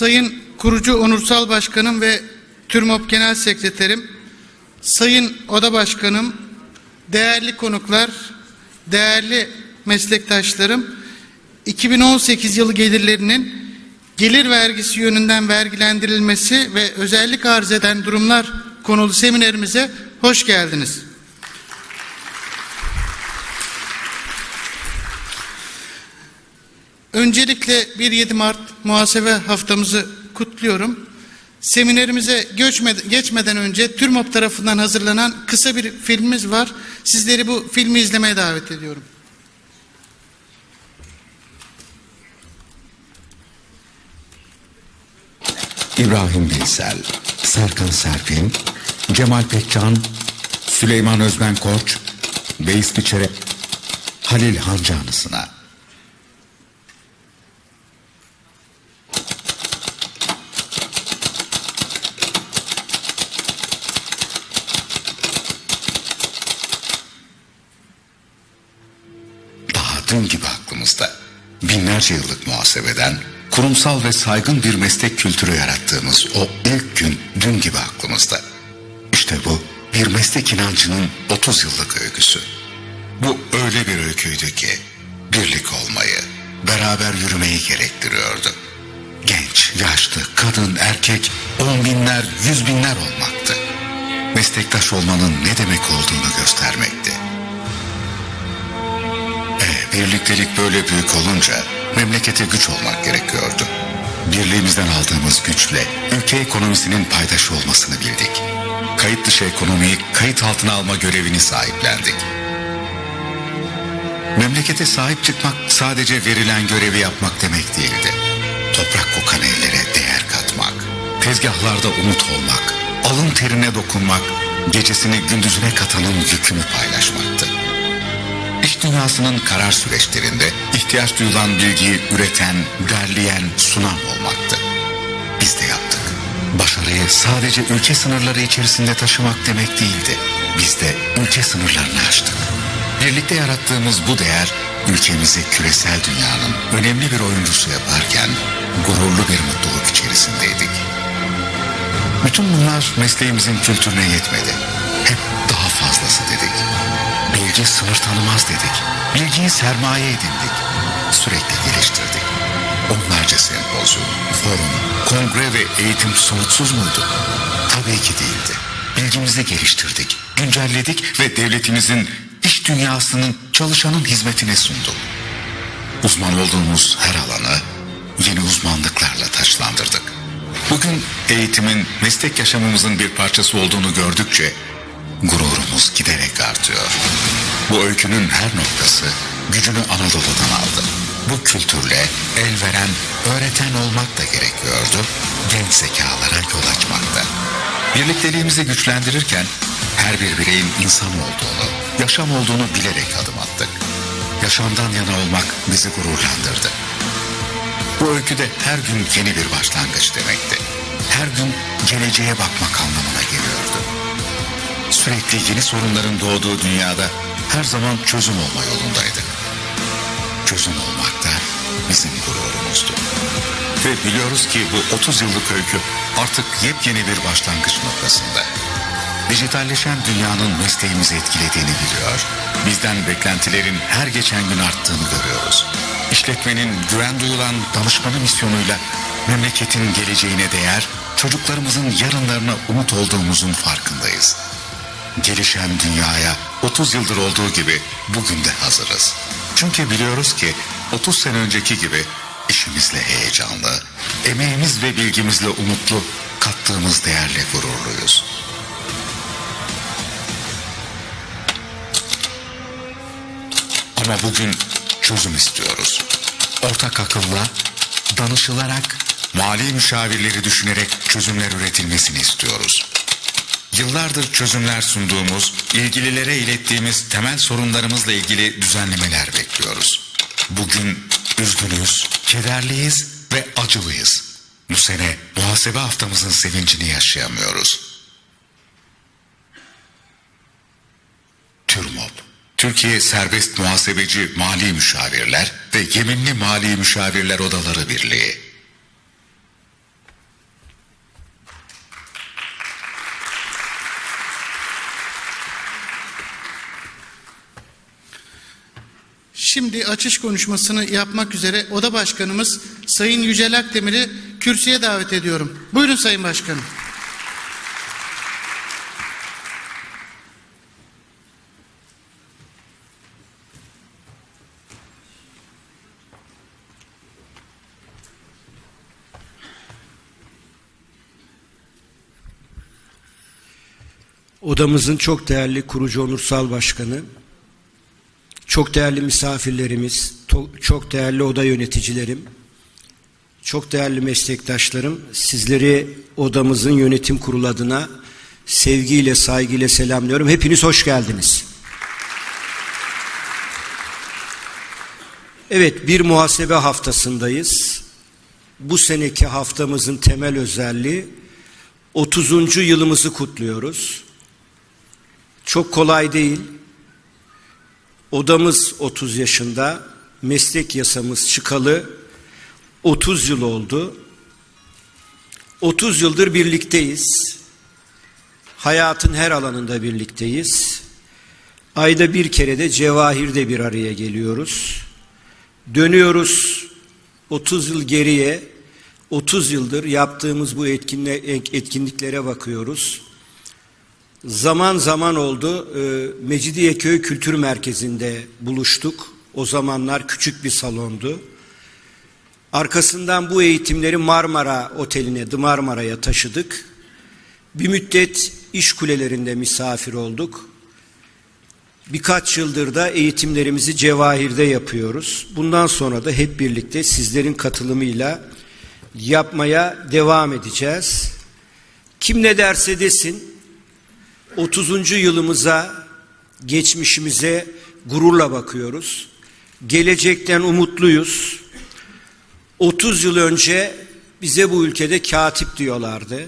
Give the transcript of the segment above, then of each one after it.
Sayın Kurucu Onursal Başkanım ve TÜRMOP Genel Sekreterim, Sayın Oda Başkanım, değerli konuklar, değerli meslektaşlarım, 2018 yılı gelirlerinin gelir vergisi yönünden vergilendirilmesi ve özellik arz eden durumlar konulu seminerimize hoş geldiniz. Öncelikle 1-7 Mart muhasebe haftamızı kutluyorum. Seminerimize geçmeden önce TÜRMOP tarafından hazırlanan kısa bir filmimiz var. Sizleri bu filmi izlemeye davet ediyorum. İbrahim Binsel, Serkan Serpin, Cemal Pekcan, Süleyman Özben Koç, Beyiz Biçere, Halil Hancı anısına. Daha dün gibi aklımızda, binlerce yıllık muhasebeden kurumsal ve saygın bir meslek kültürü yarattığımız o ilk gün dün gibi aklımızda. İşte bu bir meslek inancının 30 yıllık öyküsü. Bu öyle bir öyküydü ki birlik olmayı, beraber yürümeyi gerektiriyordu. Genç, yaşlı, kadın, erkek, 10 binler, 100 binler olmaktı. Meslektaş olmanın ne demek olduğunu göstermekti. Birliktelik böyle büyük olunca memlekete güç olmak gerekiyordu. Birliğimizden aldığımız güçle ülke ekonomisinin paydaşı olmasını bildik. Kayıt dışı ekonomiyi kayıt altına alma görevini sahiplendik. Memlekete sahip çıkmak sadece verilen görevi yapmak demek değildi. Toprak kokan ellere değer katmak, tezgahlarda umut olmak, alın terine dokunmak, gecesini gündüzüne katanın yükünü paylaşmaktı. İş dünyasının karar süreçlerinde ihtiyaç duyulan bilgiyi üreten, derleyen, sunan olmaktı. Biz de yaptık. Başarıyı sadece ülke sınırları içerisinde taşımak demek değildi. Biz de ülke sınırlarını aştık. Birlikte yarattığımız bu değer, ülkemizi küresel dünyanın önemli bir oyuncusu yaparken gururlu bir mutluluk içerisindeydik. Bütün bunlar mesleğimizin kültürüne yetmedi. Hep daha fazlası dedik. Bilgi sınır tanımaz dedik. Bilgiyi sermaye edindik. Sürekli geliştirdik. Onlarca sempozyum, forum, kongre ve eğitim sonuçsuz muydu? Tabii ki değildi. Bilgimizi geliştirdik, güncelledik ve devletimizin, iş dünyasının, çalışanın hizmetine sunduk. Uzman olduğumuz her alanı yeni uzmanlıklarla taçlandırdık. Bugün eğitimin meslek yaşamımızın bir parçası olduğunu gördükçe gururumuz giderek artıyor. Bu öykünün her noktası gücünü Anadolu'dan aldı. Bu kültürle el veren, öğreten olmak da gerekiyordu. Genç zekalara yol açmakta. Birlikteliğimizi güçlendirirken her bir bireyin insan olduğunu, yaşam olduğunu bilerek adım attık. Yaşamdan yana olmak bizi gururlandırdı. Bu öyküde her gün yeni bir başlangıç demekti. Her gün geleceğe bakmak anlamına geliyordu. Sürekli yeni sorunların doğduğu dünyada her zaman çözüm olma yolundaydık. Çözüm olmak da bizim gururumuzdu. Ve biliyoruz ki bu 30 yıllık öykü artık yepyeni bir başlangıç noktasında. Dijitalleşen dünyanın mesleğimizi etkilediğini biliyor, bizden beklentilerin her geçen gün arttığını görüyoruz. İşletmenin güven duyulan danışmanı misyonuyla memleketin geleceğine değer, çocuklarımızın yarınlarına umut olduğumuzun farkındayız. Gelişen dünyaya 30 yıldır olduğu gibi bugün de hazırız. Çünkü biliyoruz ki 30 sene önceki gibi işimizle heyecanlı, emeğimiz ve bilgimizle umutlu, kattığımız değerle gururluyuz. Ama bugün çözüm istiyoruz. Ortak akılla, danışılarak, mali müşavirleri düşünerek çözümler üretilmesini istiyoruz. Yıllardır çözümler sunduğumuz, ilgililere ilettiğimiz temel sorunlarımızla ilgili düzenlemeler bekliyoruz. Bugün üzgünüz, kederliyiz ve acılıyız. Bu sene muhasebe haftamızın sevincini yaşayamıyoruz. TÜRMOP, Türkiye Serbest Muhasebeci Mali Müşavirler ve Yeminli Mali Müşavirler Odaları Birliği. Şimdi açış konuşmasını yapmak üzere Oda Başkanımız Sayın Yücel Akdemir'i kürsüye davet ediyorum. Buyurun Sayın Başkanım. Odamızın çok değerli kurucu onursal başkanı, çok değerli misafirlerimiz, çok değerli oda yöneticilerim, çok değerli meslektaşlarım, sizleri odamızın yönetim kurulu adına sevgiyle, saygıyla selamlıyorum. Hepiniz hoş geldiniz. Evet, bir muhasebe haftasındayız. Bu seneki haftamızın temel özelliği 30. yılımızı kutluyoruz. Çok kolay değil. Odamız 30 yaşında, meslek yasamız çıkalı 30 yıl oldu. 30 yıldır birlikteyiz. Hayatın her alanında birlikteyiz. Ayda bir kere de Cevahir'de bir araya geliyoruz. Dönüyoruz 30 yıl geriye, 30 yıldır yaptığımız bu etkinliklere bakıyoruz. Zaman zaman oldu, Mecidiyeköy Kültür Merkezi'nde buluştuk. O zamanlar küçük bir salondu. Arkasından bu eğitimleri Marmara Oteli'ne, The Marmara'ya taşıdık. Bir müddet iş kulelerinde misafir olduk. Birkaç yıldır da eğitimlerimizi Cevahir'de yapıyoruz. Bundan sonra da hep birlikte sizlerin katılımıyla yapmaya devam edeceğiz. Kim ne derse desin, 30. yılımıza, geçmişimize gururla bakıyoruz. Gelecekten umutluyuz. 30 yıl önce bize bu ülkede katip diyorlardı.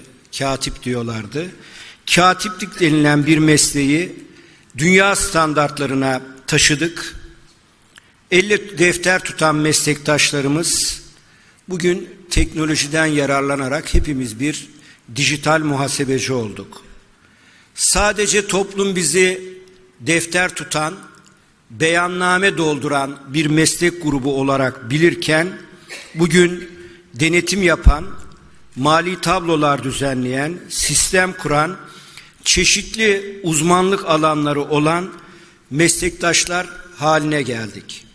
Katiplik denilen bir mesleği dünya standartlarına taşıdık. Elle defter tutan meslektaşlarımız bugün teknolojiden yararlanarak hepimiz bir dijital muhasebeci olduk. Sadece toplum bizi defter tutan, beyanname dolduran bir meslek grubu olarak bilirken bugün denetim yapan, mali tablolar düzenleyen, sistem kuran, çeşitli uzmanlık alanları olan meslektaşlar haline geldik.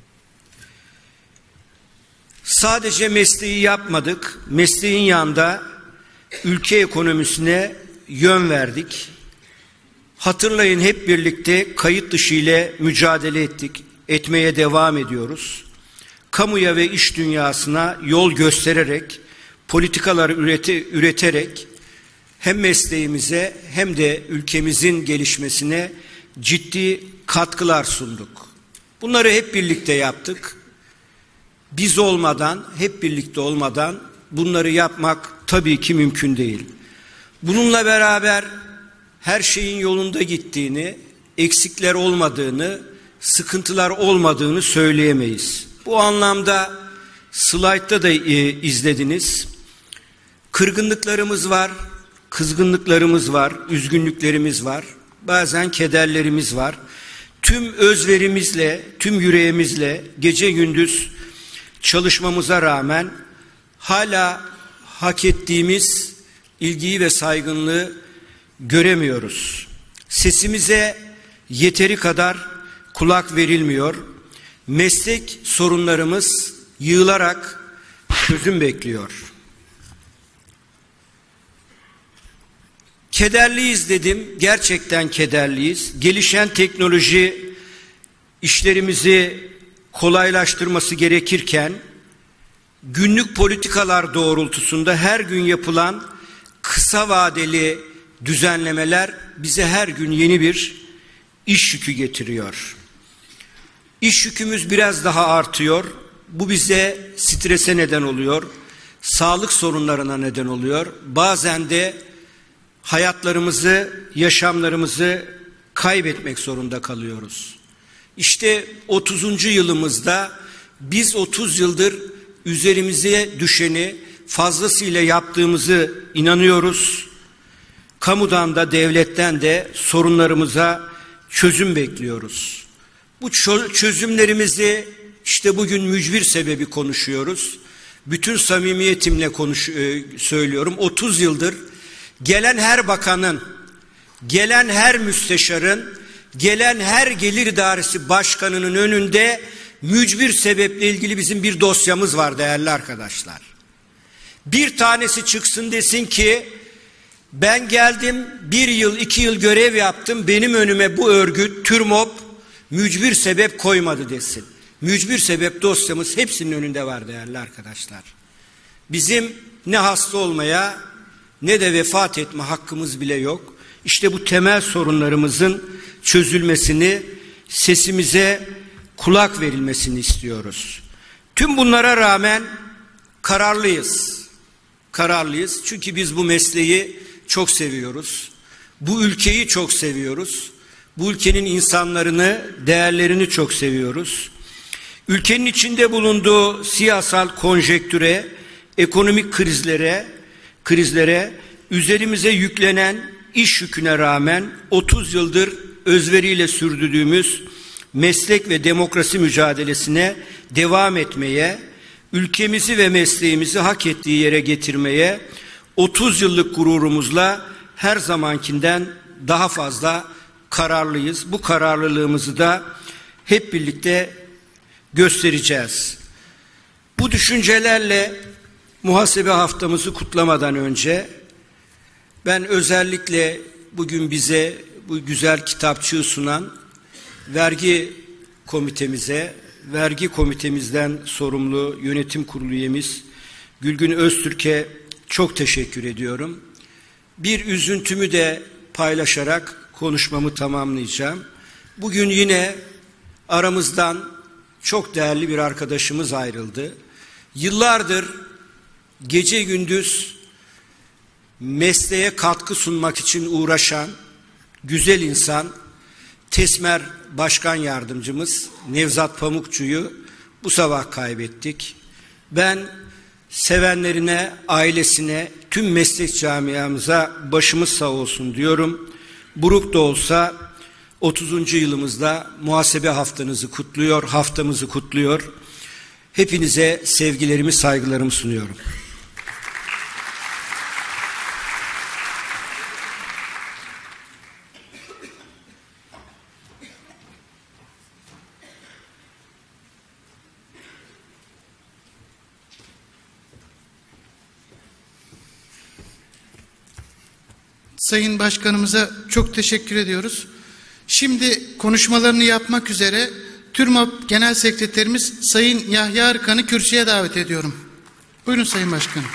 Sadece mesleği yapmadık, mesleğin yanında ülke ekonomisine yön verdik. Hatırlayın, hep birlikte kayıt dışı ile mücadele ettik, etmeye devam ediyoruz. Kamuya ve iş dünyasına yol göstererek, politikalar üreterek hem mesleğimize hem de ülkemizin gelişmesine ciddi katkılar sunduk. Bunları hep birlikte yaptık. Biz olmadan, hep birlikte olmadan bunları yapmak tabii ki mümkün değil. Bununla beraber her şeyin yolunda gittiğini, eksikler olmadığını, sıkıntılar olmadığını söyleyemeyiz. Bu anlamda slaytta da izlediniz. Kırgınlıklarımız var, kızgınlıklarımız var, üzgünlüklerimiz var, bazen kederlerimiz var. Tüm özverimizle, tüm yüreğimizle gece gündüz çalışmamıza rağmen hala hak ettiğimiz ilgiyi ve saygınlığı göremiyoruz. Sesimize yeteri kadar kulak verilmiyor. Meslek sorunlarımız yığılarak çözüm bekliyor. Kederliyiz dedim, gerçekten kederliyiz. Gelişen teknoloji işlerimizi kolaylaştırması gerekirken, günlük politikalar doğrultusunda her gün yapılan kısa vadeli düzenlemeler bize her gün yeni bir iş yükü getiriyor. İş yükümüz biraz daha artıyor. Bu bize strese neden oluyor. Sağlık sorunlarına neden oluyor. Bazen de hayatlarımızı, yaşamlarımızı kaybetmek zorunda kalıyoruz. İşte 30. yılımızda biz 30 yıldır üzerimize düşeni fazlasıyla yaptığımızı inanıyoruz. Kamudan da devletten de sorunlarımıza çözüm bekliyoruz. Bu çözümlerimizi işte bugün mücbir sebebi konuşuyoruz. Bütün samimiyetimle söylüyorum. 30 yıldır gelen her bakanın, gelen her müsteşarın, gelen her gelir idaresi başkanının önünde mücbir sebeple ilgili bizim bir dosyamız var değerli arkadaşlar. Bir tanesi çıksın desin ki ben geldim 1 yıl 2 yıl görev yaptım, benim önüme bu örgüt TÜRMOP mücbir sebep koymadı desin. Mücbir sebep dosyamız hepsinin önünde var değerli arkadaşlar. Bizim ne hasta olmaya ne de vefat etme hakkımız bile yok. İşte bu temel sorunlarımızın çözülmesini, sesimize kulak verilmesini istiyoruz. Tüm bunlara rağmen kararlıyız. Kararlıyız çünkü biz bu mesleği çok seviyoruz. Bu ülkeyi çok seviyoruz. Bu ülkenin insanlarını, değerlerini çok seviyoruz. Ülkenin içinde bulunduğu siyasal konjektüre, ekonomik krizlere, üzerimize yüklenen iş yüküne rağmen 30 yıldır özveriyle sürdürdüğümüz meslek ve demokrasi mücadelesine devam etmeye, ülkemizi ve mesleğimizi hak ettiği yere getirmeye 30 yıllık gururumuzla her zamankinden daha fazla kararlıyız. Bu kararlılığımızı da hep birlikte göstereceğiz. Bu düşüncelerle muhasebe haftamızı kutlamadan önce ben özellikle bugün bize bu güzel kitapçığı sunan vergi komitemize, vergi komitemizden sorumlu yönetim kurulu üyemiz Gülgün Öztürk'e çok teşekkür ediyorum. Bir üzüntümü de paylaşarak konuşmamı tamamlayacağım. Bugün yine aramızdan çok değerli bir arkadaşımız ayrıldı. Yıllardır gece gündüz mesleğe katkı sunmak için uğraşan güzel insan, TESMER Başkan Yardımcımız Nevzat Pamukçu'yu bu sabah kaybettik. Ben sevenlerine, ailesine, tüm meslek camiamıza başımız sağ olsun diyorum. Buruk da olsa 30. yılımızda muhasebe haftamızı kutluyor. Hepinize sevgilerimi, saygılarımı sunuyorum. Sayın Başkanımıza çok teşekkür ediyoruz. Şimdi konuşmalarını yapmak üzere TÜRMOP Genel Sekreterimiz Sayın Yahya Arıkan'ı kürsüye davet ediyorum. Buyurun Sayın Başkanım.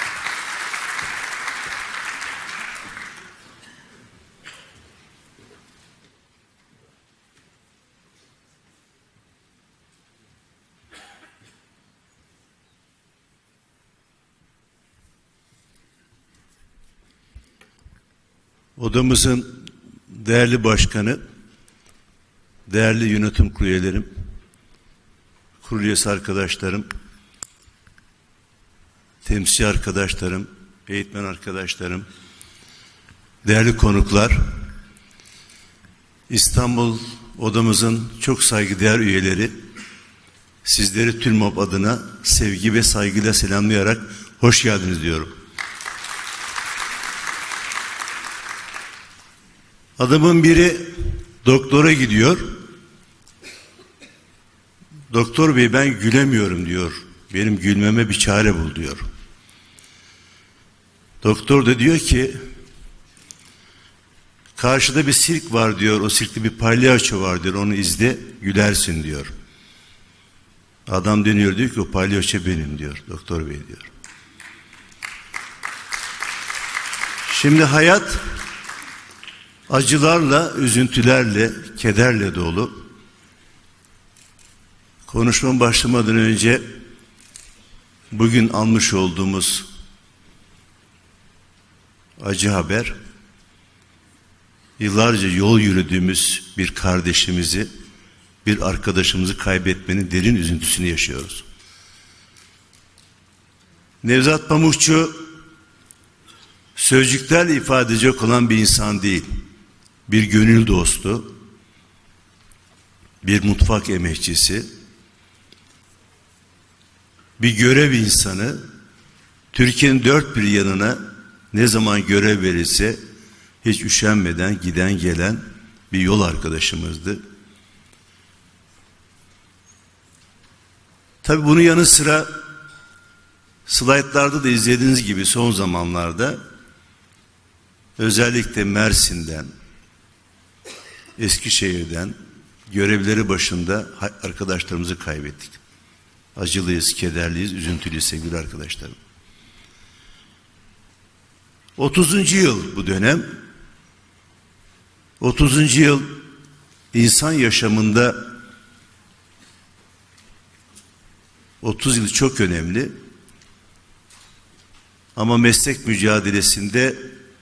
Odamızın değerli başkanı, değerli yönetim kurulu üyelerim, kurul üyesi arkadaşlarım, temsilci arkadaşlarım, eğitmen arkadaşlarım, değerli konuklar, İstanbul odamızın çok saygıdeğer üyeleri, sizleri TÜRMOP adına sevgi ve saygıyla selamlayarak hoş geldiniz diyorum. Adamın biri doktora gidiyor. Doktor bey ben gülemiyorum diyor. Benim gülmeme bir çare bul diyor. Doktor da diyor ki karşıda bir sirk var diyor. O sirkte bir palyaço var diyor. Onu izle gülersin diyor. Adam dönüyor diyor ki o palyaço benim diyor. Doktor bey diyor. Şimdi hayat acılarla, üzüntülerle, kederle dolu. Konuşmam başlamadan önce bugün almış olduğumuz acı haber, yıllarca yol yürüdüğümüz bir kardeşimizi, bir arkadaşımızı kaybetmenin derin üzüntüsünü yaşıyoruz. Nevzat Pamukçu sözcüklerle ifade edecek olan bir insan değil. Bir gönül dostu, bir mutfak emekçisi, bir görev insanı, Türkiye'nin dört bir yanına ne zaman görev verirse hiç üşenmeden giden gelen bir yol arkadaşımızdı. Tabii bunun yanı sıra slaytlarda da izlediğiniz gibi son zamanlarda özellikle Mersin'den, Eskişehir'den görevleri başında arkadaşlarımızı kaybettik. Acılıyız, kederliyiz, üzüntülüyüz sevgili arkadaşlarım. 30. yıl bu dönem. 30. yıl insan yaşamında 30 yıl çok önemli. Ama meslek mücadelesinde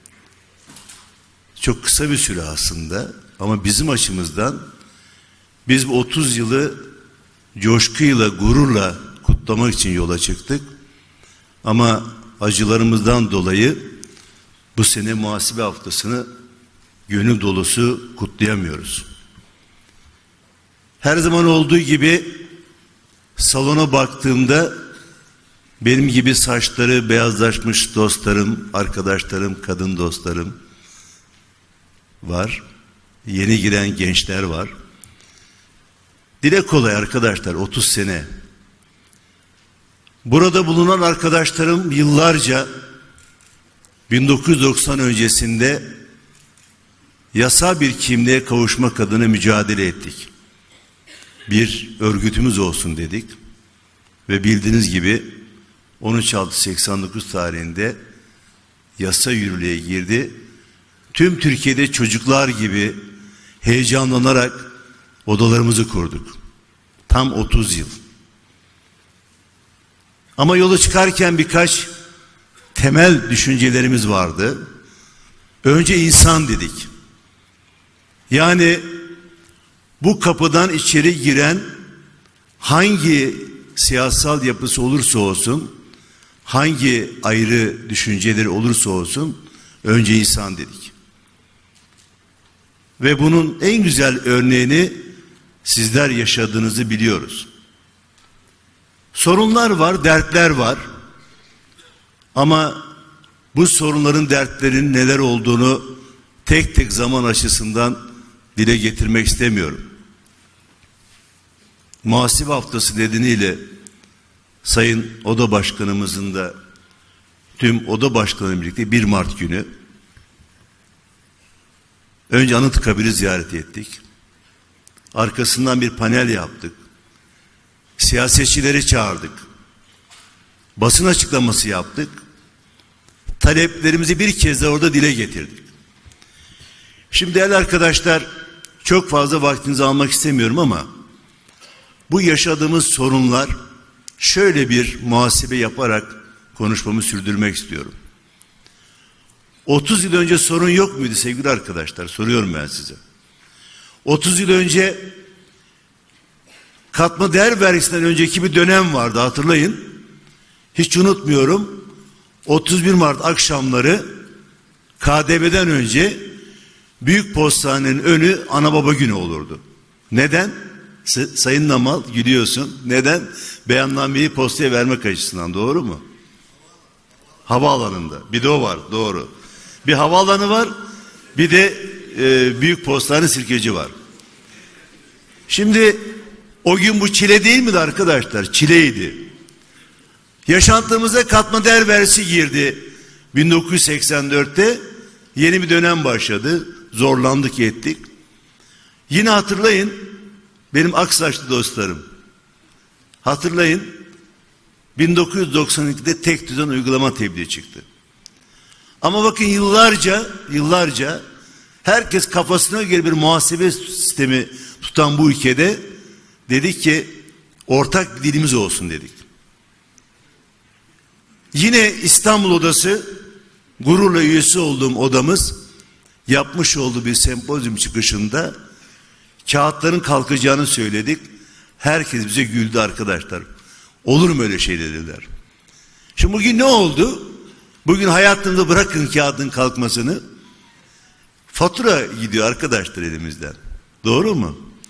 çok kısa bir süre aslında. Ama bizim açımızdan biz bu 30 yılı coşkuyla, gururla kutlamak için yola çıktık. Ama acılarımızdan dolayı bu sene muhasebe haftasını gönül dolusu kutlayamıyoruz. Her zaman olduğu gibi salona baktığımda benim gibi saçları beyazlaşmış dostlarım, arkadaşlarım, kadın dostlarım var. Yeni giren gençler var. Dile kolay arkadaşlar, 30 sene. Burada bulunan arkadaşlarım yıllarca 1990 öncesinde yasal bir kimliğe kavuşmak adına mücadele ettik. Bir örgütümüz olsun dedik. Ve bildiğiniz gibi 13.6.89 tarihinde yasa yürürlüğe girdi. Tüm Türkiye'de çocuklar gibi heyecanlanarak odalarımızı kurduk. Tam 30 yıl. Ama yola çıkarken birkaç temel düşüncelerimiz vardı. Önce insan dedik. Yani bu kapıdan içeri giren hangi siyasal yapısı olursa olsun, hangi ayrı düşünceleri olursa olsun, önce insan dedik. Ve bunun en güzel örneğini sizler yaşadığınızı biliyoruz. Sorunlar var, dertler var. Ama bu sorunların, dertlerin neler olduğunu tek tek zaman açısından dile getirmek istemiyorum. Muhasebe haftası nedeniyle Sayın Oda Başkanımızın da tüm Oda Başkanı'yla birlikte 1 Mart günü önce Anıtkabir'i ziyaret ettik. Arkasından bir panel yaptık. Siyasetçileri çağırdık. Basın açıklaması yaptık. Taleplerimizi bir kez de orada dile getirdik. Şimdi değerli arkadaşlar, çok fazla vaktinizi almak istemiyorum ama bu yaşadığımız sorunlar, şöyle bir muhasebe yaparak konuşmamı sürdürmek istiyorum. 30 yıl önce sorun yok muydu sevgili arkadaşlar? Soruyorum ben size. 30 yıl önce katma değer vergisinden önceki bir dönem vardı, hatırlayın. Hiç unutmuyorum. 31 Mart akşamları KDV'den önce Büyük Postane'nin önü ana baba günü olurdu. Neden? Sayın Namal gülüyorsun. Neden? Beyannameyi postaya vermek açısından, doğru mu? Havaalanında. Bir de o var, doğru. Bir havaalanı var, bir de Büyük Postane Sirkeci var. Şimdi o gün bu çile değil miydi arkadaşlar? Çileydi. Yaşantımıza katma değer vergisi girdi. 1984'te yeni bir dönem başladı. Zorlandık ettik. Yine hatırlayın, benim aksaçlı dostlarım. Hatırlayın, 1992'de tek düzen uygulama tebliği çıktı. Ama bakın yıllarca herkes kafasına göre bir muhasebe sistemi tutan bu ülkede dedik ki ortak bir dilimiz olsun dedik. Yine İstanbul Odası, gururla üyesi olduğum odamız yapmış olduğu bir sempozyum çıkışında kağıtların kalkacağını söyledik. Herkes bize güldü arkadaşlar. Olur mu öyle şey dediler. Şimdi bugün ne oldu? Bugün hayatınızda bırakın kağıdın kalkmasını. Fatura gidiyor arkadaşlar elimizden. Doğru mu?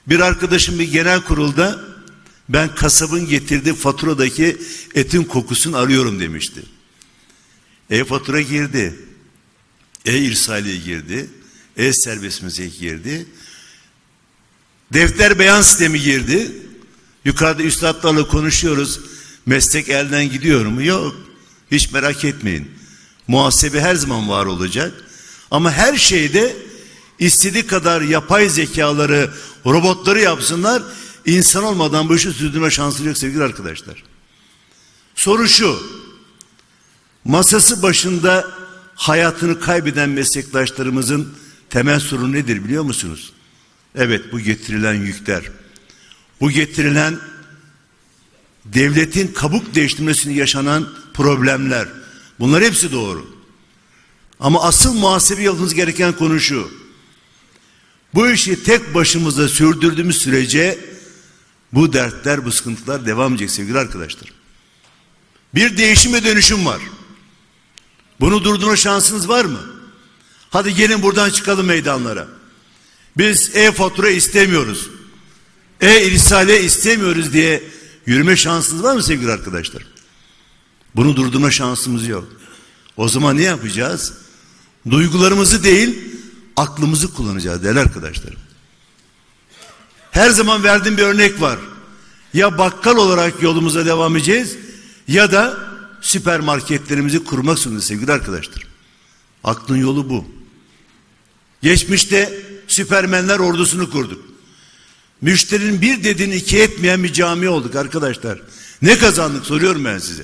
Bir arkadaşım bir genel kurulda ben kasabın getirdiği faturadaki etin kokusunu arıyorum demişti. E-fatura girdi. E-irsaliye girdi. E-serbest meslek girdi. Defter beyan sistemi girdi. Yukarıda üstadlarla konuşuyoruz. Meslek elden gidiyor mu? Yok. Hiç merak etmeyin. Muhasebe her zaman var olacak. Ama her şeyde istediği kadar yapay zekaları, robotları yapsınlar. İnsan olmadan bu işi sürdürme şansı yok sevgili arkadaşlar. Soru şu. Masası başında hayatını kaybeden meslektaşlarımızın temel sorunu nedir biliyor musunuz? Evet, bu getirilen yükler. Bu getirilen devletin kabuk değiştirmesini yaşanan problemler. Bunlar hepsi doğru. Ama asıl muhasebe yapmamız gereken konu şu. Bu işi tek başımıza sürdürdüğümüz sürece bu dertler, bu sıkıntılar devam edecek sevgili arkadaşlar. Bir değişim ve dönüşüm var. Bunu durdurma şansınız var mı? Hadi gelin buradan çıkalım meydanlara. Biz e-fatura istemiyoruz. E-irsaliye istemiyoruz diye yürüme şansınız var mı sevgili arkadaşlar? Bunu durdurma şansımız yok. O zaman ne yapacağız? Duygularımızı değil, aklımızı kullanacağız değerli arkadaşlarım. Her zaman verdiğim bir örnek var. Ya bakkal olarak yolumuza devam edeceğiz ya da süpermarketlerimizi kurmak zorundayız sevgili arkadaşlar. Aklın yolu bu. Geçmişte süpermenler ordusunu kurduk. Müşterinin bir dediğini iki etmeyen bir cami olduk arkadaşlar. Ne kazandık soruyorum ben size.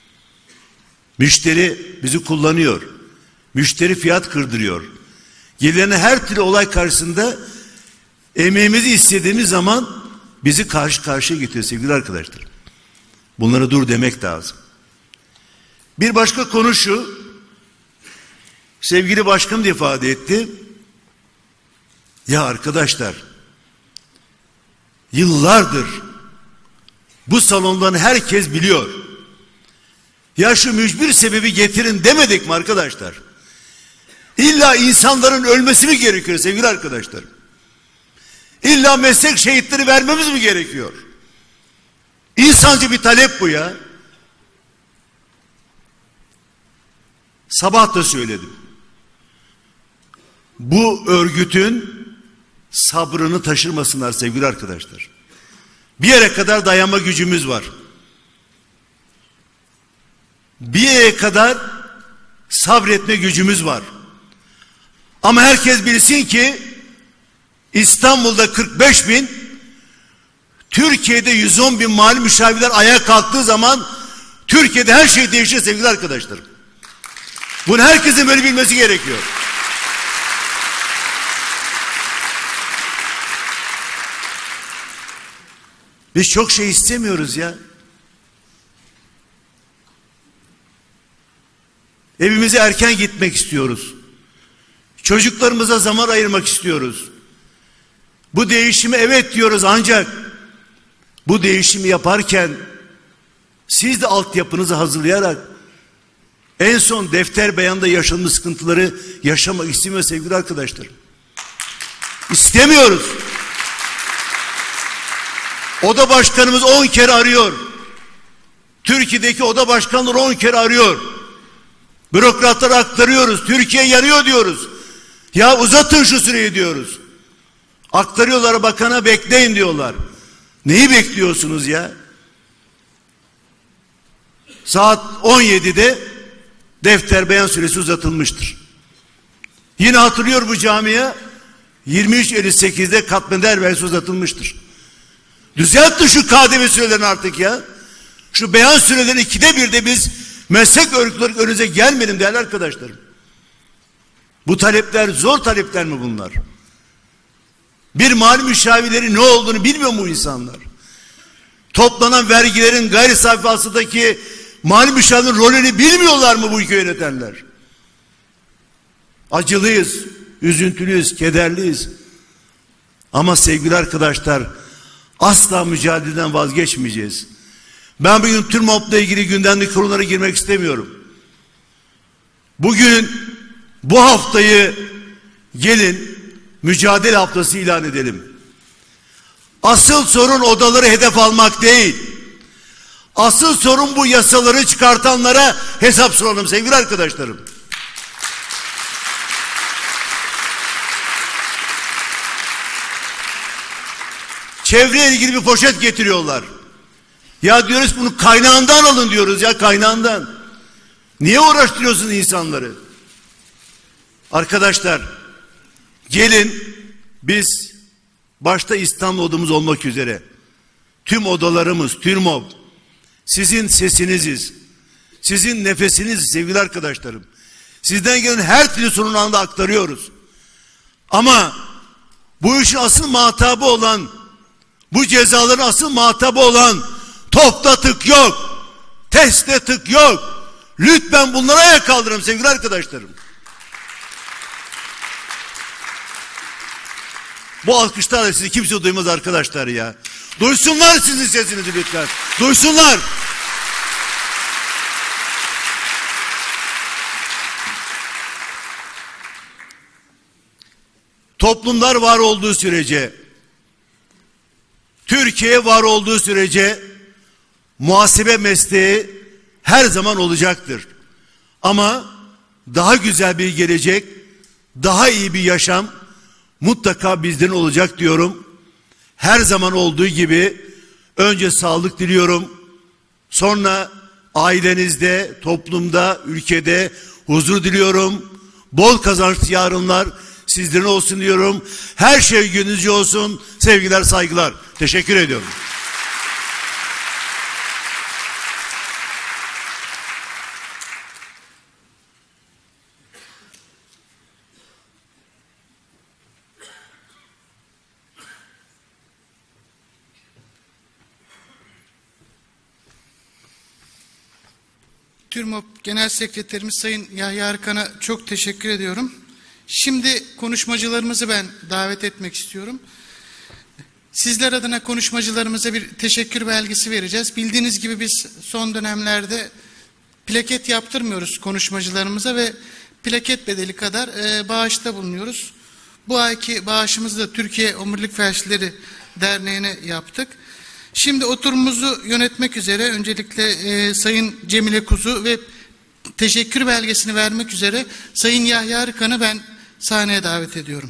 Müşteri bizi kullanıyor. Müşteri fiyat kırdırıyor. Gelene her türlü olay karşısında emeğimizi istediğimiz zaman bizi karşı karşıya getiriyor sevgili arkadaşlar. Bunlara dur demek lazım. Bir başka konu şu. Sevgili başkanım da ifade etti. Ya arkadaşlar, yıllardır bu salondan herkes biliyor. Ya şu mücbir sebebi getirin demedik mi arkadaşlar? İlla insanların ölmesi mi gerekiyor sevgili arkadaşlar? İlla meslek şehitleri vermemiz mi gerekiyor? İnsancı bir talep bu ya. Sabah da söyledim. Bu örgütün sabrını taşırmasınlar sevgili arkadaşlar. Bir yere kadar dayanma gücümüz var. Bir yere kadar sabretme gücümüz var. Ama herkes bilsin ki İstanbul'da 45.000, Türkiye'de 110.000 mali müşavirler ayağa kalktığı zaman Türkiye'de her şey değişir sevgili arkadaşlar. Bunu herkesin böyle bilmesi gerekiyor. Biz çok şey istemiyoruz ya. Evimize erken gitmek istiyoruz. Çocuklarımıza zaman ayırmak istiyoruz. Bu değişimi evet diyoruz ancak bu değişimi yaparken siz de altyapınızı hazırlayarak en son defter beyanda yaşadığımız sıkıntıları yaşamak istemiyor sevgili arkadaşlar. İstemiyoruz. Oda başkanımız 10 kere arıyor. Türkiye'deki oda başkanları 10 kere arıyor. Bürokratlara aktarıyoruz. Türkiye yanıyor diyoruz. Ya uzatın şu süreyi diyoruz. Aktarıyorlar bakana, bekleyin diyorlar. Neyi bekliyorsunuz ya? Saat 17'de defter beyan süresi uzatılmıştır. Yine hatırlıyor bu camiye 23.58'de katmer vergisi uzatılmıştır. Düzeltin şu KDV sürelerini artık ya. Şu beyan sürelerini 2'de 1'de biz meslek örgütleri önünüze gelmeyelim değerli arkadaşlarım. Bu talepler zor talepler mi bunlar? Bir mali müşavirlerin ne olduğunu bilmiyor mu bu insanlar? Toplanan vergilerin gayri safi hasıladaki mali müşavirlerin rolünü bilmiyorlar mı bu ülke yönetenler? Acılıyız, üzüntülüyüz, kederliyiz. Ama sevgili arkadaşlar, asla mücadeleden vazgeçmeyeceğiz. Ben bugün TÜRMOP'la ilgili gündemdeki konulara girmek istemiyorum. Bugün bu haftayı gelin mücadele haftası ilan edelim. Asıl sorun odaları hedef almak değil. Asıl sorun bu yasaları çıkartanlara hesap soralım sevgili arkadaşlarım. Çevreye ilgili bir poşet getiriyorlar. Ya diyoruz bunu kaynağından alın diyoruz ya, kaynağından. Niye uğraştırıyorsun insanları? Arkadaşlar gelin biz başta İstanbul odamız olmak üzere tüm odalarımız, TÜRMOB sizin sesiniziz. Sizin nefesiniz sevgili arkadaşlarım. Sizden gelen her türlü sorunun anında aktarıyoruz. Ama bu işin asıl muhatabı olan, bu cezaların asıl muhatabı olan topta tık yok, testte tık yok. Lütfen bunlara ayak kaldırın sevgili arkadaşlarım. Bu alkışlarla sizi kimse duymaz arkadaşlar ya. Duysunlar sizin sesinizi lütfen. Duysunlar. Toplumlar var olduğu sürece, Türkiye var olduğu sürece muhasebe mesleği her zaman olacaktır. Ama daha güzel bir gelecek, daha iyi bir yaşam mutlaka bizden olacak diyorum. Her zaman olduğu gibi önce sağlık diliyorum. Sonra ailenizde, toplumda, ülkede huzur diliyorum. Bol kazançlı yarınlar sizlerin olsun diyorum. Her şey gönlünüzce olsun. Sevgiler, saygılar. Teşekkür ediyorum. TÜRMOB Genel Sekreterimiz Sayın Yahya Arıkan'a çok teşekkür ediyorum. Şimdi konuşmacılarımızı ben davet etmek istiyorum. Sizler adına konuşmacılarımıza bir teşekkür belgesi vereceğiz. Bildiğiniz gibi biz son dönemlerde plaket yaptırmıyoruz konuşmacılarımıza ve plaket bedeli kadar bağışta bulunuyoruz. Bu ayki bağışımızı da Türkiye Omurilik Felçlileri Derneği'ne yaptık. Şimdi oturumumuzu yönetmek üzere öncelikle Sayın Cemile Kuzu ve teşekkür belgesini vermek üzere Sayın Yahya Arıkan'ı ben sahneye davet ediyorum.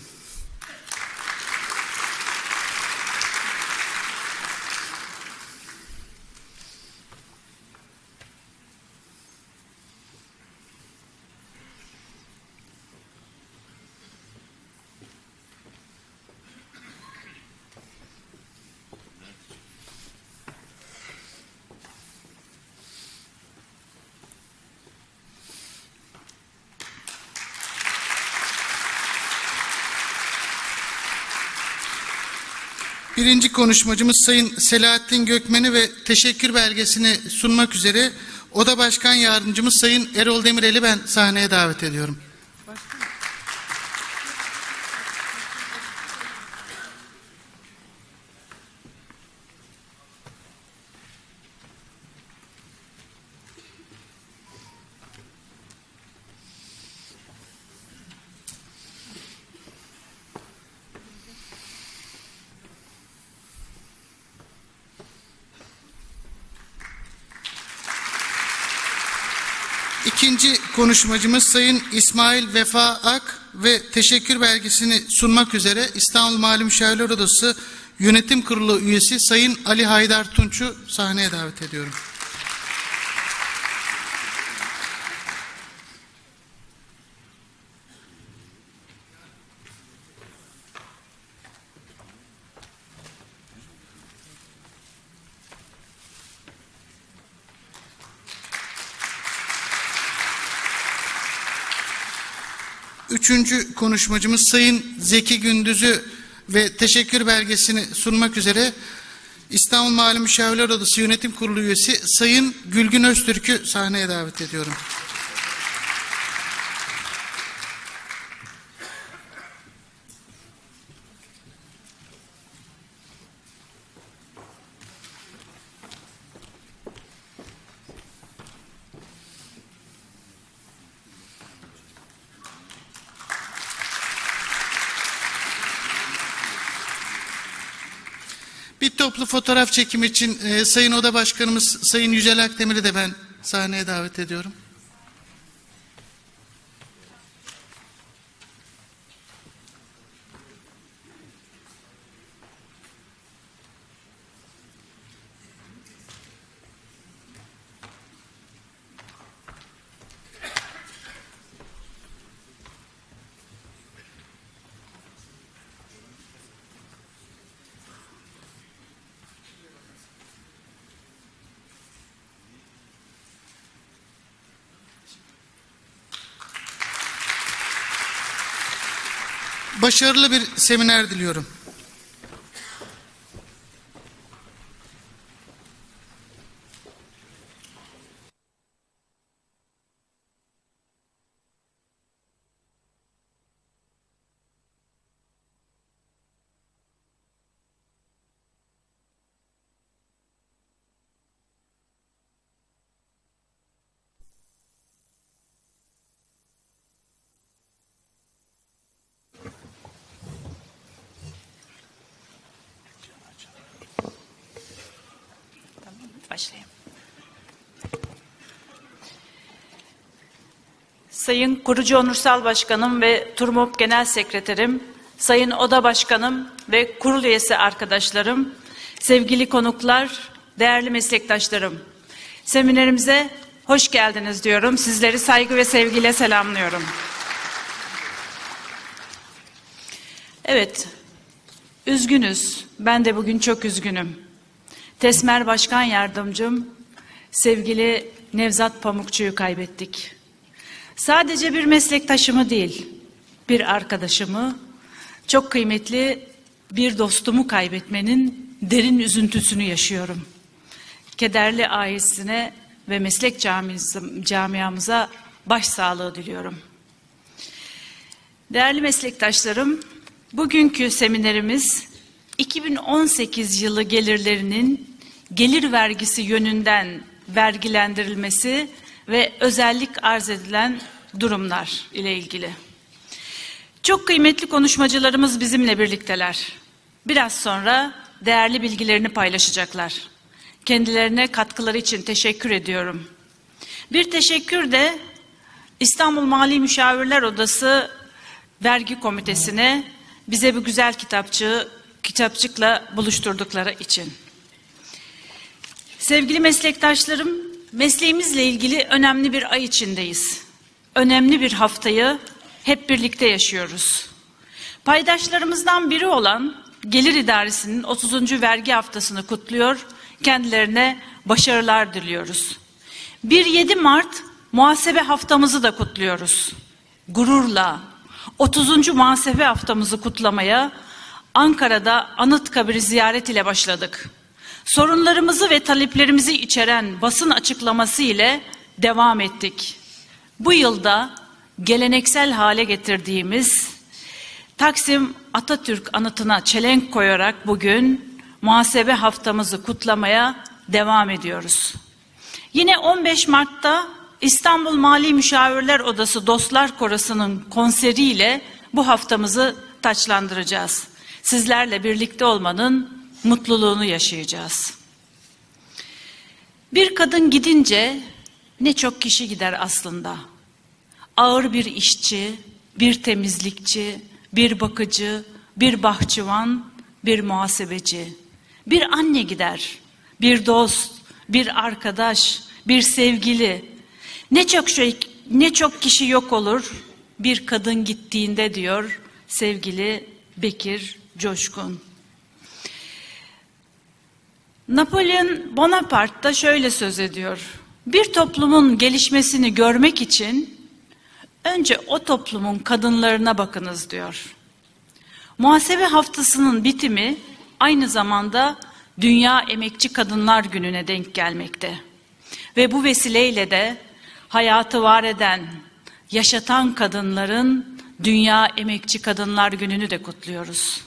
Birinci konuşmacımız Sayın Selahattin Gökmen'i ve teşekkür belgesini sunmak üzere Oda Başkan Yardımcımız Sayın Erol Demirel'i ben sahneye davet ediyorum. İkinci konuşmacımız Sayın İsmail Vefa Ak ve teşekkür belgesini sunmak üzere İstanbul Mali Müşavirler Odası Yönetim Kurulu üyesi Sayın Ali Haydar Tunç'u sahneye davet ediyorum. Üçüncü konuşmacımız Sayın Zeki Gündüz'ü ve teşekkür belgesini sunmak üzere İstanbul Mali Müşavirler Odası Yönetim Kurulu üyesi Sayın Gülgün Öztürk'ü sahneye davet ediyorum. toplu fotoğraf çekimi için Sayın Oda Başkanımız Sayın Yücel Akdemir'i de ben sahneye davet ediyorum. Başarılı bir seminer diliyorum. Başlayayım. Sayın Kurucu Onursal Başkanım ve TURMOP Genel Sekreterim, Sayın Oda Başkanım ve kurul üyesi arkadaşlarım, sevgili konuklar, değerli meslektaşlarım, seminerimize hoş geldiniz diyorum. Sizleri saygı ve sevgiyle selamlıyorum. Evet, üzgünüz. Ben de bugün çok üzgünüm. TESMER Başkan Yardımcım, sevgili Nevzat Pamukçu'yu kaybettik. Sadece bir meslektaşımı değil, bir arkadaşımı, çok kıymetli bir dostumu kaybetmenin derin üzüntüsünü yaşıyorum. Kederli ailesine ve meslek camiamıza başsağlığı diliyorum. Değerli meslektaşlarım, bugünkü seminerimiz 2018 yılı gelirlerinin gelir vergisi yönünden vergilendirilmesi ve özellik arz edilen durumlar ile ilgili. Çok kıymetli konuşmacılarımız bizimle birlikteler. Biraz sonra değerli bilgilerini paylaşacaklar. Kendilerine katkıları için teşekkür ediyorum. Bir teşekkür de İstanbul Mali Müşavirler Odası Vergi Komitesi'ne bize bu güzel kitapçıkla buluşturdukları için. Sevgili meslektaşlarım, mesleğimizle ilgili önemli bir ay içindeyiz. Önemli bir haftayı hep birlikte yaşıyoruz. Paydaşlarımızdan biri olan Gelir İdaresi'nin 30. vergi haftasını kutluyor, kendilerine başarılar diliyoruz. 1-7 Mart muhasebe haftamızı da kutluyoruz. Gururla 30. muhasebe haftamızı kutlamaya Ankara'da Anıtkabir'i ziyaret ile başladık. Sorunlarımızı ve taleplerimizi içeren basın açıklaması ile devam ettik. Bu yılda geleneksel hale getirdiğimiz Taksim Atatürk anıtına çelenk koyarak bugün muhasebe haftamızı kutlamaya devam ediyoruz. Yine 15 Mart'ta İstanbul Mali Müşavirler Odası Dostlar Korosu'nun konseriyle bu haftamızı taçlandıracağız. Sizlerle birlikte olmanın mutluluğunu yaşayacağız. Bir kadın gidince ne çok kişi gider aslında. Ağır bir işçi, bir temizlikçi, bir bakıcı, bir bahçıvan, bir muhasebeci. Bir anne gider, bir dost, bir arkadaş, bir sevgili. Ne çok kişi yok olur bir kadın gittiğinde diyor sevgili Bekir Coşkun. Napolyon Bonaparte da şöyle söz ediyor. Bir toplumun gelişmesini görmek için önce o toplumun kadınlarına bakınız diyor. Muhasebe haftasının bitimi aynı zamanda Dünya Emekçi Kadınlar Günü'ne denk gelmekte. Ve bu vesileyle de hayatı var eden, yaşatan kadınların Dünya Emekçi Kadınlar Günü'nü de kutluyoruz.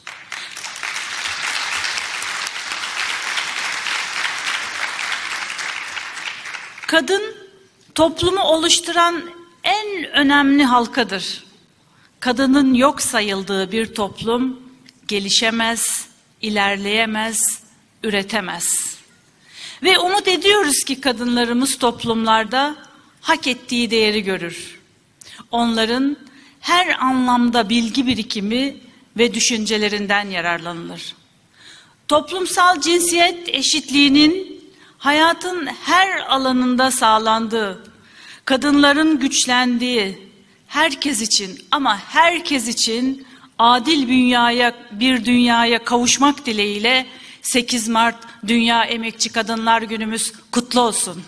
Kadın toplumu oluşturan en önemli halkadır. Kadının yok sayıldığı bir toplum gelişemez, ilerleyemez, üretemez. Ve umut ediyoruz ki kadınlarımız toplumlarda hak ettiği değeri görür. Onların her anlamda bilgi birikimi ve düşüncelerinden yararlanılır. Toplumsal cinsiyet eşitliğinin hayatın her alanında sağlandığı, kadınların güçlendiği, herkes için ama herkes için adil bir dünyaya kavuşmak dileğiyle 8 Mart Dünya Emekçi Kadınlar Günümüz kutlu olsun.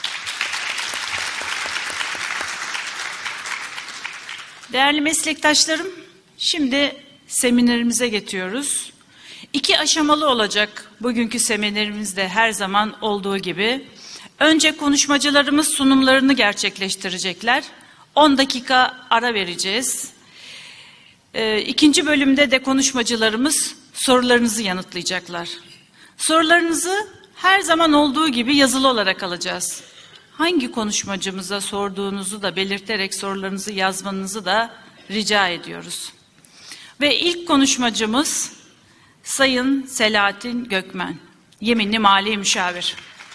Değerli meslektaşlarım, şimdi seminerimize geçiyoruz. 2 aşamalı olacak bugünkü seminerimizde her zaman olduğu gibi. Önce konuşmacılarımız sunumlarını gerçekleştirecekler. 10 dakika ara vereceğiz. İkinci bölümde de konuşmacılarımız sorularınızı yanıtlayacaklar. Sorularınızı her zaman olduğu gibi yazılı olarak alacağız. Hangi konuşmacımıza sorduğunuzu da belirterek sorularınızı yazmanızı da rica ediyoruz. Ve ilk konuşmacımız Sayın Selahattin Gökmen, Yeminli Mali Müşavir.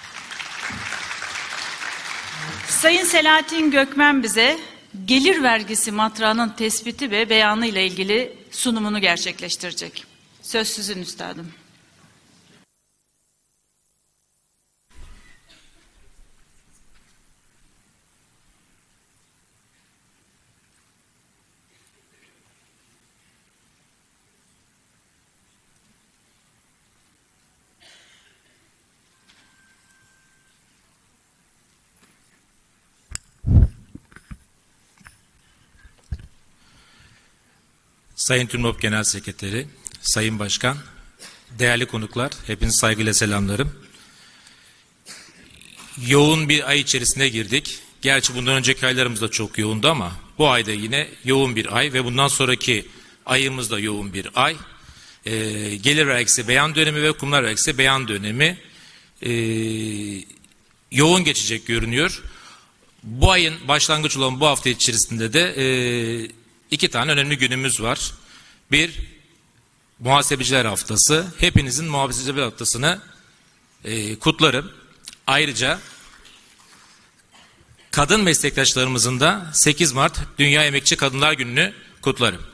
Sayın Selahattin Gökmen bize gelir vergisi matrağının tespiti ve beyanı ile ilgili sunumunu gerçekleştirecek. Söz sizin üstadım. Sayın TÜRMOP Genel Sekreteri, Sayın Başkan, değerli konuklar, hepinizi saygıyla selamlarım. Yoğun bir ay içerisine girdik. Gerçi bundan önceki aylarımız da çok yoğundu ama bu ayda yine yoğun bir ay ve bundan sonraki ayımız da yoğun bir ay. Gelir vergisi beyan dönemi ve kurumlar vergisi beyan dönemi yoğun geçecek görünüyor. Bu ayın başlangıç olan bu hafta içerisinde de 2 tane önemli günümüz var. Bir, Muhasebeciler Haftası. Hepinizin Muhasebeciler Haftası'nı kutlarım. Ayrıca kadın meslektaşlarımızın da 8 Mart Dünya Emekçi Kadınlar Günü'nü kutlarım.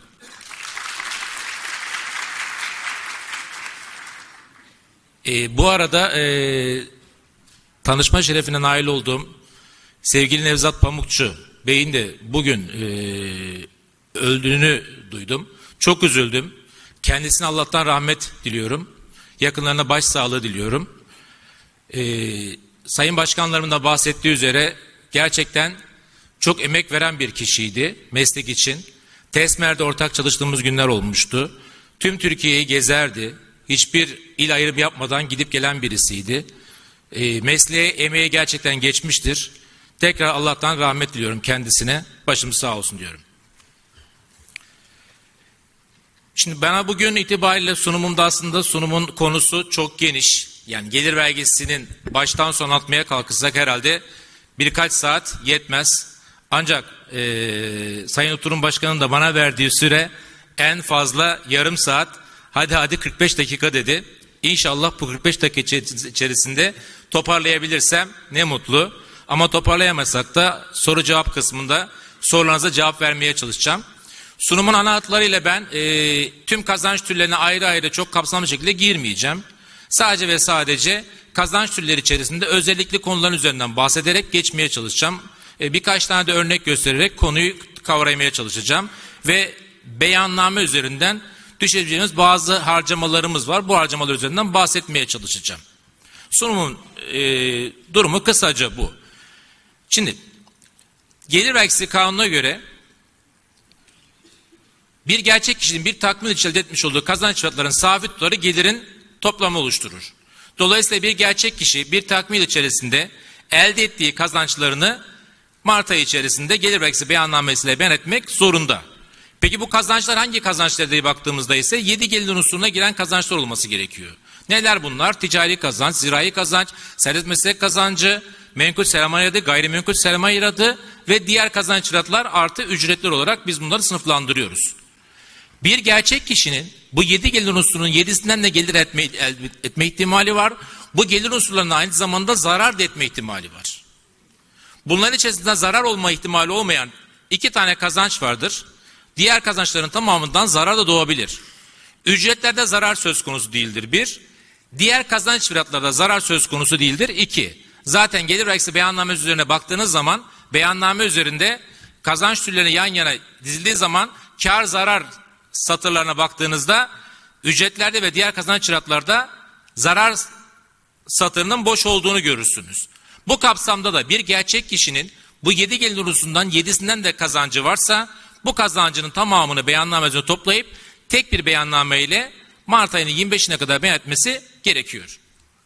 Bu arada tanışma şerefine nail olduğum sevgili Nevzat Pamukçu Bey'in de bugün öldüğünü duydum. Çok üzüldüm. Kendisine Allah'tan rahmet diliyorum. Yakınlarına başsağlığı diliyorum. Sayın Başkanlarımın da bahsettiği üzere gerçekten çok emek veren bir kişiydi meslek için. TESMER'de ortak çalıştığımız günler olmuştu. Tüm Türkiye'yi gezerdi. Hiçbir il ayrımı yapmadan gidip gelen birisiydi. Mesleğe, emeğe gerçekten geçmiştir. Tekrar Allah'tan rahmet diliyorum kendisine. Başımız sağ olsun diyorum. Şimdi bana bugün itibariyle sunumumda aslında sunumun konusu çok geniş. Yani gelir vergisinin baştan sona anlatmaya kalkırsak herhalde birkaç saat yetmez. Ancak Sayın Oturum Başkanı'nın da bana verdiği süre en fazla yarım saat. Hadi 45 dakika dedi. İnşallah bu 45 dakika içerisinde toparlayabilirsem ne mutlu. Ama toparlayamasak da soru cevap kısmında sorularınıza cevap vermeye çalışacağım. Sunumun ana hatlarıyla ben tüm kazanç türlerine ayrı ayrı çok kapsamlı şekilde girmeyeceğim. Sadece ve sadece kazanç türleri içerisinde özellikle konuların üzerinden bahsederek geçmeye çalışacağım. Birkaç tane de örnek göstererek konuyu kavramaya çalışacağım. Ve beyanname üzerinden düşeceğimiz bazı harcamalarımız var. Bu harcamalar üzerinden bahsetmeye çalışacağım. Sunumun durumu kısaca bu. Şimdi gelir vergisi kanununa göre bir gerçek kişinin bir takmin için elde etmiş olduğu kazanç fiyatlarının safi tutarı gelirin toplamı oluşturur. Dolayısıyla bir gerçek kişi bir takmin içerisinde elde ettiği kazançlarını Mart ayı içerisinde gelir vergisi beyannamesiyle beyan etmek zorunda. Peki bu kazançlar hangi kazançlar diye baktığımızda ise 7 gelir unsuruna giren kazançlar olması gerekiyor. Neler bunlar? Ticari kazanç, zirai kazanç, serbest meslek kazancı, menkul sermaye adı, gayrimenkul sermaye adı ve diğer kazanç fiyatlar artı ücretler olarak biz bunları sınıflandırıyoruz. Bir gerçek kişinin bu 7 gelir unsurunun 7'sinden de gelir elde etme ihtimali var. Bu gelir unsurlarına aynı zamanda zarar da etme ihtimali var. Bunların içerisinde zarar olma ihtimali olmayan 2 tane kazanç vardır. Diğer kazançların tamamından zarar da doğabilir. Ücretlerde zarar söz konusu değildir 1. Diğer kazanç fiyatlarda zarar söz konusu değildir 2. Zaten gelir vergisi beyannamesi üzerine baktığınız zaman beyanname üzerinde kazanç türlerini yan yana dizildiği zaman kar zarar satırlarına baktığınızda ücretlerde ve diğer kazanç fiyatlarda zarar satırının boş olduğunu görürsünüz. Bu kapsamda da bir gerçek kişinin bu 7 gelir unsurundan 7'sinden de kazancı varsa bu kazancının tamamını beyannamesine toplayıp tek bir beyanname ile Mart ayının 25'ine kadar beyan etmesi gerekiyor.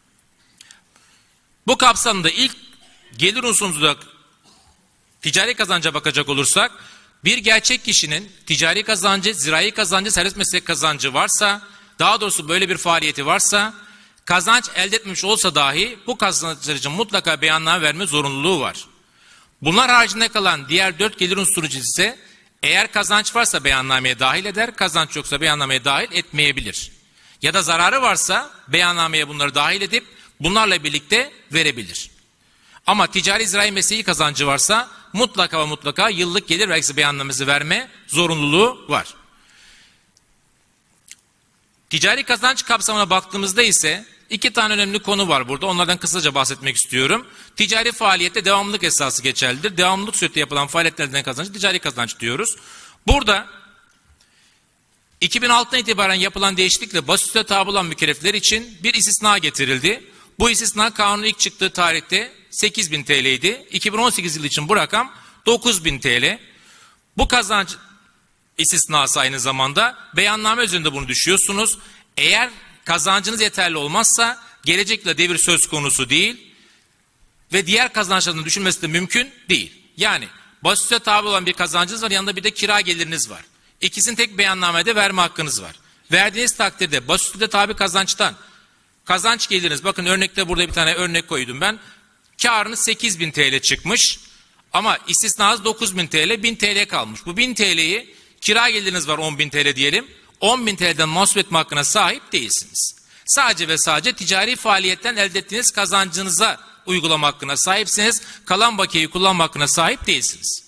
Bu kapsamda ilk gelir unsurunda ticari kazanca bakacak olursak bir gerçek kişinin ticari kazancı, zirai kazancı, serbest meslek kazancı varsa, daha doğrusu böyle bir faaliyeti varsa, kazanç elde etmemiş olsa dahi bu kazançlar için mutlaka beyanname verme zorunluluğu var. Bunlar haricinde kalan diğer 4 gelir unsuru ise eğer kazanç varsa beyannameye dahil eder, kazanç yoksa beyannameye dahil etmeyebilir. Ya da zararı varsa beyannameye bunları dahil edip bunlarla birlikte verebilir. Ama ticari zirai mesleği kazancı varsa mutlaka ve mutlaka yıllık gelir vergisi beyannamesi verme zorunluluğu var. Ticari kazanç kapsamına baktığımızda ise 2 tane önemli konu var burada. Onlardan kısaca bahsetmek istiyorum. Ticari faaliyette devamlılık esası geçerlidir. Devamlılık süreçte yapılan faaliyetlerden kazancı ticari kazanç diyoruz. Burada 2006'dan itibaren yapılan değişiklikle basit ücrete tabi olan mükellefler için bir istisna getirildi. Bu istisna kanunun ilk çıktığı tarihte 8.000 TL idi. 2018 yılı için bu rakam 9.000 TL. Bu kazanç istisnası aynı zamanda beyanname üzerinde bunu düşüyorsunuz. Eğer kazancınız yeterli olmazsa gelecekle devir söz konusu değil ve diğer kazançların düşülmesi de mümkün değil. Yani basit ücrete tabi olan bir kazancınız var, yanında bir de kira geliriniz var. İkisini tek beyannamede verme hakkınız var. Verdiğiniz takdirde basit ücrete tabi kazançtan kazanç geliriniz, bakın örnekte burada bir tane örnek koydum ben. Karınız 8.000 TL çıkmış ama istisnanız 9.000 TL, 1.000 TL kalmış. Bu 1.000 TL'yi kira geliriniz var 10.000 TL diyelim. 10.000 TL'den mahsup etme hakkına sahip değilsiniz. Sadece ve sadece ticari faaliyetten elde ettiğiniz kazancınıza uygulama hakkına sahipsiniz. Kalan bakiyeyi kullanma hakkına sahip değilsiniz.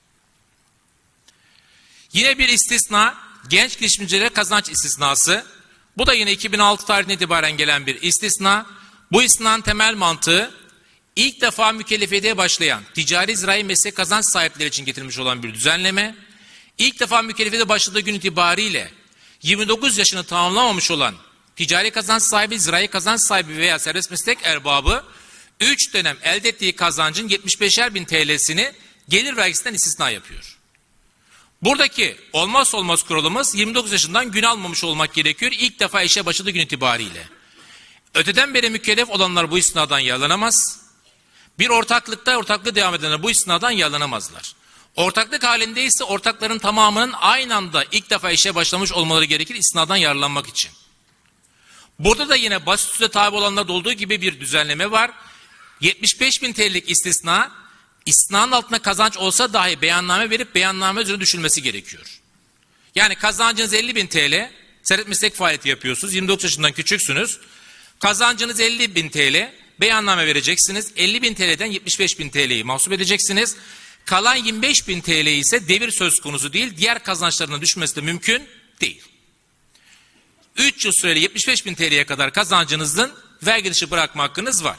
Yine bir istisna, genç girişimcilere kazanç istisnası. Bu da yine 2006 tarihine itibaren gelen bir istisna. Bu istisnanın temel mantığı ilk defa mükellefiyete başlayan ticari zirai meslek kazanç sahipleri için getirilmiş olan bir düzenleme. İlk defa mükellefiyete başladığı gün itibariyle 29 yaşını tamamlamamış olan ticari kazanç sahibi, zirai kazanç sahibi veya serbest meslek erbabı 3 dönem elde ettiği kazancın 75.000 TL'sini gelir vergisinden istisna yapıyor. Buradaki olmazsa olmaz kuralımız 29 yaşından gün almamış olmak gerekiyor ilk defa işe başladığı gün itibariyle. Öteden beri mükellef olanlar bu istisnadan yararlanamaz. Bir ortaklığı devam edenler bu istisnadan yararlanamazlar. Ortaklık halinde ise ortakların tamamının aynı anda ilk defa işe başlamış olmaları gerekir istisnadan yararlanmak için. Burada da yine basit ücrete tabi olanlarda olduğu gibi bir düzenleme var. 75.000 TL'lik istisna, istisnanın altında kazanç olsa dahi beyanname verip beyanname üzerine düşülmesi gerekiyor. Yani kazancınız 50.000 TL, serbest meslek faaliyeti yapıyorsunuz, 29 yaşından küçüksünüz. Kazancınız 50.000 TL, beyanname vereceksiniz. 50.000 TL'den 75.000 TL'yi mahsup edeceksiniz. Kalan 25.000 TL ise devir söz konusu değil, diğer kazançlarına düşmesi de mümkün değil. 3 yıl süreli 75.000 TL'ye kadar kazancınızın vergi dışı bırakma hakkınız var.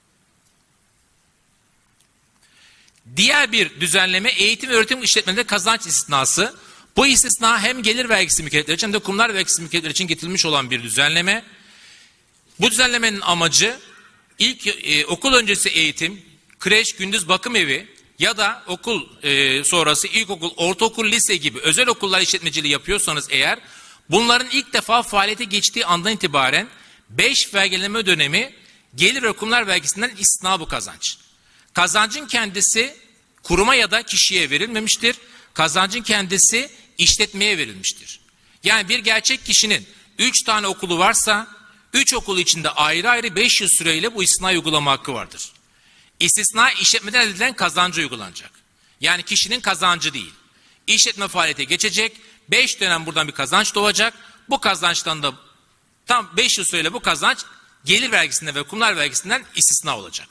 Diğer bir düzenleme eğitim ve öğretim işletmelerinde kazanç istisnası. Bu istisna hem gelir vergisi mükellefleri için hem de kurumlar vergisi mükellefleri için getirilmiş olan bir düzenleme. Bu düzenlemenin amacı okul öncesi eğitim, kreş, gündüz bakım evi ya da okul sonrası ilkokul, ortaokul, lise gibi özel okullar işletmeciliği yapıyorsanız eğer bunların ilk defa faaliyete geçtiği andan itibaren 5 vergileme dönemi gelir ve kurumlar vergisinden istisna bu kazanç. Kazancın kendisi kuruma ya da kişiye verilmemiştir. Kazancın kendisi işletmeye verilmiştir. Yani bir gerçek kişinin 3 tane okulu varsa 3 okulu içinde ayrı ayrı 5 yıl süreyle bu istisnayı uygulama hakkı vardır. İstisna işletmeden elde edilen kazancı uygulanacak. Yani kişinin kazancı değil. İşletme faaliyete geçecek, 5 dönem buradan bir kazanç doğacak. Bu kazançtan da tam 5 yıl süreyle bu kazanç gelir vergisinden ve kurumlar vergisinden istisna olacak.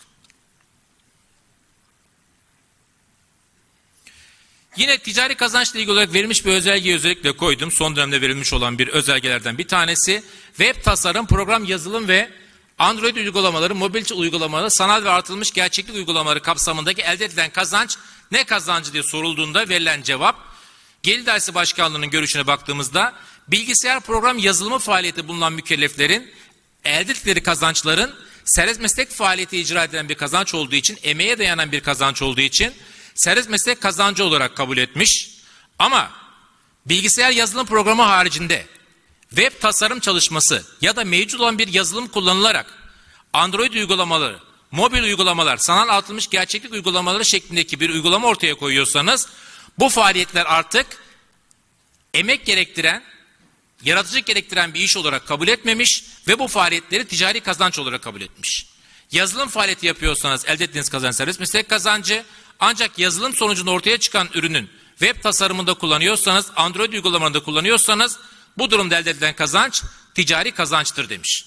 Yine ticari kazançla ilgili olarak verilmiş bir özelgeyi özellikle koydum. Son dönemde verilmiş olan bir özelgelerden bir tanesi. Web tasarım, program yazılım ve Android uygulamaları, mobil uygulamaları, sanal ve artırılmış gerçeklik uygulamaları kapsamındaki elde edilen kazanç ne kazancı diye sorulduğunda verilen cevap, Gelir Dairesi Başkanlığı'nın görüşüne baktığımızda bilgisayar program yazılımı faaliyeti bulunan mükelleflerin elde ettikleri kazançların serbest meslek faaliyeti icra edilen bir kazanç olduğu için, emeğe dayanan bir kazanç olduğu için serbest meslek kazancı olarak kabul etmiş. Ama bilgisayar yazılım programı haricinde web tasarım çalışması ya da mevcut olan bir yazılım kullanılarak Android uygulamaları, mobil uygulamalar, sanal artırılmış gerçeklik uygulamaları şeklindeki bir uygulama ortaya koyuyorsanız bu faaliyetler artık emek gerektiren, yaratıcılık gerektiren bir iş olarak kabul etmemiş ve bu faaliyetleri ticari kazanç olarak kabul etmiş. Yazılım faaliyeti yapıyorsanız elde ettiğiniz kazanç serbest meslek kazancı, ancak yazılım sonucunda ortaya çıkan ürünün web tasarımında kullanıyorsanız, Android uygulamalarında kullanıyorsanız bu durumda elde edilen kazanç ticari kazançtır demiş.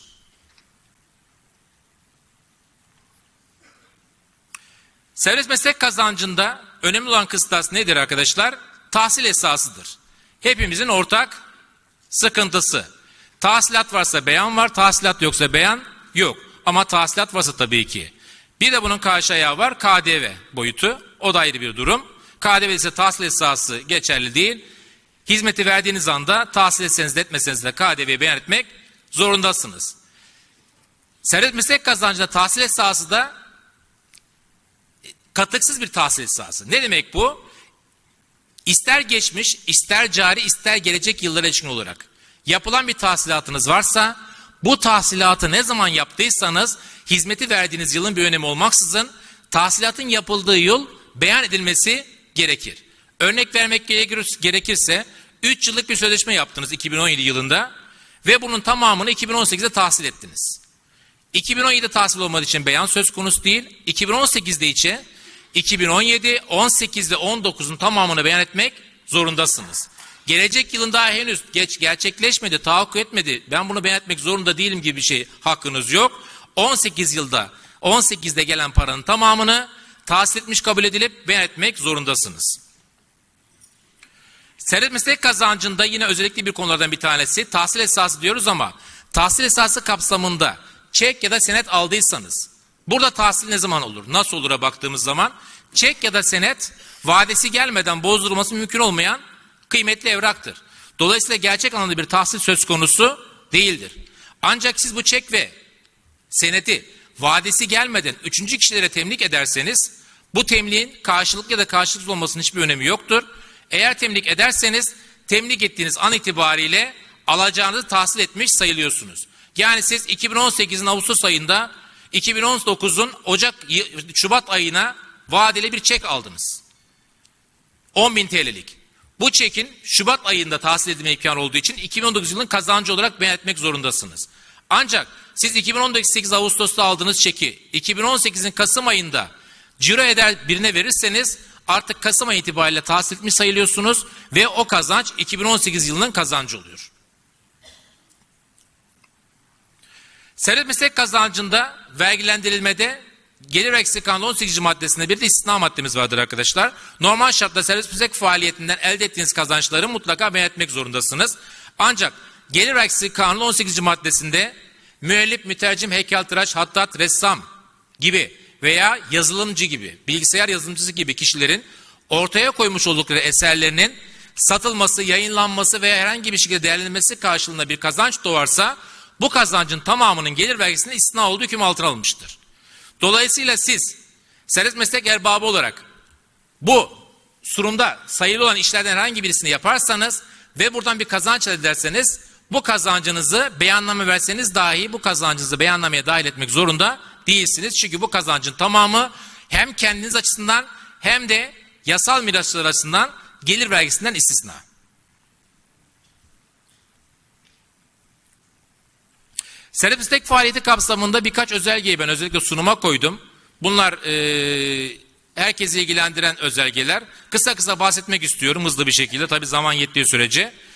Serbest meslek kazancında önemli olan kıstas nedir arkadaşlar? Tahsil esasıdır. Hepimizin ortak sıkıntısı. Tahsilat varsa beyan var, tahsilat yoksa beyan yok. Ama tahsilat varsa tabii ki. Bir de bunun karşı ayağı var, KDV boyutu. O da ayrı bir durum. KDV ise tahsil esası geçerli değil. Hizmeti verdiğiniz anda tahsil etseniz de etmeseniz de KDV'yi beyan etmek zorundasınız. Serbest meslek kazancında tahsil esası da katıksız bir tahsil esası. Ne demek bu? İster geçmiş, ister cari, ister gelecek yıllara ilişkin olarak yapılan bir tahsilatınız varsa, bu tahsilatı ne zaman yaptıysanız hizmeti verdiğiniz yılın bir önemi olmaksızın tahsilatın yapıldığı yıl beyan edilmesi gerekir. Örnek vermek gerekirse 3 yıllık bir sözleşme yaptınız 2017 yılında ve bunun tamamını 2018'de tahsil ettiniz. 2017'de tahsil olmadığı için beyan söz konusu değil. 2018'de için 2017, 18 ve 19'un tamamını beyan etmek zorundasınız. Gelecek yılın daha henüz gerçekleşmedi, tahakkuk etmedi. Ben bunu beyan etmek zorunda değilim gibi bir şey hakkınız yok. 18 yılda 18'de gelen paranın tamamını tahsil etmiş kabul edilip beyan etmek zorundasınız. Serbest meslek kazancında yine özellikle bir konulardan bir tanesi tahsil esası diyoruz ama tahsil esası kapsamında çek ya da senet aldıysanız burada tahsil ne zaman olur? Nasıl olur'a baktığımız zaman çek ya da senet vadesi gelmeden bozdurulması mümkün olmayan kıymetli evraktır. Dolayısıyla gerçek anlamda bir tahsil söz konusu değildir. Ancak siz bu çek ve seneti vadesi gelmeden 3. kişilere temlik ederseniz bu temliğin karşılıklı ya da karşılıksız olmasının hiçbir önemi yoktur. Eğer temlik ederseniz temlik ettiğiniz an itibariyle alacağınızı tahsil etmiş sayılıyorsunuz. Yani siz 2018'in Ağustos ayında 2019'un Şubat ayına vadeli bir çek aldınız. 10.000 TL'lik. Bu çekin Şubat ayında tahsil edilme imkanı olduğu için 2019 yılının kazancı olarak beyan etmek zorundasınız. Ancak siz 2018 Ağustos'ta aldığınız çeki 2018'in Kasım ayında ciro eder birine verirseniz artık Kasım ayı itibariyle tahsil etmiş sayılıyorsunuz ve o kazanç 2018 yılının kazancı oluyor. Serbest meslek kazancında vergilendirilmede Gelir Vergisi Kanunu 18. maddesinde bir de istisna maddemiz vardır arkadaşlar. Normal şartla serbest meslek faaliyetinden elde ettiğiniz kazançları mutlaka beyan etmek zorundasınız. Ancak Gelir Vergisi Kanunu 18. maddesinde müellif, mütercim, heykeltıraş, hattat, ressam gibi veya yazılımcı gibi, bilgisayar yazılımcısı gibi kişilerin ortaya koymuş oldukları eserlerinin satılması, yayınlanması veya herhangi bir şekilde değerlendirilmesi karşılığında bir kazanç doğarsa bu kazancın tamamının gelir vergisine istisna olduğu hüküm altına alınmıştır. Dolayısıyla siz serbest meslek erbabı olarak bu sunumda sayılı olan işlerden herhangi birisini yaparsanız ve buradan bir kazanç elde ederseniz bu kazancınızı beyanname verseniz dahi bu kazancınızı beyannameye dahil etmek zorunda değilsiniz. Çünkü bu kazancın tamamı hem kendiniz açısından hem de yasal mirasçılar açısından gelir vergisinden istisna. Serbest meslek faaliyeti kapsamında birkaç özelgeyi ben özellikle sunuma koydum. Bunlar herkesi ilgilendiren özelgeler. Kısa kısa bahsetmek istiyorum hızlı bir şekilde. Tabii zaman yettiği sürece.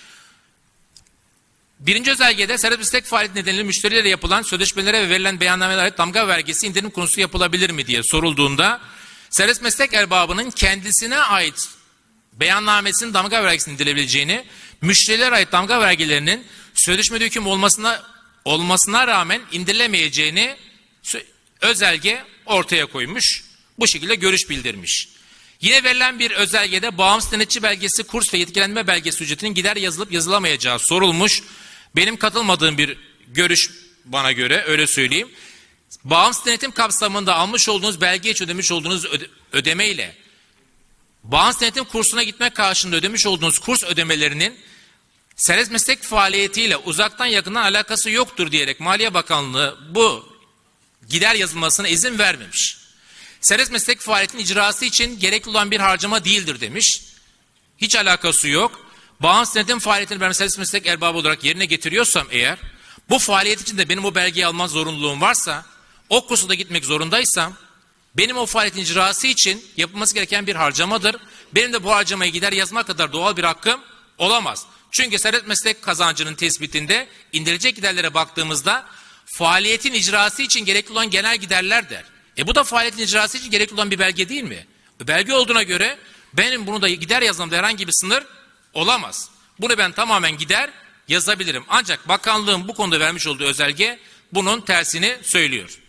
Birinci özelgede serbest meslek faaliyeti nedeniyle müşterilerle yapılan sözleşmelere ve verilen beyannamelere ait damga vergisi indirim konusu yapılabilir mi diye sorulduğunda serbest meslek erbabının kendisine ait beyannamesinin damga vergisinin indirilebileceğini, müşterilere ait damga vergilerinin sözleşmede hüküm olmasına rağmen indirilemeyeceğini özelge ortaya koymuş. Bu şekilde görüş bildirmiş. Yine verilen bir özelgede bağımsız denetçi belgesi, kurs ve yetkilendirme belgesi ücretinin gider yazılıp yazılamayacağı sorulmuş. Benim katılmadığım bir görüş bana göre, öyle söyleyeyim. Bağımsız denetim kapsamında almış olduğunuz belge için ödemiş olduğunuz ödeme ile bağımsız denetim kursuna gitmek karşılığında ödemiş olduğunuz kurs ödemelerinin serbest meslek faaliyetiyle uzaktan yakından alakası yoktur diyerek Maliye Bakanlığı bu gider yazılmasına izin vermemiş. Serbest meslek faaliyetinin icrası için gerekli olan bir harcama değildir demiş. Hiç alakası yok. Bağımsız denetim faaliyetini ben serbest meslek erbabı olarak yerine getiriyorsam eğer, bu faaliyet için de benim o belgeyi alma zorunluluğum varsa, o kursa da gitmek zorundaysam, benim o faaliyetin icrası için yapılması gereken bir harcamadır. Benim de bu harcamayı gider yazmak kadar doğal bir hakkım olamaz. Çünkü serbest meslek kazancının tespitinde indirilecek giderlere baktığımızda faaliyetin icrası için gerekli olan genel giderler der. Bu da faaliyetin icrası için gerekli olan bir belge değil mi? Belge olduğuna göre benim bunu da gider yazmamda herhangi bir sınır olamaz. Bunu ben tamamen gider yazabilirim. Ancak bakanlığın bu konuda vermiş olduğu özelge bunun tersini söylüyor.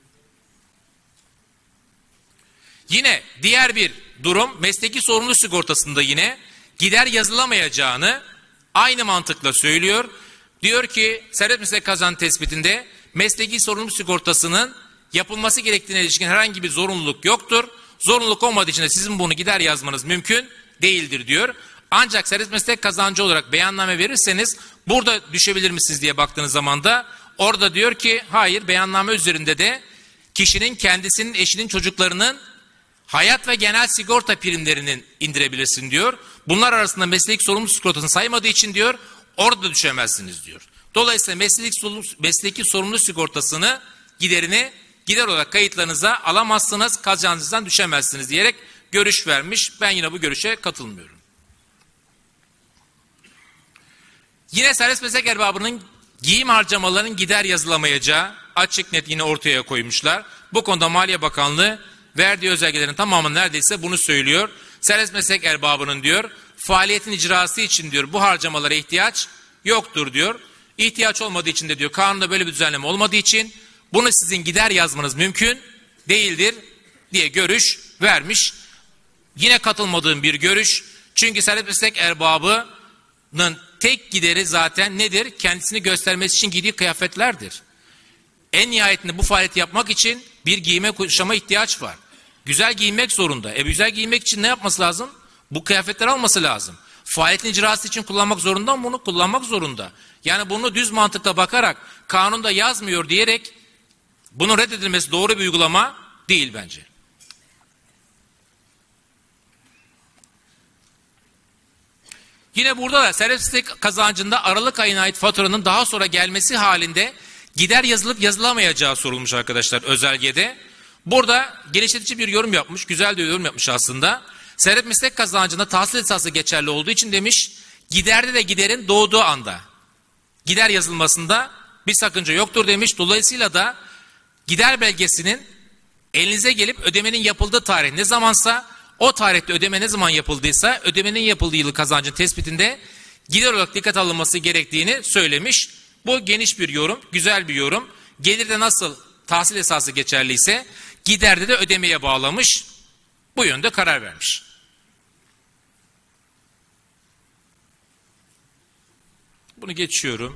Yine diğer bir durum mesleki sorumluluk sigortasında yine gider yazılamayacağını aynı mantıkla söylüyor. Diyor ki serbest meslek kazancı tespitinde mesleki sorumluluk sigortasının yapılması gerektiğine ilişkin herhangi bir zorunluluk yoktur. Zorunluluk olmadığı için de sizin bunu gider yazmanız mümkün değildir diyor. Ancak serbest meslek kazancı olarak beyanname verirseniz burada düşebilir misiniz diye baktığınız zaman da orada diyor ki hayır, beyanname üzerinde de kişinin kendisinin, eşinin, çocuklarının hayat ve genel sigorta primlerinin indirebilirsin diyor. Bunlar arasında mesleki sorumluluk sigortasını saymadığı için diyor orada da düşemezsiniz diyor. Dolayısıyla mesleki sorumluluk sigortasını giderini gider olarak kayıtlarınıza alamazsınız, kazancınızdan düşemezsiniz diyerek görüş vermiş. Ben yine bu görüşe katılmıyorum. Yine serbest meslek erbabının giyim harcamalarının gider yazılamayacağı açık net yine ortaya koymuşlar. Bu konuda Maliye Bakanlığı verdiği özelgelerin tamamı neredeyse bunu söylüyor. Serbest meslek erbabının diyor faaliyetin icrası için diyor bu harcamalara ihtiyaç yoktur diyor. İhtiyaç olmadığı için de diyor kanunda böyle bir düzenleme olmadığı için bunu sizin gider yazmanız mümkün değildir diye görüş vermiş. Yine katılmadığım bir görüş. Çünkü serbest meslek erbabının tek gideri zaten nedir? Kendisini göstermesi için giydiği kıyafetlerdir. En nihayetinde bu faaliyeti yapmak için bir giyime kuşama ihtiyaç var. Güzel giyinmek zorunda. Güzel giyinmek için ne yapması lazım? Bu kıyafetleri alması lazım. Faaliyetin icrası için kullanmak zorunda mı? Bunu kullanmak zorunda. Yani bunu düz mantıkla bakarak kanunda yazmıyor diyerek bunun reddedilmesi doğru bir uygulama değil bence. Yine burada da serbest meslek kazancında Aralık ayına ait faturanın daha sonra gelmesi halinde gider yazılıp yazılamayacağı sorulmuş arkadaşlar özelgede. Burada genişletici bir yorum yapmış, güzel bir yorum yapmış aslında. Serbest meslek kazancında tahsil esası geçerli olduğu için demiş, giderde de giderin doğduğu anda gider yazılmasında bir sakınca yoktur demiş. Dolayısıyla da gider belgesinin elinize gelip ödemenin yapıldığı tarih ne zamansa, o tarihte ödeme ne zaman yapıldıysa ödemenin yapıldığı yılı kazancın tespitinde gider olarak dikkat alınması gerektiğini söylemiş. Bu geniş bir yorum, güzel bir yorum. Gelirde nasıl tahsil esası geçerliyse giderde de ödemeye bağlamış. Bu yönde karar vermiş. Bunu geçiyorum.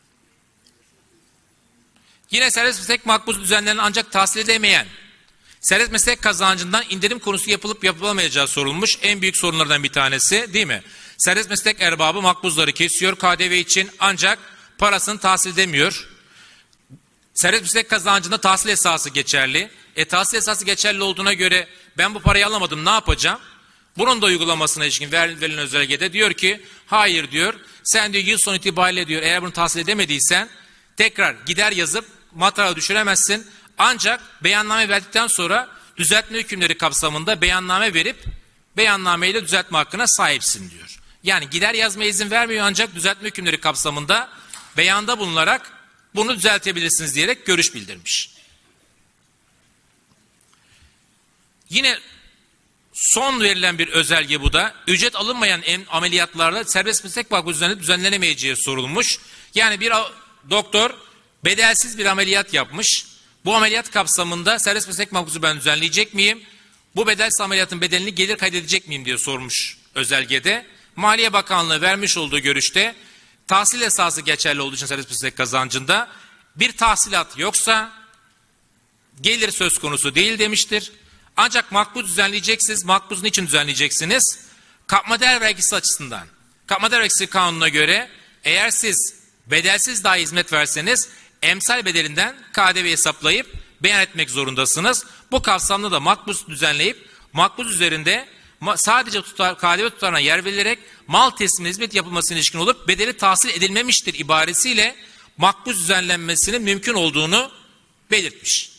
Yine serbest meslek makbuz düzenlerinin ancak tahsil edemeyen serbest meslek kazancından indirim konusu yapılıp yapılamayacağı sorulmuş. En büyük sorunlardan bir tanesi değil mi? Serbest meslek erbabı makbuzları kesiyor KDV için ancak parasını tahsil edemiyor. Serbest meslek kazancında tahsil esası geçerli. Tahsil esası geçerli olduğuna göre ben bu parayı alamadım ne yapacağım? Bunun da uygulamasına ilişkin verilen özelgede diyor ki hayır diyor. Sen diyor yıl sonu itibariyle diyor eğer bunu tahsil edemediysen tekrar gider yazıp matraya düşüremezsin. Ancak beyanname verdikten sonra düzeltme hükümleri kapsamında beyanname verip beyannameyle düzeltme hakkına sahipsin diyor. Yani gider yazmaya izin vermiyor ancak düzeltme hükümleri kapsamında beyanda bulunarak bunu düzeltebilirsiniz diyerek görüş bildirmiş. Yine son verilen bir özelge bu da. Ücret alınmayan ameliyatlarda serbest meslek makbuzlarının düzenlenemeyeceği sorulmuş. Yani bir doktor bedelsiz bir ameliyat yapmış. Bu ameliyat kapsamında serbest meslek makbuzu ben düzenleyecek miyim? Bu bedelsiz ameliyatın bedelini gelir kaydedecek miyim diye sormuş özelgede. Maliye Bakanlığı vermiş olduğu görüşte tahsil esası geçerli olduğu için serbest meslek kazancında bir tahsilat yoksa gelir söz konusu değil demiştir. Ancak makbuz düzenleyeceksiniz. Makbuz niçin düzenleyeceksiniz? Kapma değer vergisi açısından. Kapma değer vergisi kanununa göre eğer siz bedelsiz dahi hizmet verseniz emsal bedelinden KDV hesaplayıp beyan etmek zorundasınız. Bu kapsamda da makbuz düzenleyip makbuz üzerinde sadece KDV tutarına yer verilerek mal teslimi hizmet yapılmasına ilişkin olup bedeli tahsil edilmemiştir ibaresiyle makbuz düzenlenmesinin mümkün olduğunu belirtmiş.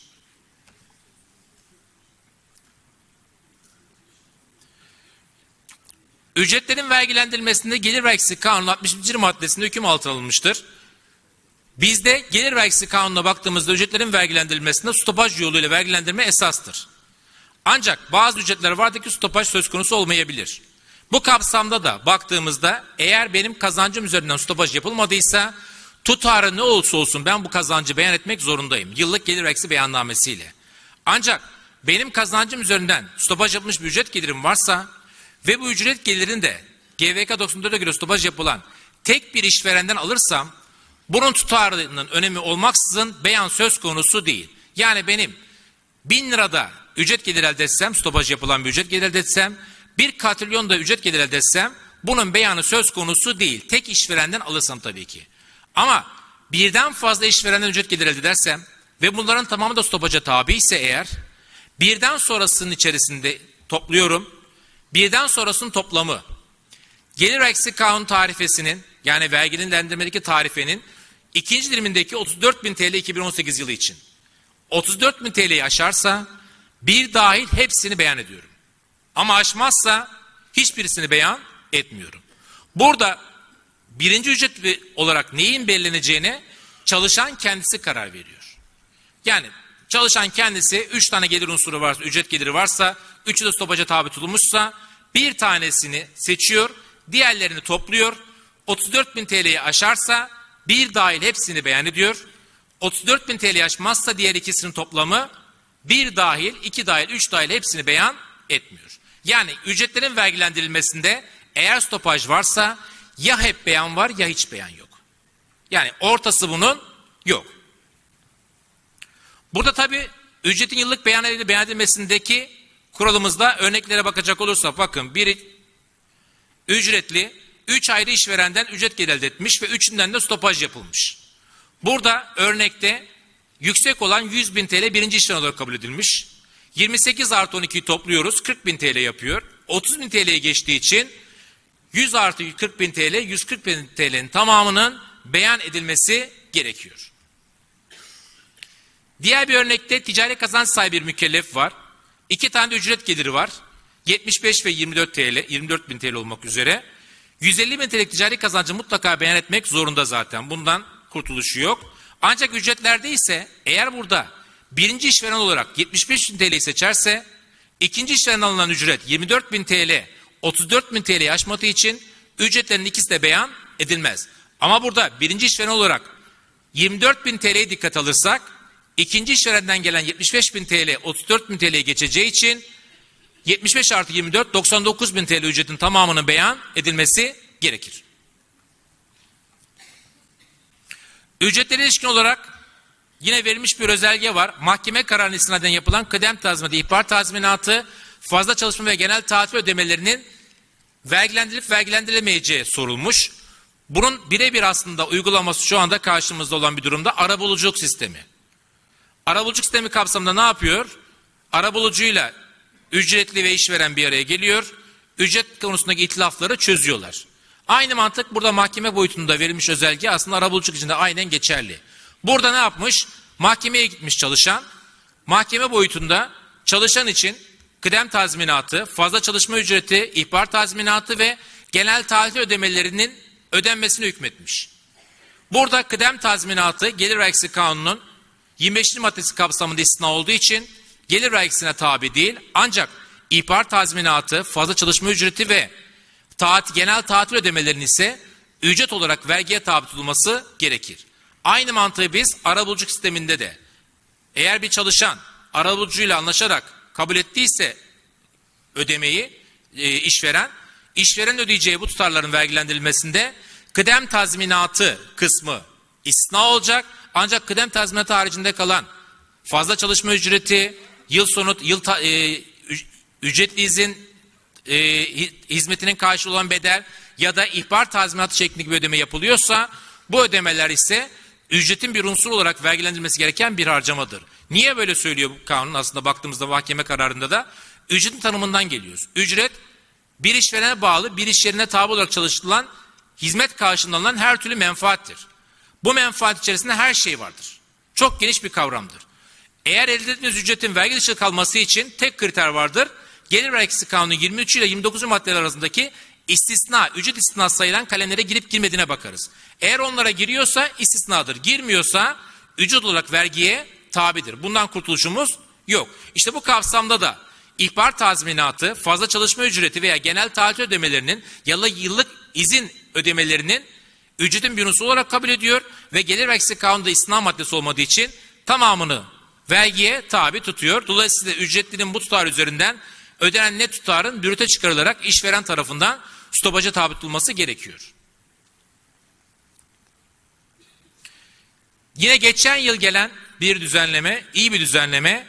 Ücretlerin vergilendirilmesinde gelir vergisi kanunu 61. maddesinde hüküm altına alınmıştır. Bizde gelir vergisi kanununa baktığımızda ücretlerin vergilendirilmesinde stopaj yoluyla vergilendirme esastır. Ancak bazı ücretler vardır ki stopaj söz konusu olmayabilir. Bu kapsamda da baktığımızda eğer benim kazancım üzerinden stopaj yapılmadıysa tutarı ne olursa olsun ben bu kazancı beyan etmek zorundayım. Yıllık gelir vergisi beyannamesiyle. Ancak benim kazancım üzerinden stopaj yapılmış bir ücret gelirim varsa ve bu ücret gelirini de GVK 94'e göre stopaj yapılan tek bir işverenden alırsam bunun tutarının önemi olmaksızın beyan söz konusu değil. Yani benim 1000 lirada ücret gelir elde etsem, stopaj yapılan bir ücret gelir elde etsem, 1 katrilyon da ücret gelir elde etsem bunun beyanı söz konusu değil. Tek işverenden alırsam tabii ki. Ama birden fazla işverenden ücret gelir elde edersem ve bunların tamamı da stopaja tabi ise eğer birden sonrasının içerisinde topluyorum. Birden sonrasının toplamı gelir vergisi kanun tarifesinin yani vergilendirmedeki tarifenin ikinci dilimindeki 34.000 TL 2018 yılı için 34.000 TL'yi aşarsa bir dahil hepsini beyan ediyorum. Ama aşmazsa hiçbirisini beyan etmiyorum. Burada birinci ücret olarak neyin belirleneceğine çalışan kendisi karar veriyor. Yani çalışan kendisi 3 tane gelir unsuru varsa, ücret geliri varsa, 3'ü de stopaja tabi tutulmuşsa bir tanesini seçiyor, diğerlerini topluyor. 34.000 TL'yi aşarsa bir dahil hepsini beyan ediyor. 34.000 TL'yi aşmazsa diğer ikisinin toplamı bir dahil, 2 dahil, 3 dahil hepsini beyan etmiyor. Yani ücretlerin vergilendirilmesinde eğer stopaj varsa ya hep beyan var ya hiç beyan yok. Yani ortası bunun yok. Burada tabii ücretin yıllık beyan edilmesindeki kuralımızda örneklere bakacak olursak bakın bir ücretli 3 ayrı işverenden ücret gelir elde etmiş ve 3'ünden de stopaj yapılmış. Burada örnekte yüksek olan 100.000 TL birinci işveren olarak kabul edilmiş. 28 artı 12'yi topluyoruz 40.000 TL yapıyor. 30.000 TL'ye geçtiği için 100 artı 40.000 TL 140.000 TL'nin tamamının beyan edilmesi gerekiyor. Diğer bir örnekte ticari kazanç sahibi bir mükellef var. 2 tane de ücret geliri var. 75 ve 24.000 TL olmak üzere. 150.000 TL ticari kazancı mutlaka beyan etmek zorunda zaten. Bundan kurtuluşu yok. Ancak ücretlerde ise eğer burada birinci işveren olarak 75.000 TL'yi seçerse ikinci işveren alınan ücret 24.000 TL 34.000 TL'yi aşmadığı için ücretlerin ikisi de beyan edilmez. Ama burada birinci işveren olarak 24.000 TL'yi dikkat alırsak ikinci işverenden gelen 75.000 TL 34.000 TL'ye geçeceği için 75 artı 24 99.000 TL ücretin tamamının beyan edilmesi gerekir. Ücretlere ilişkin olarak yine verilmiş bir özelge var. Mahkeme kararına istinaden yapılan kıdem tazminatı, ihbar tazminatı, fazla çalışma ve genel tatil ödemelerinin vergilendirilip vergilendirilemeyeceği sorulmuş. Bunun birebir aslında uygulaması şu anda karşımızda olan bir durumda arabuluculuk sistemi. Arabuluculuk sistemi kapsamında ne yapıyor? Arabulucuyla ücretli ve işveren bir araya geliyor. Ücret konusundaki ihtilafları çözüyorlar. Aynı mantık burada mahkeme boyutunda verilmiş özelge aslında arabuluculuk için de aynen geçerli. Burada ne yapmış? Mahkemeye gitmiş çalışan. Mahkeme boyutunda çalışan için kıdem tazminatı, fazla çalışma ücreti, ihbar tazminatı ve genel tatil ödemelerinin ödenmesine hükmetmiş. Burada kıdem tazminatı gelir vergisi kanunun 25. maddesi kapsamında istisna olduğu için gelir vergisine tabi değil. Ancak ihbar tazminatı, fazla çalışma ücreti ve genel tatil ödemelerinin ise ücret olarak vergiye tabi tutulması gerekir. Aynı mantığı biz arabuluculuk sisteminde de, eğer bir çalışan arabulucuyla anlaşarak kabul ettiyse ödemeyi işveren ödeyeceği bu tutarların vergilendirilmesinde kıdem tazminatı kısmı istisna olacak. Ancak kıdem tazminatı haricinde kalan fazla çalışma ücreti, yıl sonu ücretli izin hizmetinin karşılığı olan bedel ya da ihbar tazminatı şeklinde bir ödeme yapılıyorsa bu ödemeler ise ücretin bir unsur olarak vergilendirilmesi gereken bir harcamadır. Niye böyle söylüyor bu kanun? Aslında baktığımızda mahkeme kararında da ücretin tanımından geliyoruz. Ücret bir işverene bağlı, bir iş yerine tabi olarak çalıştırılan hizmet karşılığında alınan her türlü menfaattir. Bu menfaat içerisinde her şey vardır. Çok geniş bir kavramdır. Eğer elde ettiğiniz ücretin vergi dışı kalması için tek kriter vardır. Gelir vergisi kanunu 23 ile 29 maddeler arasındaki ücret istisnası sayılan kalemlere girip girmediğine bakarız. Eğer onlara giriyorsa istisnadır. Girmiyorsa ücret olarak vergiye tabidir. Bundan kurtuluşumuz yok. İşte bu kapsamda da ihbar tazminatı, fazla çalışma ücreti veya genel tatil ödemelerinin ya da yıllık izin ödemelerinin ücretin bir unsur olarak kabul ediyor ve gelir vergisi kanununda istisna maddesi olmadığı için tamamını vergiye tabi tutuyor. Dolayısıyla ücretlinin bu tutar üzerinden ödenen net tutarın bürüte çıkarılarak işveren tarafından stopaja tabi tutulması gerekiyor. Yine geçen yıl gelen bir düzenleme, iyi bir düzenleme,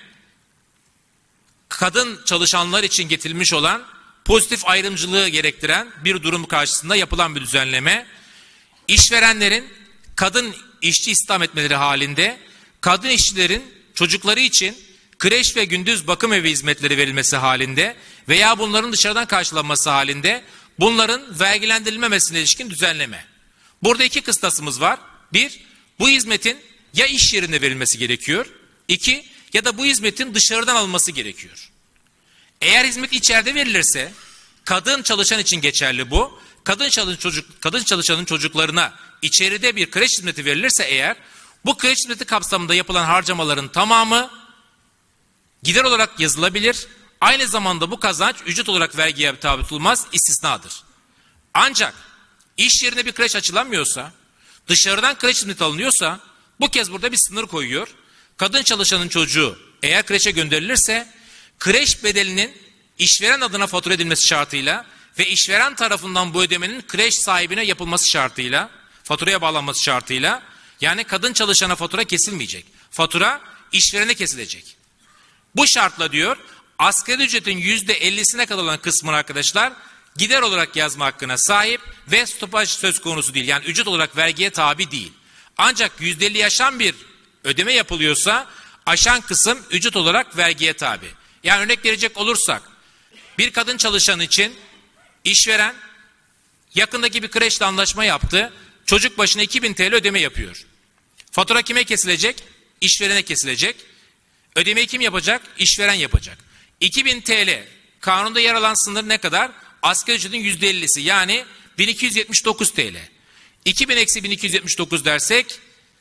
kadın çalışanlar için getirilmiş olan pozitif ayrımcılığı gerektiren bir durum karşısında yapılan bir düzenleme. İşverenlerin kadın işçi istihdam etmeleri halinde kadın işçilerin çocukları için kreş ve gündüz bakım evi hizmetleri verilmesi halinde veya bunların dışarıdan karşılanması halinde bunların vergilendirilmemesine ilişkin düzenleme. Burada iki kıstasımız var. Bir, bu hizmetin ya iş yerinde verilmesi gerekiyor. İki, ya da bu hizmetin dışarıdan alınması gerekiyor. Eğer hizmet içeride verilirse, kadın çalışan için geçerli bu. Kadın çalışanın çocuklarına içeride bir kreş hizmeti verilirse eğer, bu kreş hizmeti kapsamında yapılan harcamaların tamamı gider olarak yazılabilir. Aynı zamanda bu kazanç ücret olarak vergiye tabi tutulmaz, istisnadır. Ancak iş yerine bir kreş açılamıyorsa, dışarıdan kreş hizmeti alınıyorsa, bu kez burada bir sınır koyuyor. Kadın çalışanın çocuğu eğer kreşe gönderilirse, kreş bedelinin işveren adına fatura edilmesi şartıyla ve işveren tarafından bu ödemenin kreş sahibine yapılması şartıyla, faturaya bağlanması şartıyla, yani kadın çalışana fatura kesilmeyecek. Fatura işverene kesilecek. Bu şartla diyor, asgari ücretin %50'sine kadar olan kısmını arkadaşlar gider olarak yazma hakkına sahip ve stopaj söz konusu değil. Yani ücret olarak vergiye tabi değil. Ancak %50 aşan bir ödeme yapılıyorsa aşan kısım ücret olarak vergiye tabi. Yani örnek verecek olursak bir kadın çalışan için işveren yakındaki bir kreşle anlaşma yaptı. Çocuk başına 2000 TL ödeme yapıyor. Fatura kime kesilecek? İşverene kesilecek. Ödemeyi kim yapacak? İşveren yapacak. 2000 TL kanunda yer alan sınır ne kadar? Asgari ücretin %50'si yani 1279 TL. 2000 eksi 1279 dersek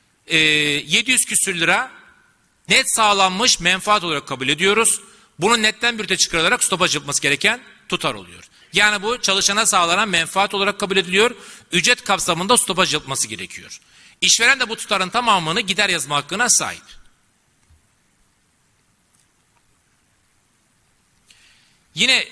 700 küsür lira net sağlanmış menfaat olarak kabul ediyoruz. Bunun netten bürüte çıkarılarak stopaj yapılması gereken tutar oluyor. Yani bu çalışana sağlanan menfaat olarak kabul ediliyor. Ücret kapsamında stopaj yapılması gerekiyor. İşveren de bu tutarın tamamını gider yazma hakkına sahip. Yine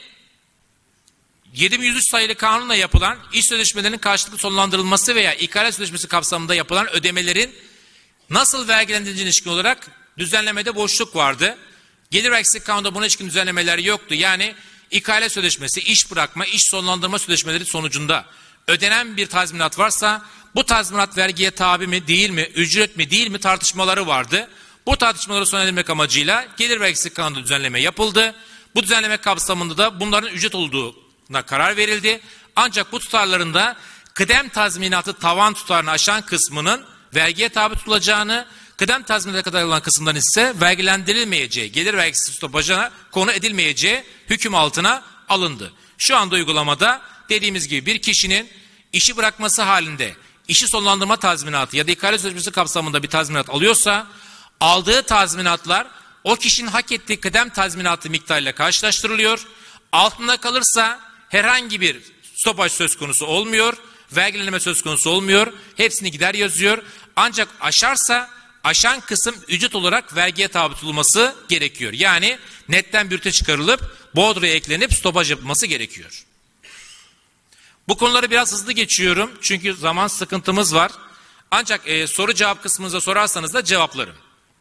7103 sayılı kanunla yapılan iş sözleşmelerinin karşılıklı sonlandırılması veya ikale sözleşmesi kapsamında yapılan ödemelerin nasıl vergilendirildiğine ilişkin olarak düzenlemede boşluk vardı. Gelir vergisi kanunda buna ilişkin düzenlemeler yoktu. Yani ikale sözleşmesi, iş bırakma, iş sonlandırma sözleşmeleri sonucunda ödenen bir tazminat varsa bu tazminat vergiye tabi mi değil mi, ücret mi değil mi tartışmaları vardı. Bu tartışmaları sona erdirmek amacıyla gelir vergisi kanunda düzenleme yapıldı. Bu düzenleme kapsamında da bunların ücret olduğuna karar verildi. Ancak bu tutarların da kıdem tazminatı tavan tutarını aşan kısmının vergiye tabi tutulacağını, kıdem tazminatına kadar olan kısımdan ise vergilendirilmeyeceği, gelir vergisi stopajına konu edilmeyeceği hüküm altına alındı. Şu anda uygulamada dediğimiz gibi bir kişinin işi bırakması halinde işi sonlandırma tazminatı ya da ihale sözleşmesi kapsamında bir tazminat alıyorsa, aldığı tazminatlar o kişinin hak ettiği kıdem tazminatı miktarıyla karşılaştırılıyor. Altında kalırsa herhangi bir stopaj söz konusu olmuyor, vergilenme söz konusu olmuyor, hepsini gider yazıyor. Ancak aşarsa aşan kısım ücret olarak vergiye tabi tutulması gerekiyor. Yani netten bürte çıkarılıp bordroya eklenip stopaj yapılması gerekiyor. Bu konuları biraz hızlı geçiyorum çünkü zaman sıkıntımız var. Ancak soru cevap kısmınıza sorarsanız da cevaplarım.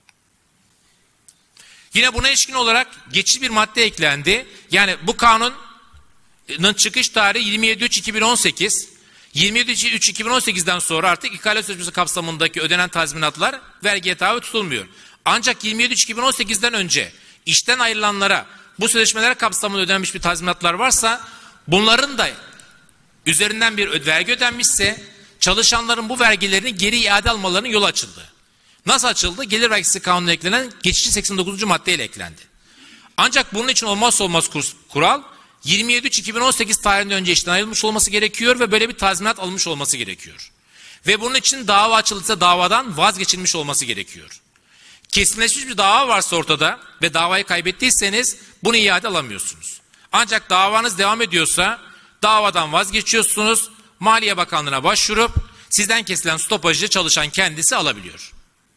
Yine buna ilişkin olarak geçici bir madde eklendi. Yani bu kanunun çıkış tarihi 27.3.2018. 27.3.2018'den sonra artık ihale sözleşmesi kapsamındaki ödenen tazminatlar vergiye tabi tutulmuyor. Ancak 27.3.2018'den önce işten ayrılanlara bu sözleşmeler kapsamında ödenmiş bir tazminatlar varsa bunların da üzerinden bir vergi ödenmişse çalışanların bu vergilerini geri iade almalarının yolu açıldı. Nasıl açıldı? Gelir vergisi kanununa eklenen geçici 89. maddeyle eklendi. Ancak bunun için olmazsa olmaz kural 27.3.2018 tarihinden önce işten ayrılmış olması gerekiyor ve böyle bir tazminat alınmış olması gerekiyor. Ve bunun için dava açılırsa davadan vazgeçilmiş olması gerekiyor. Kesinleşmiş bir dava varsa ortada ve davayı kaybettiyseniz bunu iade alamıyorsunuz. Ancak davanız devam ediyorsa davadan vazgeçiyorsunuz, Maliye Bakanlığı'na başvurup sizden kesilen stopajı çalışan kendisi alabiliyor.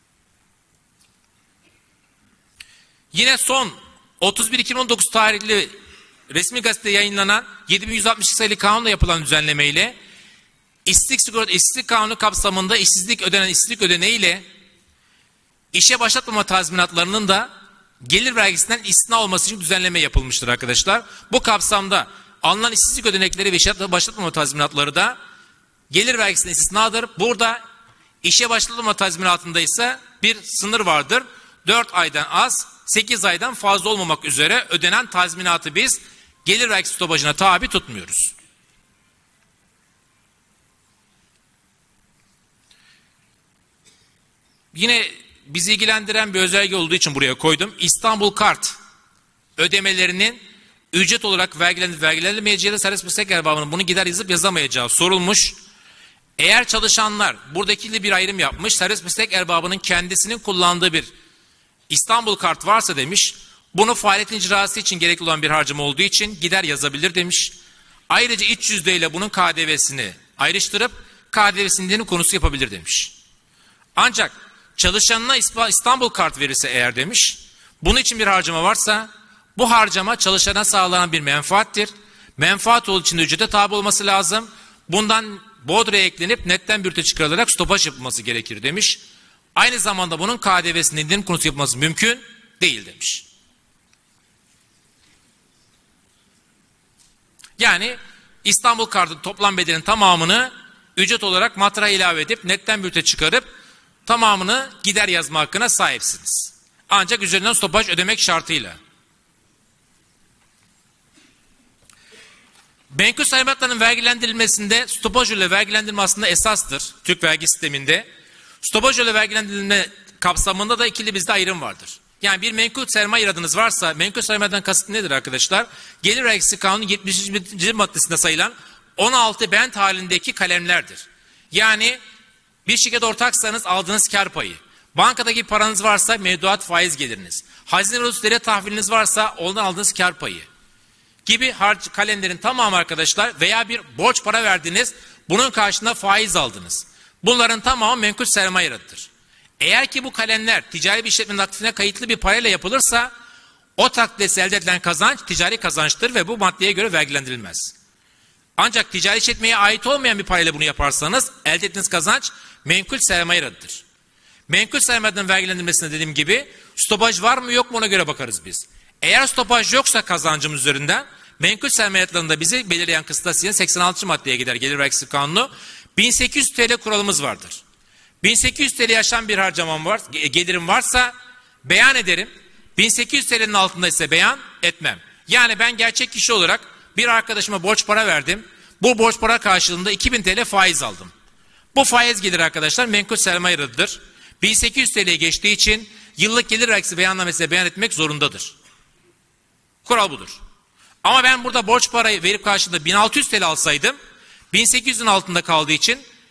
Yine son 31.2019 tarihli resmi gazetede yayınlanan 7162 sayılı kanunla yapılan düzenlemeyle işsizlik kanunu kapsamında ödenen işsizlik ödeneğiyle işe başlatmama tazminatlarının da gelir vergisinden istina olması için düzenleme yapılmıştır arkadaşlar. Bu kapsamda alınan işsizlik ödenekleri ve işe başlatmama tazminatları da gelir vergisinden istisnadır. Burada işe başlatmama tazminatında ise bir sınır vardır. 4 aydan az, 8 aydan fazla olmamak üzere ödenen tazminatı biz gelir vergisi stopajına tabi tutmuyoruz. Yine bizi ilgilendiren bir özelge olduğu için buraya koydum. İstanbul Kart ödemelerinin ücret olarak vergilenmeyeceği ya da serbest meslek erbabının bunu gider yazıp yazamayacağı sorulmuş. Eğer çalışanlar buradaki bir ayrım yapmış, serbest meslek erbabının kendisinin kullandığı bir İstanbul Kart varsa demiş, bunu faaliyetin icrası için gerekli olan bir harcama olduğu için gider yazabilir demiş. Ayrıca iç yüzdeyle bunun KDV'sini ayrıştırıp KDV'sinin indirim konusu yapabilir demiş. Ancak çalışanına İstanbul Kart verirse eğer demiş, bunun için bir harcama varsa bu harcama çalışana sağlanan bir menfaattir. Menfaat olduğu için de ücrete tabi olması lazım. Bundan bordroya eklenip netten bürte çıkarılarak stopaj yapılması gerekir demiş. Aynı zamanda bunun KDV'sinin indirim konusu yapılması mümkün değil demiş. Yani İstanbul Kart'ın toplam bedelinin tamamını ücret olarak matraha ilave edip netten bürte çıkarıp tamamını gider yazma hakkına sahipsiniz. Ancak üzerinden stopaj ödemek şartıyla. Menkul sayımatların vergilendirilmesinde stopaj ile vergilendirme aslında esastır Türk vergi sisteminde. Stopaj ile vergilendirilme kapsamında da ikili bizde ayrım vardır. Yani bir menkul sermaye iradınız varsa, menkul sermayeden kasıt nedir arkadaşlar? Gelir vergisi kanunun 71. maddesinde sayılan 16 bent halindeki kalemlerdir. Yani bir şirket ortaksanız aldığınız kar payı, bankadaki paranız varsa mevduat faiz geliriniz, hazine rüzgarı tahviliniz varsa ondan aldığınız kar payı gibi kalemlerin tamamı arkadaşlar veya bir borç para verdiniz, bunun karşılığında faiz aldınız. Bunların tamamı menkul sermaye iradıdır. Eğer ki bu kalemler ticari bir işletmenin aktifine kayıtlı bir parayla yapılırsa o takdirde elde edilen kazanç ticari kazançtır ve bu maddeye göre vergilendirilmez. Ancak ticari işletmeye ait olmayan bir parayla bunu yaparsanız elde ettiğiniz kazanç menkul sermaye iradıdır. Menkul sermayeden vergilendirilmesine dediğim gibi stopaj var mı yok mu ona göre bakarız biz. Eğer stopaj yoksa kazancımız üzerinden menkul sermayetlerinde bizi belirleyen kıstasının 86. maddeye gider gelir vergisi kanunu. 1800 TL kuralımız vardır. 1800 TL aşan bir harcamam var, gelirim varsa beyan ederim. 1800 TL'nin altında ise beyan etmem. Yani ben gerçek kişi olarak bir arkadaşıma borç para verdim. Bu borç para karşılığında 2000 TL faiz aldım. Bu faiz gelir arkadaşlar menkul sermaye iradıdır. 1800 TL'ye geçtiği için yıllık gelir vergisi beyannamesine beyan etmek zorundadır. Kural budur. Ama ben burada borç parayı verip karşılığında 1600 TL alsaydım 1800'ün altında kaldığı için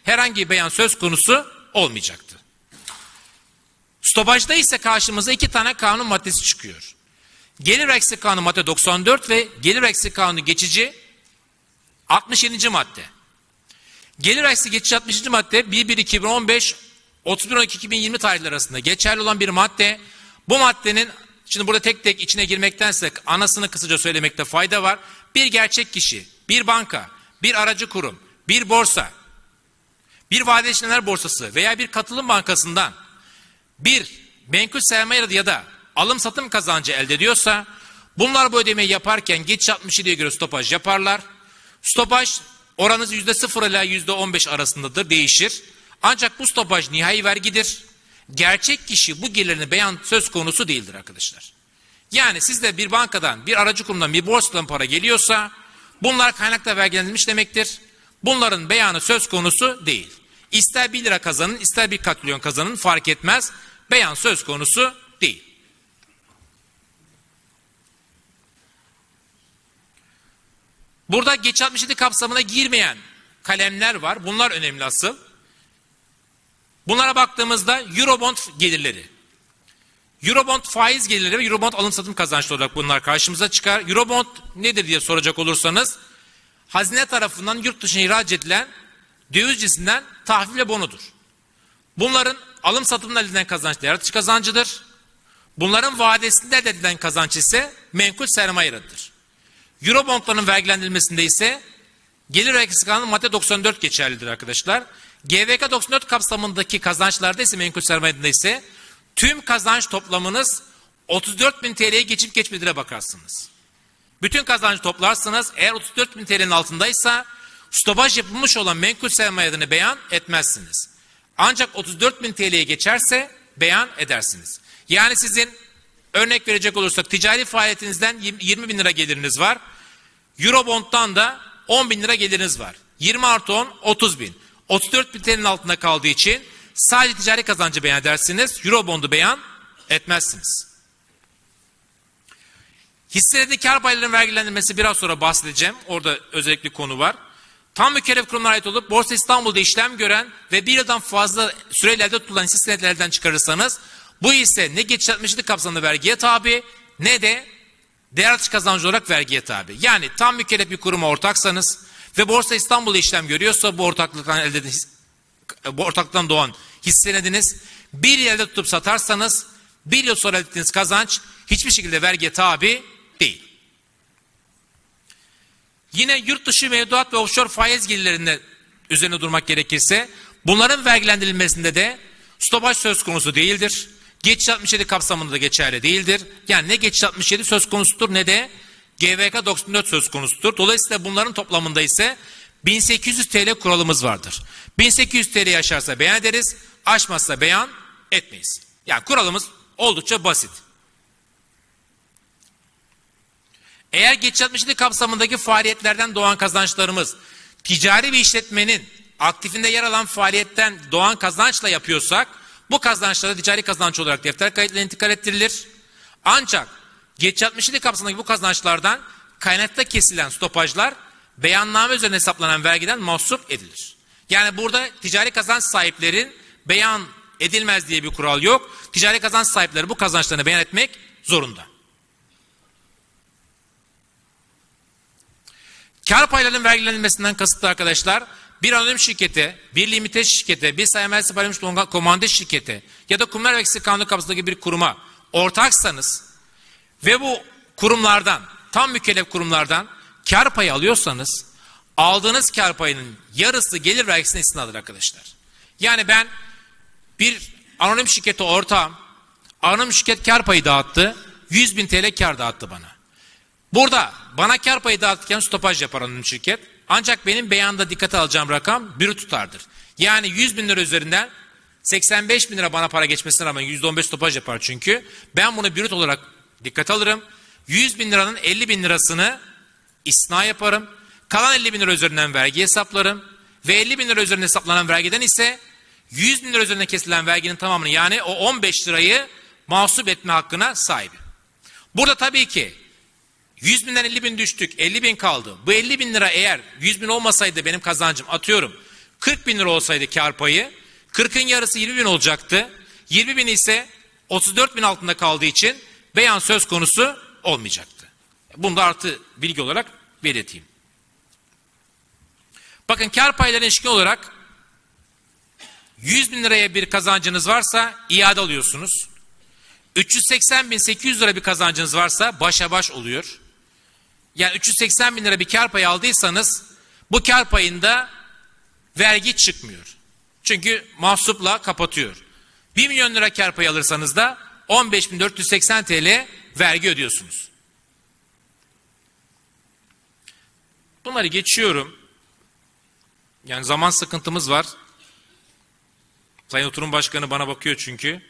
herhangi bir beyan söz konusu olmayacaktı. Stopajda ise karşımıza 2 tane kanun maddesi çıkıyor. Gelir vergisi kanunu madde 94 ve gelir vergisi kanunu geçici 67. madde. Gelir vergisi geçici 60. madde 1/1/2015 31/12/2020 tarihleri arasında geçerli olan bir madde. Bu maddenin, şimdi burada tek tek içine girmektense anasını kısaca söylemekte fayda var. Bir gerçek kişi, bir banka, bir aracı kurum, bir borsa, bir vadeli işlemler borsası veya bir katılım bankasından bir menkul sermaye ya da alım satım kazancı elde ediyorsa bunlar bu ödemeyi yaparken geçici 67'ye göre stopaj yaparlar. Stopaj oranı %0 ile %15 arasındadır, değişir. Ancak bu stopaj nihai vergidir. Gerçek kişi bu gelirini beyan söz konusu değildir arkadaşlar. Yani sizde bir bankadan, bir aracı kurumdan, bir borsadan para geliyorsa bunlar kaynakla vergilendirilmiş demektir. Bunların beyanı söz konusu değil. İster 1 lira kazanın, ister 1 katrilyon kazanın fark etmez. Beyan söz konusu değil. Burada geçici 67 kapsamına girmeyen kalemler var. Bunlar önemli asıl. Bunlara baktığımızda Eurobond gelirleri, Eurobond faiz gelirleri ve Eurobond alım satım kazançlı olarak bunlar karşımıza çıkar. Eurobond nedir diye soracak olursanız, hazine tarafından yurt dışına ihraç edilen döviz cinsinden tahvil ve bonodur. Bunların alım satımla elde edilen kazanç değer artışı kazancıdır. Bunların vadesinde elde edilen kazanç ise menkul sermaye yaratıdır. Eurobondların vergilendirilmesinde ise gelir vergisi kanunu madde 94 geçerlidir arkadaşlar. GVK 94 kapsamındaki kazançlarda ise menkul sermayede ise tüm kazanç toplamınız 34.000 TL'ye geçip geçmediğine bakarsınız. Bütün kazancı toplarsınız, eğer 34.000 TL'nin altındaysa stopaj yapılmış olan menkul sermayedini beyan etmezsiniz. Ancak 34.000 TL'ye geçerse beyan edersiniz. Yani sizin örnek verecek olursak ticari faaliyetinizden 20.000 lira geliriniz var. Eurobond'dan da 10.000 lira geliriniz var. 20 artı 10 30.000. 34.000 TL'nin altında kaldığı için sadece ticari kazancı beyan edersiniz. Eurobond'u beyan etmezsiniz. Hisseleri kar paylarının vergilendirmesi biraz sonra bahsedeceğim. Orada özellikle konu var. Tam mükellef kurumlara ait olup Borsa İstanbul'da işlem gören ve 1 yıldan fazla süreyle elde tutulan hisse senetlerden çıkarırsanız bu hisse ne geçici 67 kapsamında vergiye tabi ne de değer artışı kazancı olarak vergiye tabi. Yani tam mükellef bir kuruma ortaksanız ve Borsa İstanbul'da işlem görüyorsa bu ortaklıktan doğan hisse senediniz 1 yıl elde tutup satarsanız 1 yıl sonra elde ettiğiniz kazanç hiçbir şekilde vergiye tabi değil. Yine yurt dışı mevduat ve offshore faiz gelirlerinde üzerine durmak gerekirse bunların vergilendirilmesinde de stopaj söz konusu değildir. Geçici 67 kapsamında da geçerli değildir. Yani ne geçici 67 söz konusudur ne de GVK 94 söz konusudur. Dolayısıyla bunların toplamında ise 1800 TL kuralımız vardır. 1800 TL aşarsa beyan ederiz, aşmazsa beyan etmeyiz. Yani kuralımız oldukça basit. Eğer geçici 67 kapsamındaki faaliyetlerden doğan kazançlarımız ticari bir işletmenin aktifinde yer alan faaliyetten doğan kazançla yapıyorsak bu kazançlara ticari kazanç olarak defter kayıtlarına intikal ettirilir. Ancak geçici 67 kapsamındaki bu kazançlardan kaynakta kesilen stopajlar beyanname üzerine hesaplanan vergiden mahsup edilir. Yani burada ticari kazanç sahiplerin beyan edilmez diye bir kural yok. Ticari kazanç sahipleri bu kazançlarını beyan etmek zorunda. Kar paylarının vergilenmesinden kasıtlı arkadaşlar, bir anonim şirkete, bir limited şirkete, bir sayımel siparişmiş komande şirkete ya da kumlar vergisi kanunu kapsamındaki bir kuruma ortaksanız ve bu kurumlardan, tam mükellef kurumlardan kar payı alıyorsanız, aldığınız kar payının yarısı gelir vergisine istinaddır arkadaşlar. Yani ben bir anonim şirkete ortağım, anonim şirket kar payı dağıttı, 100.000 TL kar dağıttı bana. Burada bana kar payı dağıtırken stopaj yapar anonim şirket. Ancak benim beyanda dikkate alacağım rakam brüt tutardır. Yani 100.000 lira üzerinden 85.000 lira bana para geçmesine rağmen %15 stopaj yapar çünkü. Ben bunu brüt olarak dikkate alırım. 100.000 liranın 50.000 lirasını istisna yaparım. Kalan 50.000 lira üzerinden vergi hesaplarım. Ve 50.000 lira üzerinden hesaplanan vergiden ise 100.000 lira üzerinden kesilen verginin tamamını yani o 15 lirayı mahsup etme hakkına sahibim. Burada tabii ki 100.000'den 50.000 düştük, 50.000 kaldı. Bu 50.000 lira eğer 100.000 olmasaydı benim kazancım atıyorum 40 bin lira olsaydı kar payı, 40'ın yarısı 20 bin olacaktı. 20 bin ise 34 bin altında kaldığı için beyan söz konusu olmayacaktı. Bunu da artı bilgi olarak belirteyim. Bakın kar paylarına ilişkin olarak 100 bin liraya bir kazancınız varsa iade alıyorsunuz. 380.800 lira bir kazancınız varsa başa baş oluyor. Yani 380 bin lira bir kar payı aldıysanız bu kar payında vergi çıkmıyor. Çünkü mahsupla kapatıyor. 1 milyon lira kar payı alırsanız da 15.480 TL vergi ödüyorsunuz. Bunları geçiyorum. Yani zaman sıkıntımız var. Sayın Oturum Başkanı bana bakıyor çünkü.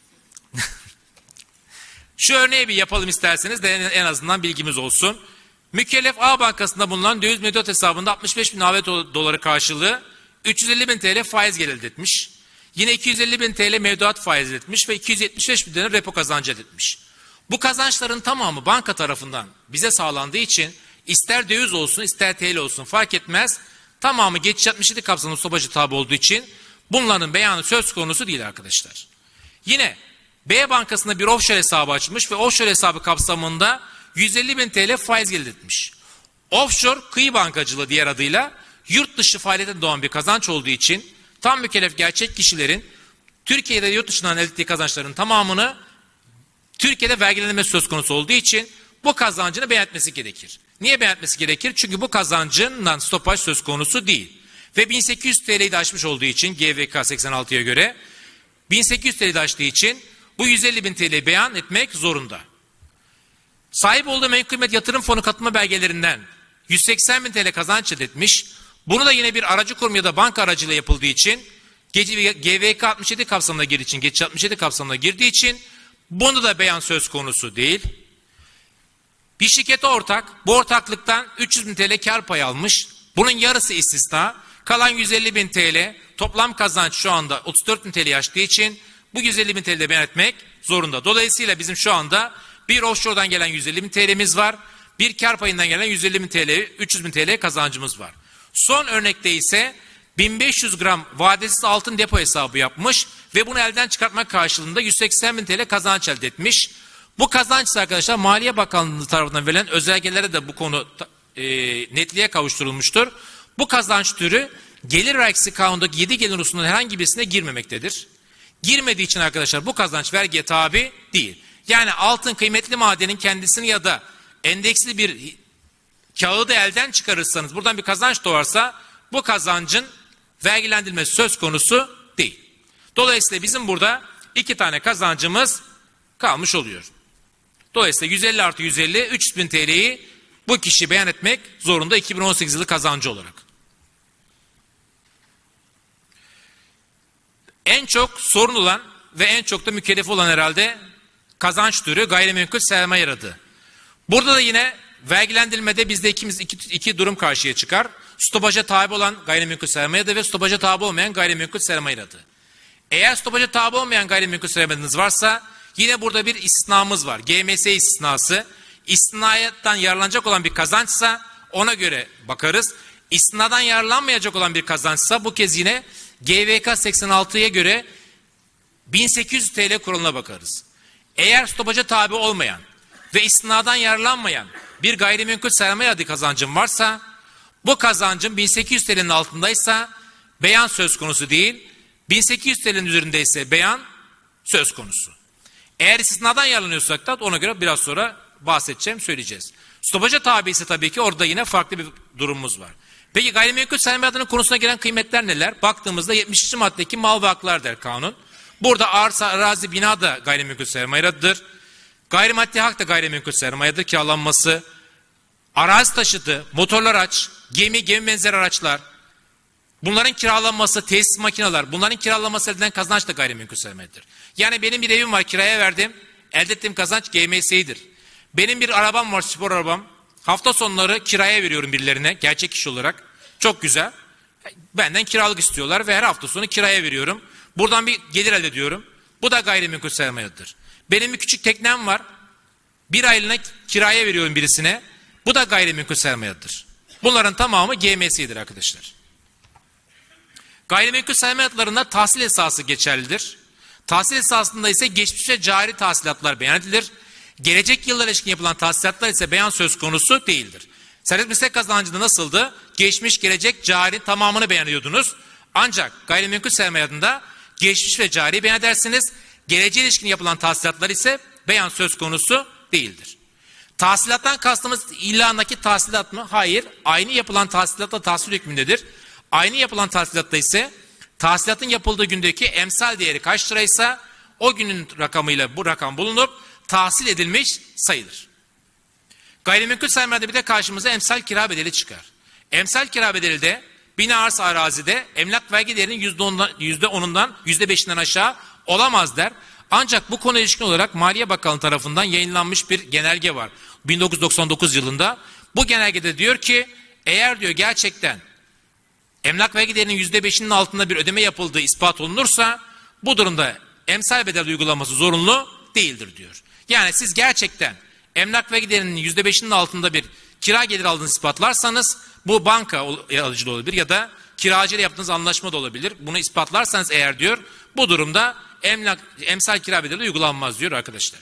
Şu örneği bir yapalım isterseniz de en azından bilgimiz olsun. Mükellef A Bankası'nda bulunan döviz mevduat hesabında 65 bin ABD doları karşılığı 350 bin TL faiz elde etmiş. Yine 250 bin TL mevduat faiz elde etmiş ve 275 bin TL repo kazancı elde etmiş. Bu kazançların tamamı banka tarafından bize sağlandığı için ister döviz olsun ister TL olsun fark etmez. Tamamı geçiş 67 kapsamında stopajı tabi olduğu için bunların beyanı söz konusu değil arkadaşlar. Yine B Bankası'nda bir offshore hesabı açmış ve offshore hesabı kapsamında 150 bin TL faiz elde etmiş. Offshore kıyı bankacılığı diğer adıyla yurt dışı faaliyetten doğan bir kazanç olduğu için tam mükellef gerçek kişilerin Türkiye'de yurt dışından elde ettiği kazançların tamamını Türkiye'de vergilenmesi söz konusu olduğu için bu kazancını beyan etmesi gerekir. Niye beyan etmesi gerekir? Çünkü bu kazancından stopaj söz konusu değil. Ve 1800 TL'yi de aşmış olduğu için GVK 86'ya göre 1800 TL'yi de aştığı için bu 150 bin TL'yi beyan etmek zorunda. Sahip olduğu menkul kıymet yatırım fonu katılma belgelerinden 180 bin TL kazanç elde etmiş. Bunu da yine bir aracı kurum ya da banka aracılığıyla yapıldığı için GVK 67 kapsamına girdiği için, geçiş 67 kapsamına girdiği için bunu da beyan söz konusu değil. Bir şirkete ortak, bu ortaklıktan 300 bin TL kar payı almış. Bunun yarısı istisna. Kalan 150 bin TL toplam kazanç şu anda 34 bin TL'yi aştığı için bu 150 bin TL'de beyan etmek zorunda. Dolayısıyla bizim şu anda bir offshore'dan gelen 150 bin TL'miz var. Bir kar payından gelen 150 bin TL, 300 bin TL kazancımız var. Son örnekte ise 1500 gram vadesiz altın depo hesabı yapmış ve bunu elden çıkartmak karşılığında 180 bin TL kazanç elde etmiş. Bu kazanç arkadaşlar Maliye Bakanlığı tarafından verilen özelgelere de bu konu netliğe kavuşturulmuştur. Bu kazanç türü gelir vergisi kanunundaki 7 gelir hususundan herhangi birisine girmemektedir. Girmediği için arkadaşlar bu kazanç vergiye tabi değil. Yani altın kıymetli madenin kendisini ya da endeksli bir kağıdı elden çıkarırsanız buradan bir kazanç doğarsa bu kazancın vergilendirilmesi söz konusu değil. Dolayısıyla bizim burada 2 tane kazancımız kalmış oluyor. Dolayısıyla 150 artı 150 300 bin TL'yi bu kişi beyan etmek zorunda 2018 yılı kazancı olarak. En çok sorun olan ve en çok da mükellef olan herhalde kazanç türü gayrimenkul sermaye yaradı. Burada da yine vergilendirilmede bizde iki durum karşıya çıkar. Stopaja tabi olan gayrimenkul sermaye yaradı ve stopaja tabi olmayan gayrimenkul sermaye yaradı. Eğer stopaja tabi olmayan gayrimenkul sermaye yaradınız varsa yine burada bir istisnamız var. GMS istisnası. İstisnadan yararlanacak olan bir kazançsa ona göre bakarız. İstisnadan yararlanmayacak olan bir kazançsa bu kez yine GVK 86'ya göre 1800 TL kuralına bakarız. Eğer stopaja tabi olmayan ve istisnadan yararlanmayan bir gayrimenkul sermaye adı kazancım varsa bu kazancın 1800 TL'nin altındaysa beyan söz konusu değil, 1800 TL'nin üzerindeyse beyan söz konusu. Eğer istisnadan yararlanıyorsak da ona göre biraz sonra bahsedeceğim, söyleyeceğiz. Stopaja tabi ise tabii ki orada yine farklı bir durumumuz var. Peki gayrimenkul sermaye adının konusuna giren kıymetler neler? Baktığımızda 70. maddedeki mal ve haklar der kanun. Burada arsa, arazi, bina da gayrimenkul sermaye adıdır. Gayrimaddi hak da gayrimenkul sermaye adıdır, kiralanması. Arazi taşıtı, motorlu araç, gemi benzeri araçlar. Bunların kiralanması, tesis makineler, bunların kiralanması elde edilen kazanç da gayrimenkul sermayedir. Yani benim bir evim var, kiraya verdim, elde ettiğim kazanç GMS'dir. Benim bir arabam var, spor arabam. Hafta sonları kiraya veriyorum birilerine, gerçek kişi olarak. Çok güzel. Benden kiralık istiyorlar ve her hafta sonu kiraya veriyorum. Buradan bir gelir elde ediyorum. Bu da gayrimenkul sermayedir. Benim bir küçük teknem var. Bir aylığına kiraya veriyorum birisine. Bu da gayrimenkul sermayedir. Bunların tamamı GMS'dir arkadaşlar. Gayrimenkul sermayatlarında tahsil esası geçerlidir. Tahsil esasında ise geçmiş ve cari tahsilatlar beyan edilir. Gelecek yıllara ilişkin yapılan tahsilatlar ise beyan söz konusu değildir. Serbest meslek kazancında nasıldı? Geçmiş, gelecek, cari tamamını beyan ediyordunuz. Ancak gayrimenkul sermayatında geçmiş ve cari beyan edersiniz. Geleceğe ilişkin yapılan tahsilatlar ise beyan söz konusu değildir. Tahsilattan kastımız illa nakit tahsilat mı? Hayır. Aynı yapılan tahsilatla tahsil hükmündedir. Aynı yapılan tahsilatta ise tahsilatın yapıldığı gündeki emsal değeri kaç liraysa o günün rakamıyla bu rakam bulunup tahsil edilmiş sayılır. Gayrimenkul sermayede bir de karşımıza emsal kira bedeli çıkar. Emsal kira bedeli de bina arsa arazide emlak vergi değerinin %10'undan %5'inden aşağı olamaz der. Ancak bu konuya ilişkin olarak Maliye Bakanlığı tarafından yayınlanmış bir genelge var. 1999 yılında. Bu genelgede diyor ki eğer diyor gerçekten emlak vergi değerinin %5'inin altında bir ödeme yapıldığı ispat olunursa bu durumda emsal bedel uygulaması zorunlu değildir diyor. Yani siz gerçekten emlak vergi değerinin %5'inin altında bir kira geliri aldığınızı ispatlarsanız bu banka alıcı da olabilir ya da kiracıyla yaptığınız anlaşma da olabilir. Bunu ispatlarsanız eğer diyor bu durumda emsal kira bedeli uygulanmaz diyor arkadaşlar.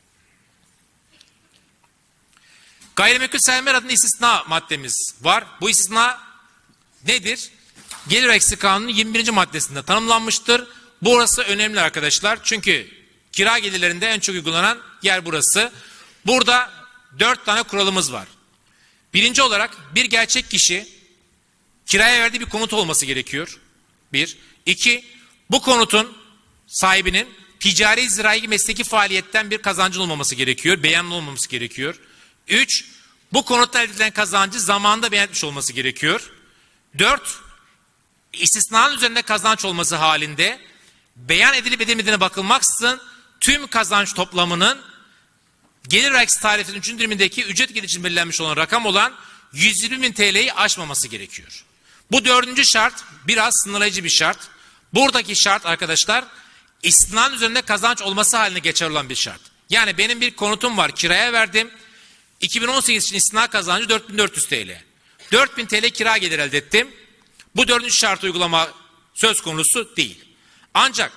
Gayrimenkul sermaye adında istisna maddemiz var. Bu istisna nedir? Gelir vergisi kanunun 21. maddesinde tanımlanmıştır. Burası önemli arkadaşlar. Çünkü kira gelirlerinde en çok uygulanan yer burası. Burada 4 tane kuralımız var. Birinci olarak bir gerçek kişi kiraya verdiği bir konut olması gerekiyor. 1. 2. Bu konutun sahibinin ticari zirai mesleki faaliyetten bir kazancın olmaması gerekiyor. Beyanlı olmaması gerekiyor. 3. Bu konuttan elde edilen kazancı zamanında beyan etmiş olması gerekiyor. 4. İstisnanın üzerinde kazanç olması halinde beyan edilip edilmediğine bakılmaksızın tüm kazanç toplamının gelir vergisi tarifinin 3. dilimindeki ücret geliri için belirlenmiş olan rakam olan 120.000 TL'yi aşmaması gerekiyor. Bu 4. şart biraz sınırlayıcı bir şart. Buradaki şart arkadaşlar istisnanın üzerinde kazanç olması haline geçerli olan bir şart. Yani benim bir konutum var, kiraya verdim. 2018 için istisna kazancı 4.400 TL. 4.000 TL kira gelir elde ettim. Bu 4. şart uygulama söz konusu değil. Ancak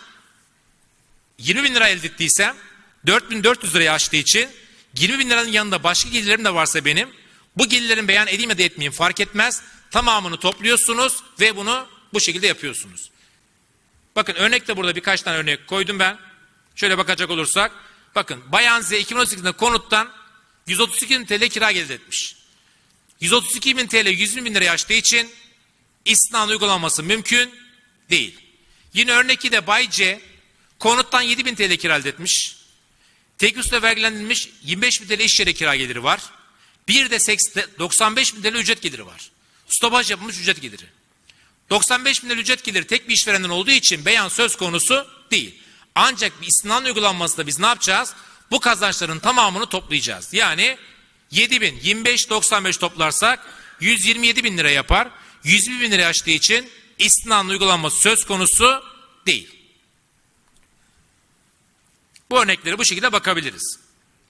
20.000 lira elde ettiysem 4.400 lirayı aştığı için 20.000 liranın yanında başka gelirlerim de varsa benim bu gelirlerin beyan edeyim ya da etmeyeyim fark etmez. Tamamını topluyorsunuz ve bunu bu şekilde yapıyorsunuz. Bakın örnekte burada birkaç tane örnek koydum ben. Şöyle bakacak olursak bakın Bayan Z 2018'de konuttan 132.000 TL kira elde etmiş. 132.000 TL 120.000 liraya aştığı için istisnanın uygulanması mümkün değil. Yine örnek 2'de Bay C konuttan 7.000 TL kira elde etmiş. Tek üstle vergilendirilmiş 25.000 TL iş yeri kira geliri var. Bir de 95.000 TL ücret geliri var. Stopaj yapılmış ücret geliri. 95.000 TL ücret geliri tek bir işverenden olduğu için beyan söz konusu değil. Ancak bir istisnanın uygulanmasında biz ne yapacağız? Bu kazançların tamamını toplayacağız. Yani 7.000, 25, 95 toplarsak 127.000 lira yapar. 101.000 lira açtığı için istisnanın uygulanması söz konusu değil. Bu örnekleri bu şekilde bakabiliriz.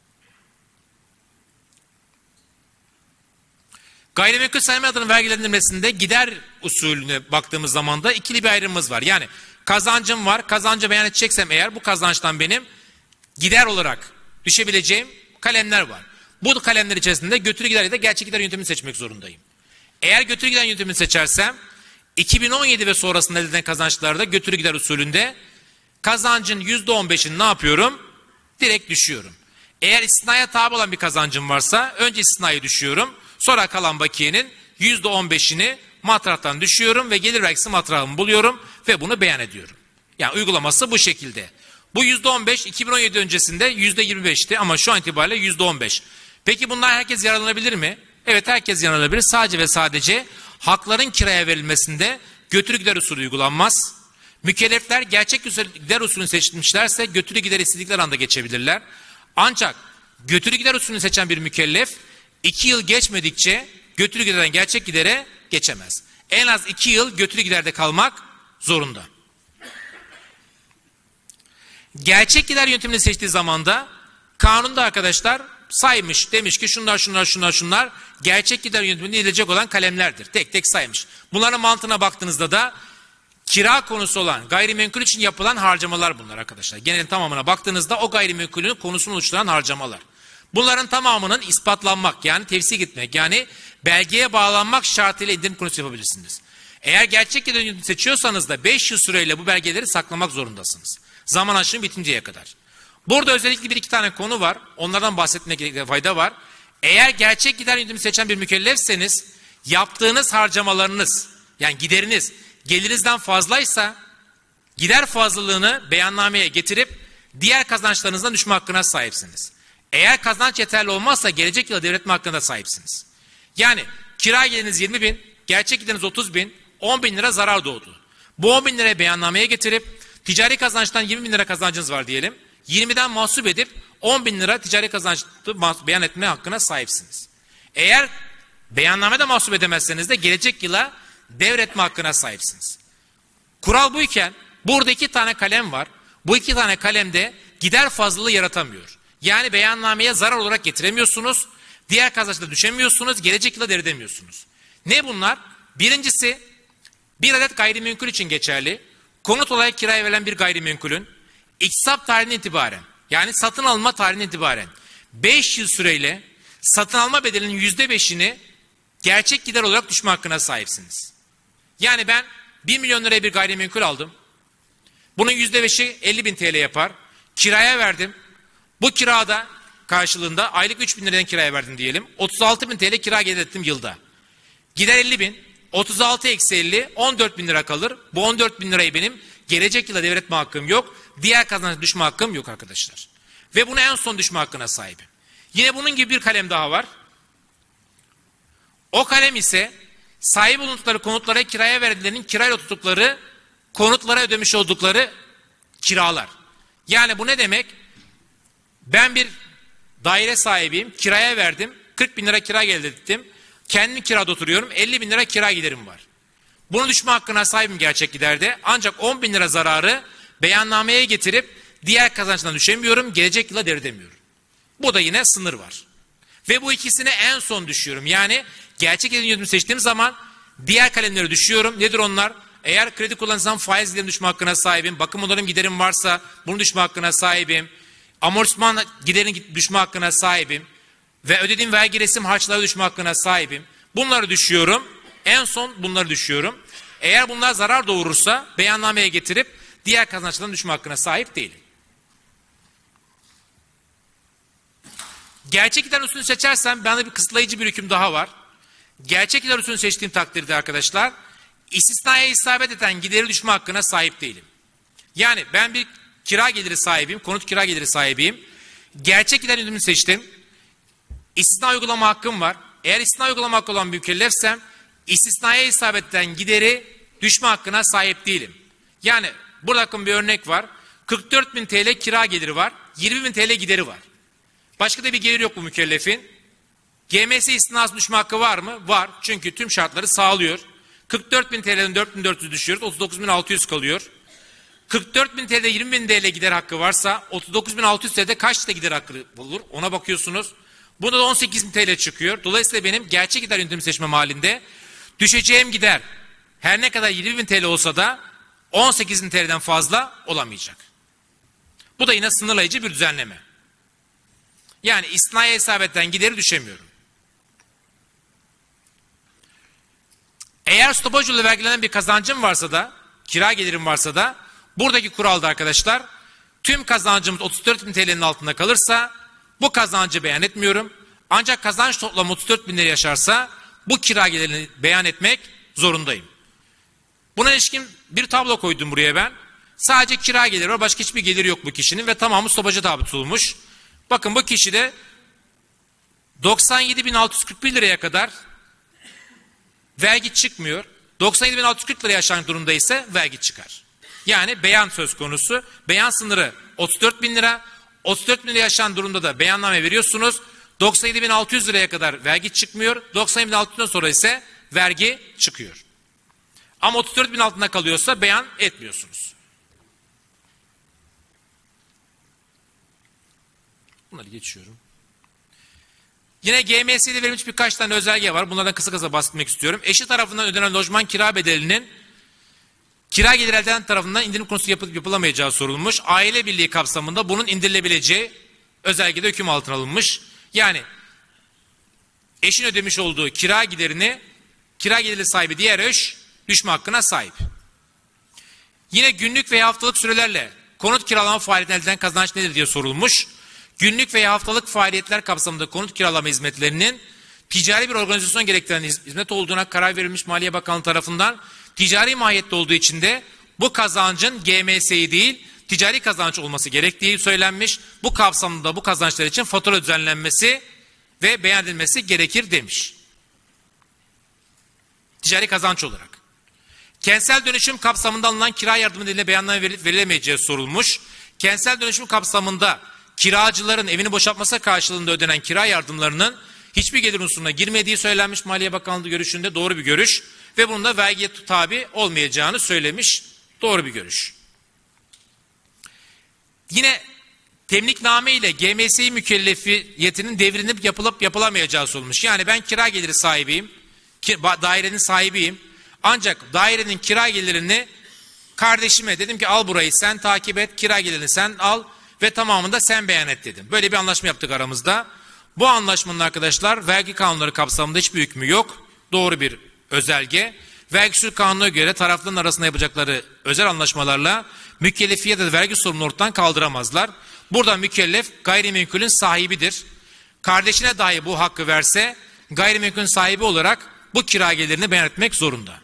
Gayrimenkul sermaye adının vergilendirmesinde gider usulüne baktığımız zaman da ikili bir ayrımımız var. Yani kazancım var, kazancı beyan edeceksem eğer bu kazançtan benim gider olarak düşebileceğim kalemler var. Bu kalemler içerisinde götürü gider ya da gerçek gider yöntemini seçmek zorundayım. Eğer götürü gider yöntemini seçersem 2017 ve sonrasında elde edilen kazançlarda götürü gider usulünde kazancın %15'ini ne yapıyorum? Direkt düşüyorum. Eğer istisnaya tabi olan bir kazancım varsa önce istisnayı düşüyorum. Sonra kalan bakiyenin %15'ini matrahtan düşüyorum ve gelir vergisi matrahımı buluyorum ve bunu beyan ediyorum. Yani uygulaması bu şekilde. Bu %15 2017 öncesinde %25'ti ama şu an itibariyle %15. Peki bunlar herkes yararlanabilir mi? Evet herkes yararlanabilir. Sadece ve sadece hakların kiraya verilmesinde götürü gider usulü uygulanmaz. Mükellefler gerçek gider usulünü seçmişlerse götürü gider istedikleri anda geçebilirler. Ancak götürü gider usulünü seçen bir mükellef 2 yıl geçmedikçe götürü giderden gerçek gidere geçemez. En az 2 yıl götürü giderde kalmak zorunda. Gerçek gider yöntemini seçtiği zaman da kanunda arkadaşlar saymış, demiş ki şunlar gerçek gider yöntemine edilecek olan kalemlerdir. Tek tek saymış. Bunların mantığına baktığınızda da kira konusu olan gayrimenkul için yapılan harcamalar bunlar arkadaşlar. Genelin tamamına baktığınızda o gayrimenkulün konusunu oluşturan harcamalar. Bunların tamamının ispatlanmak yani tefsik etmek yani belgeye bağlanmak şartıyla indirim konusu yapabilirsiniz. Eğer gerçek gider yöntemi seçiyorsanız da 5 yıl süreyle bu belgeleri saklamak zorundasınız. Zaman aşımı bitinceye kadar. Burada özellikle bir iki tane konu var. Onlardan bahsetmekte fayda var. Eğer gerçek gider yöntemi seçen bir mükellefseniz yaptığınız harcamalarınız yani gideriniz gelirinizden fazlaysa gider fazlalığını beyannameye getirip diğer kazançlarınızdan düşme hakkına sahipsiniz. Eğer kazanç yeterli olmazsa gelecek yıla devretme hakkına sahipsiniz. Yani kira geliriniz 20 bin, gerçek gideriniz 30 bin, 10 bin lira zarar doğdu. Bu 10 bin lirayı beyannameye getirip ticari kazançtan 20 bin lira kazancınız var diyelim. 20'den mahsup edip 10 bin lira ticari kazançlı beyan etme hakkına sahipsiniz. Eğer beyannamede mahsup edemezseniz de gelecek yıla devretme hakkına sahipsiniz. Kural buyken burada 2 tane kalem var. Bu 2 tane kalemde gider fazlalığı yaratamıyor. Yani beyannameye zarar olarak getiremiyorsunuz. Diğer kazançta düşemiyorsunuz. Gelecek yıla devredemiyorsunuz. Ne bunlar? Birincisi bir adet gayrimenkul için geçerli. Konut olarak kiraya verilen bir gayrimenkulün iktisap tarihinden itibaren yani satın alma tarihinden itibaren 5 yıl süreyle satın alma bedelinin %5'ini gerçek gider olarak düşme hakkına sahipsiniz. Yani ben 1 milyon liraya bir gayrimenkul aldım. Bunun %5'i 50 bin TL yapar. Kiraya verdim. Bu kirada karşılığında aylık 3 bin liradan kiraya verdim diyelim. 36 bin TL kira gelir ettim yılda. Gider 50 bin. 36 eksi 50 14 bin lira kalır. Bu 14 bin lirayı benim gelecek yıla devretme hakkım yok. Diğer kazançta düşme hakkım yok arkadaşlar. Ve buna en son düşme hakkına sahibim. Yine bunun gibi bir kalem daha var. O kalem ise sahip oldukları konutlara kiraya verilenlerin kirayla tuttukları konutlara ödemiş oldukları kiralar. Yani bu ne demek? Ben bir daire sahibiyim, kiraya verdim, 40 bin lira kira elde ettim. Kendim kirada oturuyorum, 50 bin lira kira giderim var. Bunu düşme hakkına sahibim gerçek giderde. Ancak 10 bin lira zararı beyannameye getirip diğer kazançtan düşemiyorum, gelecek yıla devredemiyorum. Bu da yine sınır var. Ve bu ikisine en son düşüyorum. Yani gerçek gider yöntemi seçtiğim zaman diğer kalemleri düşüyorum. Nedir onlar? Eğer kredi kullanırsam faiz giderim düşme hakkına sahibim. Bakım onarım giderim varsa bunu düşme hakkına sahibim. Amortisman giderin düşme hakkına sahibim. Ve ödediğim vergi resim harçları düşme hakkına sahibim. Bunları düşüyorum. En son bunları düşüyorum. Eğer bunlar zarar doğurursa beyannameye getirip diğer kazançlardan düşme hakkına sahip değilim. Gerçek gider usulünü seçersem bende bir kısıtlayıcı bir hüküm daha var. Gerçek gider usulünü seçtiğim takdirde arkadaşlar istisnaya isabet eden gideri düşme hakkına sahip değilim. Yani ben bir kira geliri sahibiyim, konut kira geliri sahibiyim. Gerçek gider yöntemini seçtim. İstisna uygulama hakkım var. Eğer istisna uygulama hakkı olan bir mükellefsem istisnaya isabet eden gideri düşme hakkına sahip değilim. Yani burada bir örnek var. 44 bin TL kira geliri var. 20 bin TL gideri var. Başka da bir gelir yok bu mükellefin. GMS istisnası düşme hakkı var mı? Var. Çünkü tüm şartları sağlıyor. 44 bin TL'den 4.400 düşüyoruz. 39.600 kalıyor. 44 bin TL'de 20 bin TL gider hakkı varsa 39.600 TL'de kaç TL gider hakkı olur? Ona bakıyorsunuz. Bunda da 18 bin TL çıkıyor. Dolayısıyla benim gerçek gider yöntemi seçmem halinde düşeceğim gider her ne kadar 20 bin TL olsa da 18 bin TL'den fazla olamayacak. Bu da yine sınırlayıcı bir düzenleme. Yani istisnaya isabetten gideri düşemiyorum. Eğer stopaj yoluyla vergilenen bir kazancım varsa da, kira gelirim varsa da, buradaki kuralda arkadaşlar, tüm kazancımız 34 bin TL'nin altında kalırsa, bu kazancı beyan etmiyorum. Ancak kazanç toplamı 34 bin lira yaşarsa, bu kira gelirini beyan etmek zorundayım. Buna ilişkin bir tablo koydum buraya ben. Sadece kira geliri var, başka hiçbir geliri yok bu kişinin ve tamamı stopaja tabi tutulmuş. Bakın bu kişi de 97.641 liraya kadar vergi çıkmıyor. 97.640 liraya aşan durumda ise vergi çıkar. Yani beyan söz konusu. Beyan sınırı 34 bin lira. 34 bin liraya aşan durumda da beyanname veriyorsunuz. 97.600 liraya kadar vergi çıkmıyor. 97.600'dan sonra ise vergi çıkıyor. Ama 34 bin altında kalıyorsa beyan etmiyorsunuz. Bunları geçiyorum. Yine GMS'de verilmiş birkaç tane özelge var. Bunlardan kısa bahsetmek istiyorum. Eşi tarafından ödenen lojman kira bedelinin Kira geliri elde eden tarafından indirim konusu yapılamayacağı sorulmuş. Aile birliği kapsamında bunun indirilebileceği özellikle hüküm altına alınmış. Yani eşin ödemiş olduğu kira giderini kira geliri sahibi diğer eş düşme hakkına sahip. Yine günlük veya haftalık sürelerle konut kiralama faaliyetinden elde edilen kazanç nedir diye sorulmuş. Günlük veya haftalık faaliyetler kapsamında konut kiralama hizmetlerinin ticari bir organizasyon gerektiren hizmet olduğuna karar verilmiş Maliye Bakanlığı tarafından. Ticari mahiyette olduğu için de bu kazancın GMS'yi değil ticari kazanç olması gerektiği söylenmiş. Bu kapsamda bu kazançlar için fatura düzenlenmesi ve beyan edilmesi gerekir demiş. Ticari kazanç olarak. Kentsel dönüşüm kapsamında alınan kira yardımı nedeniyle beyanlama verilemeyeceği sorulmuş. Kentsel dönüşüm kapsamında kiracıların evini boşaltması karşılığında ödenen kira yardımlarının hiçbir gelir unsuruna girmediği söylenmiş Maliye Bakanlığı görüşünde doğru bir görüş ve bunun da vergiye tabi olmayacağını söylemiş. Doğru bir görüş. Yine temlikname ile GMSİ mükellefiyetinin devrilip yapılamayacağı sorulmuş. Yani ben kira geliri sahibiyim, dairenin sahibiyim. Ancak dairenin kira gelirini kardeşime dedim ki al burayı sen takip et, kira gelirini sen al ve tamamını da sen beyan et dedim. Böyle bir anlaşma yaptık aramızda. Bu anlaşmanın arkadaşlar vergi kanunları kapsamında hiçbir hükmü yok. Doğru bir özelge. Vergi usul kanununa göre tarafların arasında yapacakları özel anlaşmalarla mükellefiyet ya da vergi sorumluluğunu ortadan kaldıramazlar. Burada mükellef gayrimenkulün sahibidir. Kardeşine dahi bu hakkı verse gayrimenkulün sahibi olarak bu kira gelirini beyan etmek zorunda.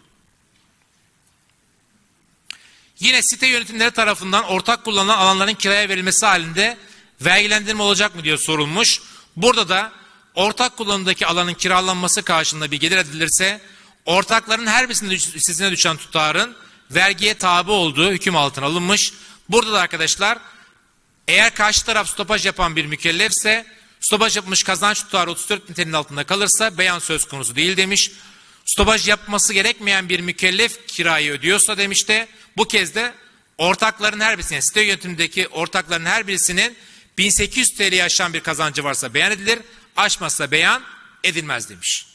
Yine site yönetimleri tarafından ortak kullanılan alanların kiraya verilmesi halinde vergilendirme olacak mı diye sorulmuş. Burada da ortak kullanımdaki alanın kiralanması karşılığında bir gelir edilirse ortakların her birisinin hissesine düşen tutarın vergiye tabi olduğu hüküm altına alınmış. Burada da arkadaşlar eğer karşı taraf stopaj yapan bir mükellefse stopaj yapılmış kazanç tutarı 34 bin TL'nin altında kalırsa beyan söz konusu değil demiş. Stopaj yapması gerekmeyen bir mükellef kirayı ödüyorsa demiş de bu kez de ortakların her birisinin site yönetimindeki ortakların her birisinin 1800 TL'yi aşan bir kazancı varsa beyan edilir, aşmazsa beyan edilmez demiş.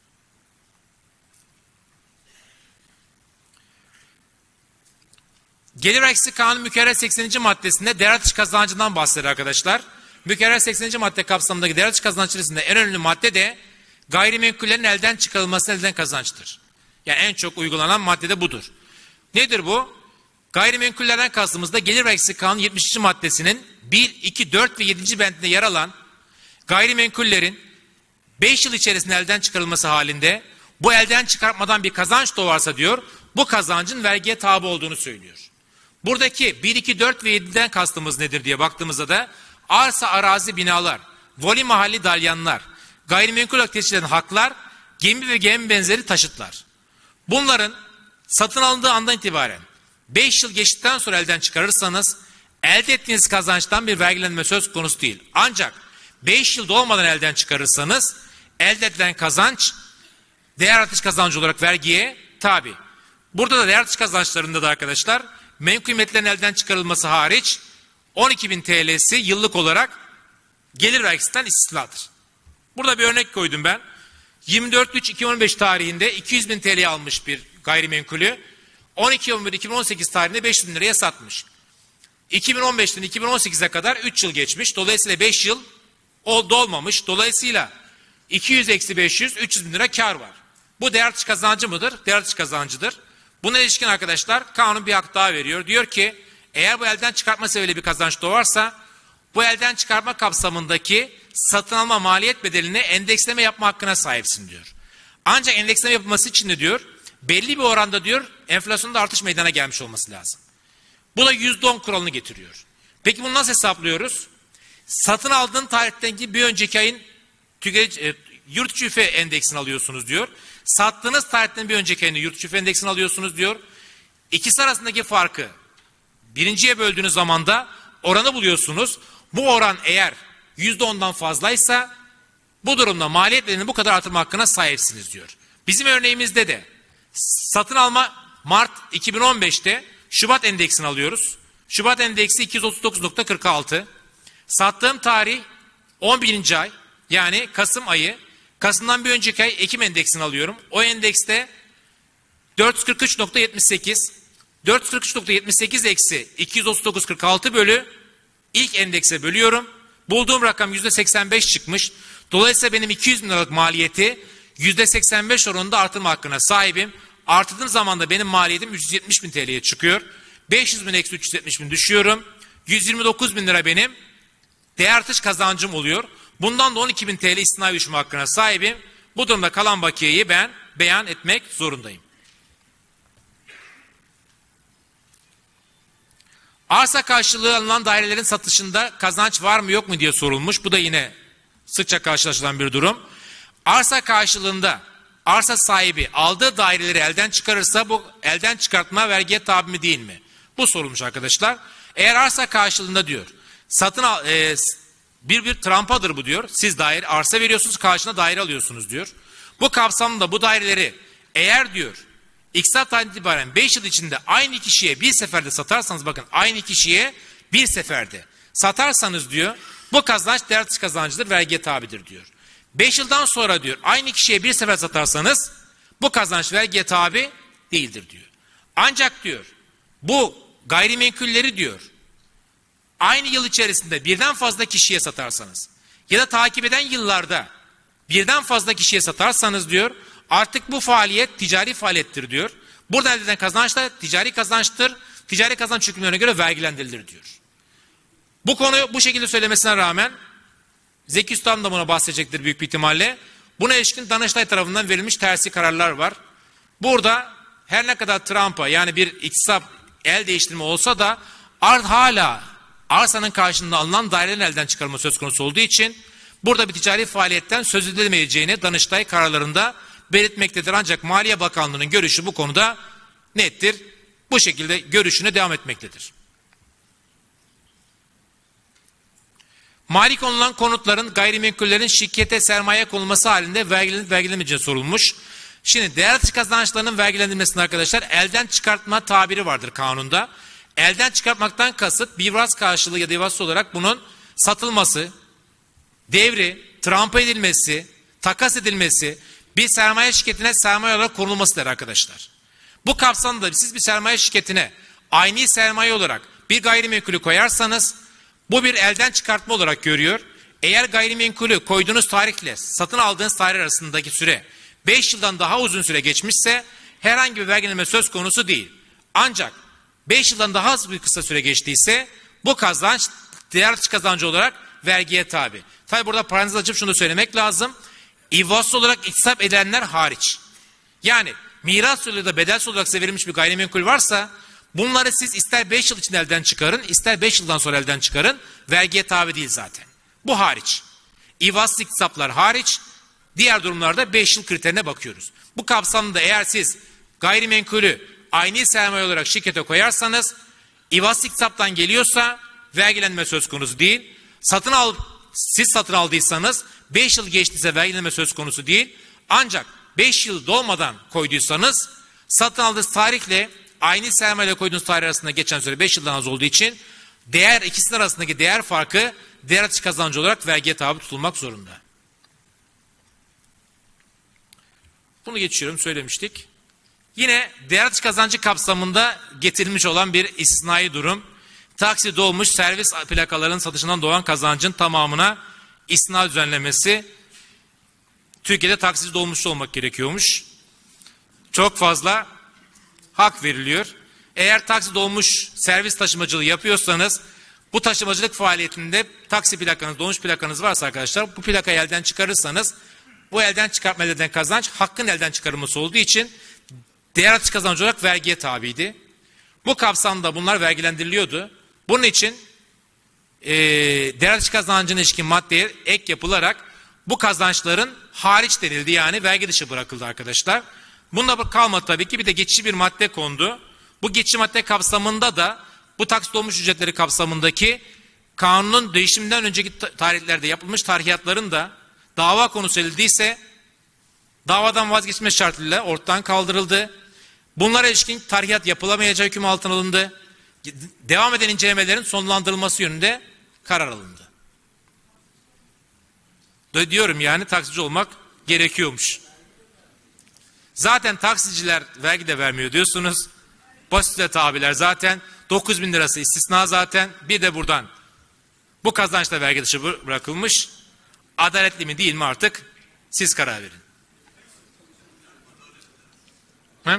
Gelir vergisi kanunu mükerrer 80. maddesinde değer artış kazancından bahseder arkadaşlar. Mükerrer 80. madde kapsamındaki değer artış kazancı listesinde en önemli madde de gayrimenkullerin elden çıkarılması elden kazançtır. Yani en çok uygulanan madde de budur. Nedir bu? Gayrimenkullerden kastımızda gelir vergisi kanunu 70. maddesinin 1, 2, 4 ve 7. bendinde yer alan gayrimenkullerin 5 yıl içerisinde elden çıkarılması halinde bu elden çıkartmadan bir kazanç doğarsa diyor, bu kazancın vergiye tabi olduğunu söylüyor. Buradaki 1, 2, 4 ve 7'den kastımız nedir diye baktığımızda da arsa, arazi, binalar, voli mahalli dalyanlar, gayrimenkul olarak teşkil eden haklar, gemi ve gemi benzeri taşıtlar. Bunların satın alındığı andan itibaren 5 yıl geçtikten sonra elden çıkarırsanız elde ettiğiniz kazançtan bir vergilenme söz konusu değil. Ancak 5 yıl dolmadan elden çıkarırsanız elde edilen kazanç değer artış kazancı olarak vergiye tabi. Burada da değer artış kazançlarında da arkadaşlar menkul kıymetlerin elden çıkarılması hariç 12.000 TL'si yıllık olarak gelir vergisinden istisnadır. Burada bir örnek koydum ben. 24.3.2015 tarihinde 200.000 TL'ye almış bir gayrimenkulü 12.11.2018 tarihinde 500.000 liraya satmış. 2015'ten 2018'e kadar 3 yıl geçmiş. Dolayısıyla 5 yıl dolmamış. Dolayısıyla 200 eksi 500 300.000 lira kar var. Bu değer artış kazancı mıdır? Değer artış kazancıdır. Buna ilişkin arkadaşlar kanun bir hak daha veriyor. Diyor ki eğer bu elden çıkartma sebebiyle bir kazanç doğarsa bu elden çıkartma kapsamındaki satın alma maliyet bedeline endeksleme yapma hakkına sahipsin diyor. Ancak endeksleme yapılması için de diyor belli bir oranda diyor enflasyonda artış meydana gelmiş olması lazım. Bu da %10 kuralını getiriyor. Peki bunu nasıl hesaplıyoruz? Satın aldığın tarihteki bir önceki ayın yurt içi üfe endeksini alıyorsunuz diyor. Sattığınız tarihten bir önceki ayın yurt içi üfe endeksini alıyorsunuz diyor. İkisi arasındaki farkı birinciye böldüğünüz zaman da oranı buluyorsunuz. Bu oran eğer %10'dan fazlaysa bu durumda maliyet bedelini bu kadar artırma hakkına sahipsiniz diyor. Bizim örneğimizde de satın alma Mart 2015'te Şubat endeksini alıyoruz. Şubat endeksi 239.46. Sattığım tarih 11. ay yani Kasım ayı. Kasım'dan bir önceki ay Ekim endeksini alıyorum. O endekste 443.78. 443.78 eksi 239.46 bölü ilk endekse bölüyorum. Bulduğum rakam %85 çıkmış. Dolayısıyla benim 200 bin liralık maliyeti %85 oranında artırma hakkına sahibim. Artırdığım zaman da benim maliyetim 370 bin TL'ye çıkıyor. 500 bin eksi 370 bin düşüyorum. 129 bin lira benim değer artış kazancım oluyor. Bundan da 12 bin TL istinai düşme hakkına sahibim. Bu durumda kalan bakiyeyi ben beyan etmek zorundayım. Arsa karşılığı alınan dairelerin satışında kazanç var mı yok mu diye sorulmuş. Bu da yine sıkça karşılaşılan bir durum. Arsa karşılığında arsa sahibi aldığı daireleri elden çıkarırsa bu elden çıkartma vergiye tabi mi değil mi? Bu sorulmuş arkadaşlar. Eğer arsa karşılığında diyor satın al, bir trampadır bu diyor. Siz daire arsa veriyorsunuz, karşına daire alıyorsunuz diyor. Bu kapsamda bu daireleri eğer diyor X tarihten itibaren 5 yıl içinde aynı kişiye bir seferde satarsanız, bakın aynı kişiye bir seferde satarsanız diyor bu kazanç değer artış kazancıdır, vergiye tabidir diyor. 5 yıldan sonra diyor aynı kişiye bir sefer satarsanız bu kazanç vergiye tabi değildir diyor. Ancak diyor bu gayrimenkulleri diyor aynı yıl içerisinde birden fazla kişiye satarsanız ya da takip eden yıllarda birden fazla kişiye satarsanız diyor artık bu faaliyet ticari faaliyettir diyor. Burada elde edilen kazanç da ticari kazançtır. Ticari kazanç hükümlerine göre vergilendirilir diyor. Bu konuyu bu şekilde söylemesine rağmen Zeki Ustam da buna bahsedecektir büyük bir ihtimalle. Buna ilişkin Danıştay tarafından verilmiş tersi kararlar var. Burada her ne kadar Trump'a yani bir iktisap el değiştirme olsa da hala arsanın karşılığında alınan dairelerin elden çıkarılma söz konusu olduğu için burada bir ticari faaliyetten söz edilemeyeceğini Danıştay kararlarında belirtmektedir. Ancak Maliye Bakanlığı'nın görüşü bu konuda nettir. Bu şekilde görüşüne devam etmektedir. Malik olunan konutların, gayrimenkullerin şirkete sermaye konulması halinde vergilenip vergilenmeyeceği sorulmuş. Şimdi değer artış kazançlarının vergilendirilmesinde arkadaşlar elden çıkartma tabiri vardır kanunda. Elden çıkartmaktan kasıt bivraz karşılığı ya da ivaz olarak bunun satılması, devri, trampa edilmesi, takas edilmesi, bir sermaye şirketine sermaye olarak konulmasıdır arkadaşlar. Bu kapsamda siz bir sermaye şirketine aynı sermaye olarak bir gayrimenkulü koyarsanız bu bir elden çıkartma olarak görüyor. Eğer gayrimenkulü koyduğunuz tarihle satın aldığınız tarih arasındaki süre 5 yıldan daha uzun süre geçmişse herhangi bir vergilenme söz konusu değil. Ancak 5 yıldan daha az bir kısa süre geçtiyse bu kazanç değer artış kazancı olarak vergiye tabi. Tabi burada parantez açıp şunu da söylemek lazım. İvvaslı olarak iktisap edilenler hariç. Yani miras yoluyla da bedelsiz olarak size verilmiş bir gayrimenkul varsa bunları siz ister 5 yıl içinde elden çıkarın, ister 5 yıldan sonra elden çıkarın, vergiye tabi değil zaten. Bu hariç. İvvaslı iktisaplar hariç, diğer durumlarda 5 yıl kriterine bakıyoruz. Bu kapsamda eğer siz gayrimenkulü aynı sermaye olarak şirkete koyarsanız, İvvaslı iktisaptan geliyorsa vergilenme söz konusu değil. Siz satın aldıysanız 5 yıl geçtiyse vergilenme söz konusu değil. Ancak 5 yıl dolmadan koyduysanız satın aldığınız tarihle aynı sermayeyle koyduğunuz tarih arasında geçen süre 5 yıldan az olduğu için ikisinin arasındaki değer farkı değer artış kazancı olarak vergiye tabi tutulmak zorunda. Bunu geçiyorum, söylemiştik. Yine değer artış kazancı kapsamında getirilmiş olan bir istisnai durum. Taksi dolmuş servis plakalarının satışından doğan kazancın tamamına istisna düzenlemesi. Türkiye'de taksici dolmuşçu olmak gerekiyormuş. Çok fazla hak veriliyor. Eğer taksi dolmuş servis taşımacılığı yapıyorsanız bu taşımacılık faaliyetinde taksi plakanız, dolmuş plakanız varsa arkadaşlar bu plakayı elden çıkarırsanız bu elden çıkartma elde edilen kazanç hakkın elden çıkarılması olduğu için değer artış kazancı olarak vergiye tabiydi. Bu kapsamda bunlar vergilendiriliyordu. Bunun için değer artış kazancına ilişkin maddeye ek yapılarak bu kazançların hariç denildi, yani vergi dışı bırakıldı arkadaşlar. Bununla kalmadı tabii ki, bir de geçici bir madde kondu. Bu geçici madde kapsamında da bu taksi dolmuş ücretleri kapsamındaki kanunun değişiminden önceki tarihlerde yapılmış tarihiyatların da dava konusu edildiyse davadan vazgeçme şartıyla ortadan kaldırıldı. Bunlara ilişkin tarihiyat yapılamayacağı hüküm altına alındı. Devam eden incelemelerin sonlandırılması yönünde karar alındı. Diyorum yani taksici olmak gerekiyormuş. Zaten taksiciler vergi de vermiyor diyorsunuz. Basit tabiler zaten 9.000 lirası istisna zaten. Bir de buradan bu kazançla vergi dışı bırakılmış. Adaletli mi değil mi artık siz karar verin. He?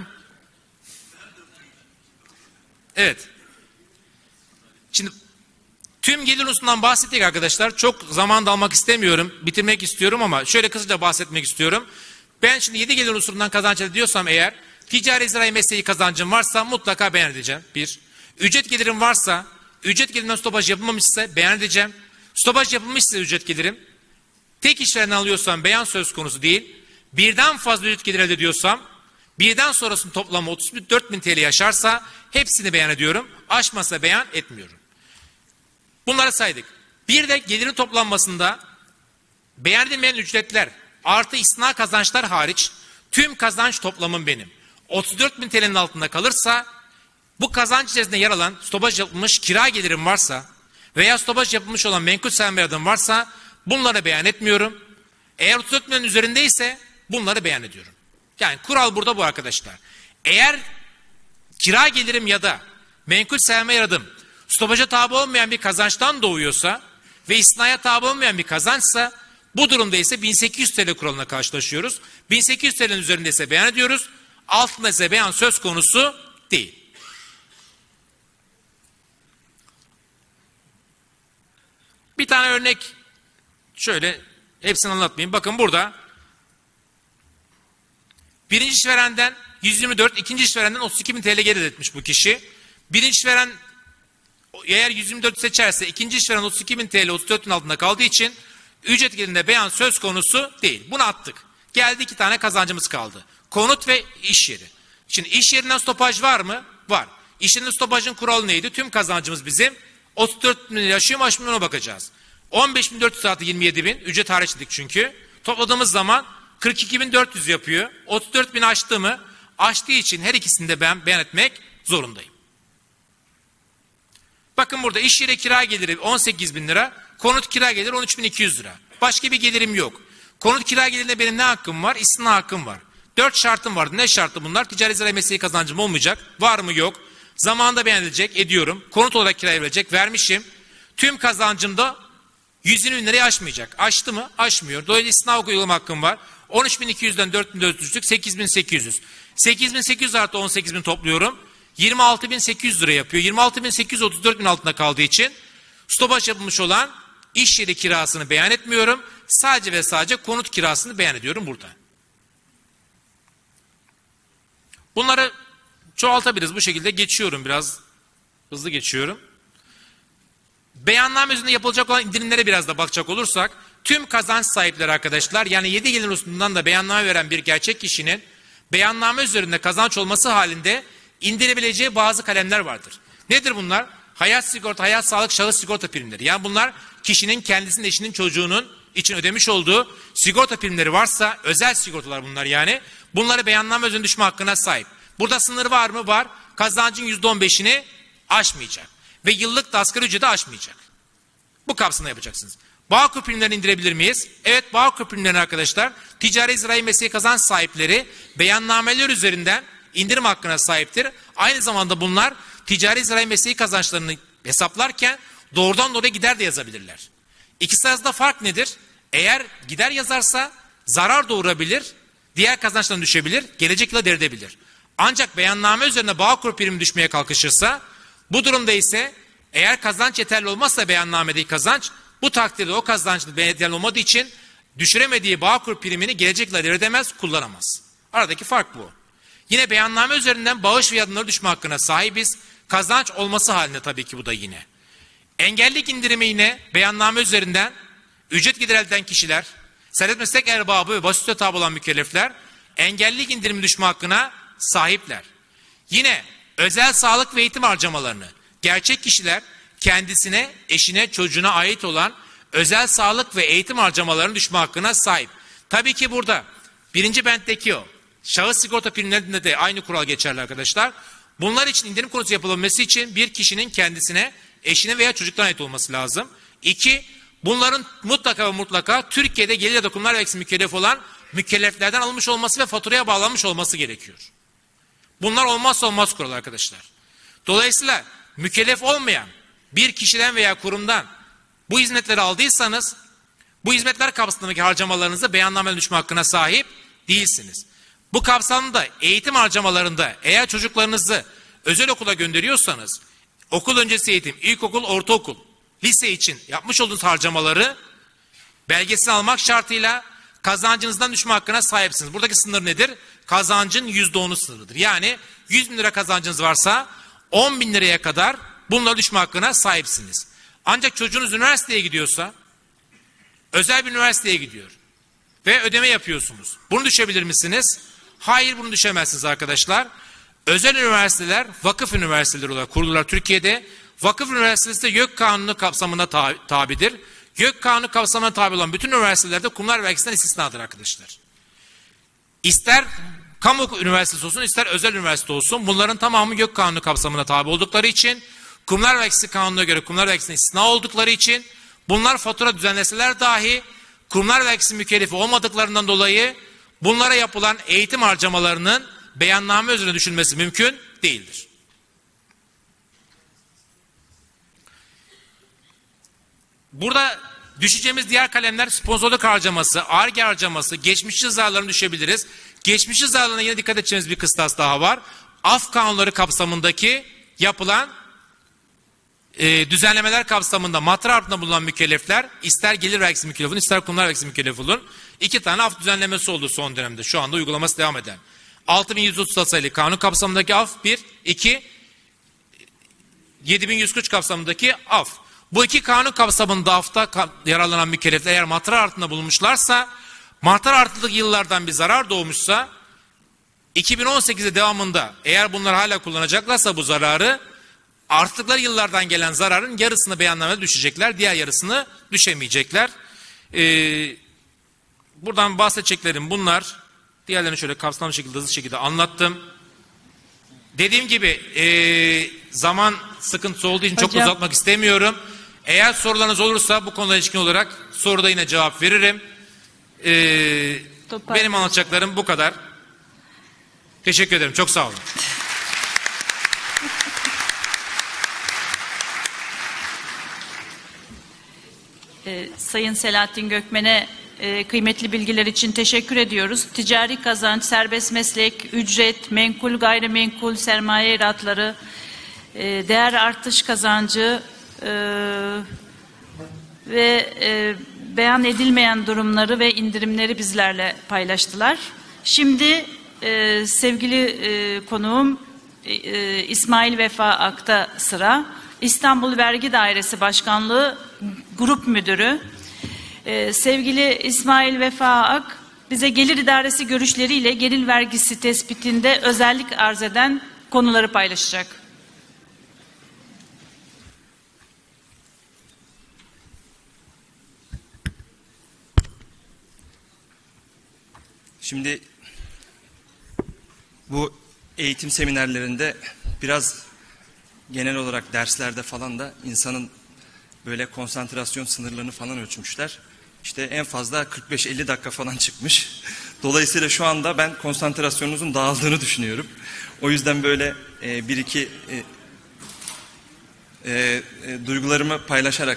Evet. Şimdi tüm gelir unsurundan bahsettik arkadaşlar. Çok zaman da almak istemiyorum. Bitirmek istiyorum ama şöyle kısaca bahsetmek istiyorum. Ben şimdi 7 gelir unsurundan kazanç elde ediyorsam eğer, ticari zirai mesleği kazancım varsa mutlaka beyan edeceğim. Bir. Ücret gelirim varsa, ücret gelirinden stopaj yapılmamışsa beyan edeceğim. Stopaj yapılmışsa ücret gelirim, tek işverenden alıyorsam beyan söz konusu değil. Birden fazla ücret gelir elde ediyorsam, birden sonrasının toplamı 34.000 TL yaşarsa hepsini beyan ediyorum. Aşmasa beyan etmiyorum. Bunları saydık. Bir de gelirin toplanmasında beyan edilmeyen ücretler artı istisna kazançlar hariç tüm kazanç toplamım benim 34.000 TL'nin altında kalırsa, bu kazanç içerisinde yer alan stopaj yapılmış kira gelirim varsa veya stopaj yapılmış olan menkul sermaye adım varsa bunları beyan etmiyorum. Eğer 34 milyon üzerindeyse bunları beyan ediyorum. Yani kural burada bu arkadaşlar. Eğer kira gelirim ya da menkul sermaye adım stopaja tabi olmayan bir kazançtan doğuyorsa ve istisnaya tabi olmayan bir kazançsa, bu durumda ise 1800 TL kuralına karşılaşıyoruz. 1800 TL'nin üzerinde ise beyan ediyoruz. Altında ise beyan söz konusu değil. Bir tane örnek şöyle, hepsini anlatmayayım. Bakın burada birinci işverenden 124, ikinci işverenden 32.000 TL gelir etmiş bu kişi. Birinci işveren eğer 124 seçerse ikinci işveren 32.000 TL 34.000 altında kaldığı için ücret gelirinde beyan söz konusu değil. Bunu attık. Geldi 2 tane kazancımız kaldı. Konut ve iş yeri. Şimdi iş yerinden stopaj var mı? Var. İş yerinde stopajın kuralı neydi? Tüm kazancımız bizim 34.000 yaşıyor mu aşmıyor mu bakacağız. 15.400 artı 27.000 ücret hariçlik çünkü. Topladığımız zaman 42.400 yapıyor. 34.000 aştı mı? Aştığı için her ikisini de ben beyan etmek zorundayım. Bakın burada iş yeri kira geliri 18.000 lira. Konut kira geliri 13.200 lira. Başka bir gelirim yok. Konut kira gelirinde benim ne hakkım var? İstisna hakkım var. 4 şartım vardı. Ne şartı bunlar? Ticari zirai mesleği kazancım olmayacak. Var mı? Yok. Zamanında beyan edilecek. Ediyorum. Konut olarak kiraya verilecek. Vermişim. Tüm kazancımda 120.000 lirayı aşmayacak. Aştı mı? Aşmıyor. Dolayısıyla istisna uygulama hakkım var. 13.200'den 4.400'lük 8.800. 8.800 artı 18.000 topluyorum. 26.800 lira yapıyor. 26.800 34.000 altında kaldığı için stopaj yapılmış olan iş yeri kirasını beyan etmiyorum. Sadece ve sadece konut kirasını beyan ediyorum burada. Bunları çoğaltabiliriz. Bu şekilde geçiyorum. Biraz hızlı geçiyorum. Beyanname üzerinde yapılacak olan indirimlere biraz da bakacak olursak, tüm kazanç sahipleri arkadaşlar, yani 7 gelir unsurundan da beyanname veren bir gerçek kişinin beyanname üzerinde kazanç olması halinde indirebileceği bazı kalemler vardır. Nedir bunlar? Hayat sigorta, hayat sağlık, şahıs sigorta primleri. Yani bunlar kişinin kendisinin, eşinin, çocuğunun için ödemiş olduğu sigorta primleri varsa, özel sigortalar bunlar yani. Bunları beyanname üzerinde düşme hakkına sahip. Burada sınır var mı? Var. Kazancın %15'ini aşmayacak. Ve yıllık da asgari ücreti aşmayacak. Bu kapsamda yapacaksınız. Bağkur primlerini indirebilir miyiz? Evet, Bağkur primlerini arkadaşlar ticari zirai mesleği kazanç sahipleri beyannameler üzerinden indirim hakkına sahiptir. Aynı zamanda bunlar ticari zirai mesleği kazançlarını hesaplarken doğrudan doğruya gider de yazabilirler. İkisi arasında fark nedir? Eğer gider yazarsa zarar doğurabilir, diğer kazançlarına düşebilir, gelecek yıla devredebilir. Ancak beyanname üzerine Bağkur primi düşmeye kalkışırsa, bu durumda ise eğer kazanç yeterli olmazsa beyannamedeki kazanç, bu takdirde o kazanç yeterli olmadığı için düşüremediği Bağkur primini gelecek yıla devredemez, kullanamaz. Aradaki fark bu. Yine beyanname üzerinden bağış ve yardımları düşme hakkına sahibiz. Kazanç olması halinde tabii ki bu da yine. Engellilik indirimi yine beyanname üzerinden ücret gelir elde eden kişiler, serbest meslek erbabı ve basit tabi olan mükellefler engellilik indirimi düşme hakkına sahipler. Yine özel sağlık ve eğitim harcamalarını gerçek kişiler kendisine, eşine, çocuğuna ait olan özel sağlık ve eğitim harcamalarının düşme hakkına sahip. Tabii ki burada birinci bentteki o şahıs sigorta primlerinde de aynı kural geçerli arkadaşlar. Bunlar için indirim konusu yapılabilmesi için bir kişinin kendisine, eşine veya çocuklarına ait olması lazım. 2. Bunların mutlaka ve mutlaka Türkiye'de gelir ya da kurumlar vergisi mükellef olan mükelleflerden alınmış olması ve faturaya bağlanmış olması gerekiyor. Bunlar olmazsa olmaz kural arkadaşlar. Dolayısıyla mükellef olmayan bir kişiden veya kurumdan bu hizmetleri aldıysanız bu hizmetler kapsamındaki harcamalarınızda beyannameye düşme hakkına sahip değilsiniz. Bu kapsamda eğitim harcamalarında eğer çocuklarınızı özel okula gönderiyorsanız okul öncesi eğitim, ilkokul, ortaokul, lise için yapmış olduğunuz harcamaları belgesini almak şartıyla kazancınızdan düşme hakkına sahipsiniz. Buradaki sınır nedir? Kazancın %10'u sınırıdır. Yani 100 bin lira kazancınız varsa 10 bin liraya kadar bunlara düşme hakkına sahipsiniz. Ancak çocuğunuz üniversiteye gidiyorsa, özel bir üniversiteye gidiyor ve ödeme yapıyorsunuz. Bunu düşebilir misiniz? Hayır, bunu düşemezsiniz arkadaşlar. Özel üniversiteler vakıf üniversiteleri olarak kurulurlar Türkiye'de. Vakıf üniversitesi de YÖK kanunu kapsamına tabidir. YÖK kanunu kapsamına tabi olan bütün üniversitelerde kumlar vergisinden istisnadır arkadaşlar. İster kamu üniversitesi olsun, ister özel üniversite olsun, bunların tamamı YÖK kanunu kapsamına tabi oldukları için, kumlar vergisi kanununa göre kumlar vergisinden istisna oldukları için, bunlar fatura düzenleseler dahi kumlar vergisi mükellefi olmadıklarından dolayı bunlara yapılan eğitim harcamalarının beyanname üzerine düşülmesi mümkün değildir. Burada düşeceğimiz diğer kalemler sponsorluk harcaması, Ar-Ge harcaması, geçmişçi zararlarına düşebiliriz. Geçmişçi zararlarına yine dikkat edeceğimiz bir kıstas daha var. Af kanunları kapsamındaki yapılan düzenlemeler kapsamında matra altında bulunan mükellefler ister gelir vergisi mükellef olun, ister kumlar vergisi mükellef olun. 2 tane af düzenlemesi oldu son dönemde. Şu anda uygulaması devam eden. 6130 sayılı kanun kapsamındaki af 1, 2, 7140 kapsamındaki af. Bu iki kanun kapsamında afta yararlanan mükellefler eğer matra artığında bulunmuşlarsa, matra artılık yıllardan bir zarar doğmuşsa, 2018'de devamında eğer bunlar hala kullanacaklarsa bu zararı, artıkları yıllardan gelen zararın yarısını beyannamede düşecekler, diğer yarısını düşemeyecekler. Buradan bahsedeceklerim bunlar. Diğerlerini şöyle kapsamlı şekilde, hızlı şekilde anlattım. Dediğim gibi zaman sıkıntısı olduğu için çok uzatmak istemiyorum. Eğer sorularınız olursa bu konuda ilişkin olarak soruda yine cevap veririm. Benim anlatacaklarım bu kadar. Teşekkür ederim. Çok sağ olun. Sayın Selahattin Gökmen'e kıymetli bilgiler için teşekkür ediyoruz. Ticari kazanç, serbest meslek, ücret, menkul, gayrimenkul, sermaye iratları, değer artış kazancı ve beyan edilmeyen durumları ve indirimleri bizlerle paylaştılar. Şimdi sevgili konuğum İsmail Vefa Ak'ta sıra. İstanbul Vergi Dairesi Başkanlığı Grup Müdürü. Sevgili İsmail Vefa Ak bize gelir idaresi görüşleriyle gelir vergisi tespitinde özellik arz eden konuları paylaşacak. Şimdi bu eğitim seminerlerinde biraz genel olarak derslerde falan da insanın böyle konsantrasyon sınırlarını falan ölçmüşler. İşte en fazla 45-50 dakika falan çıkmış. Dolayısıyla şu anda ben konsantrasyonunuzun dağıldığını düşünüyorum. O yüzden böyle bir iki duygularımı paylaşarak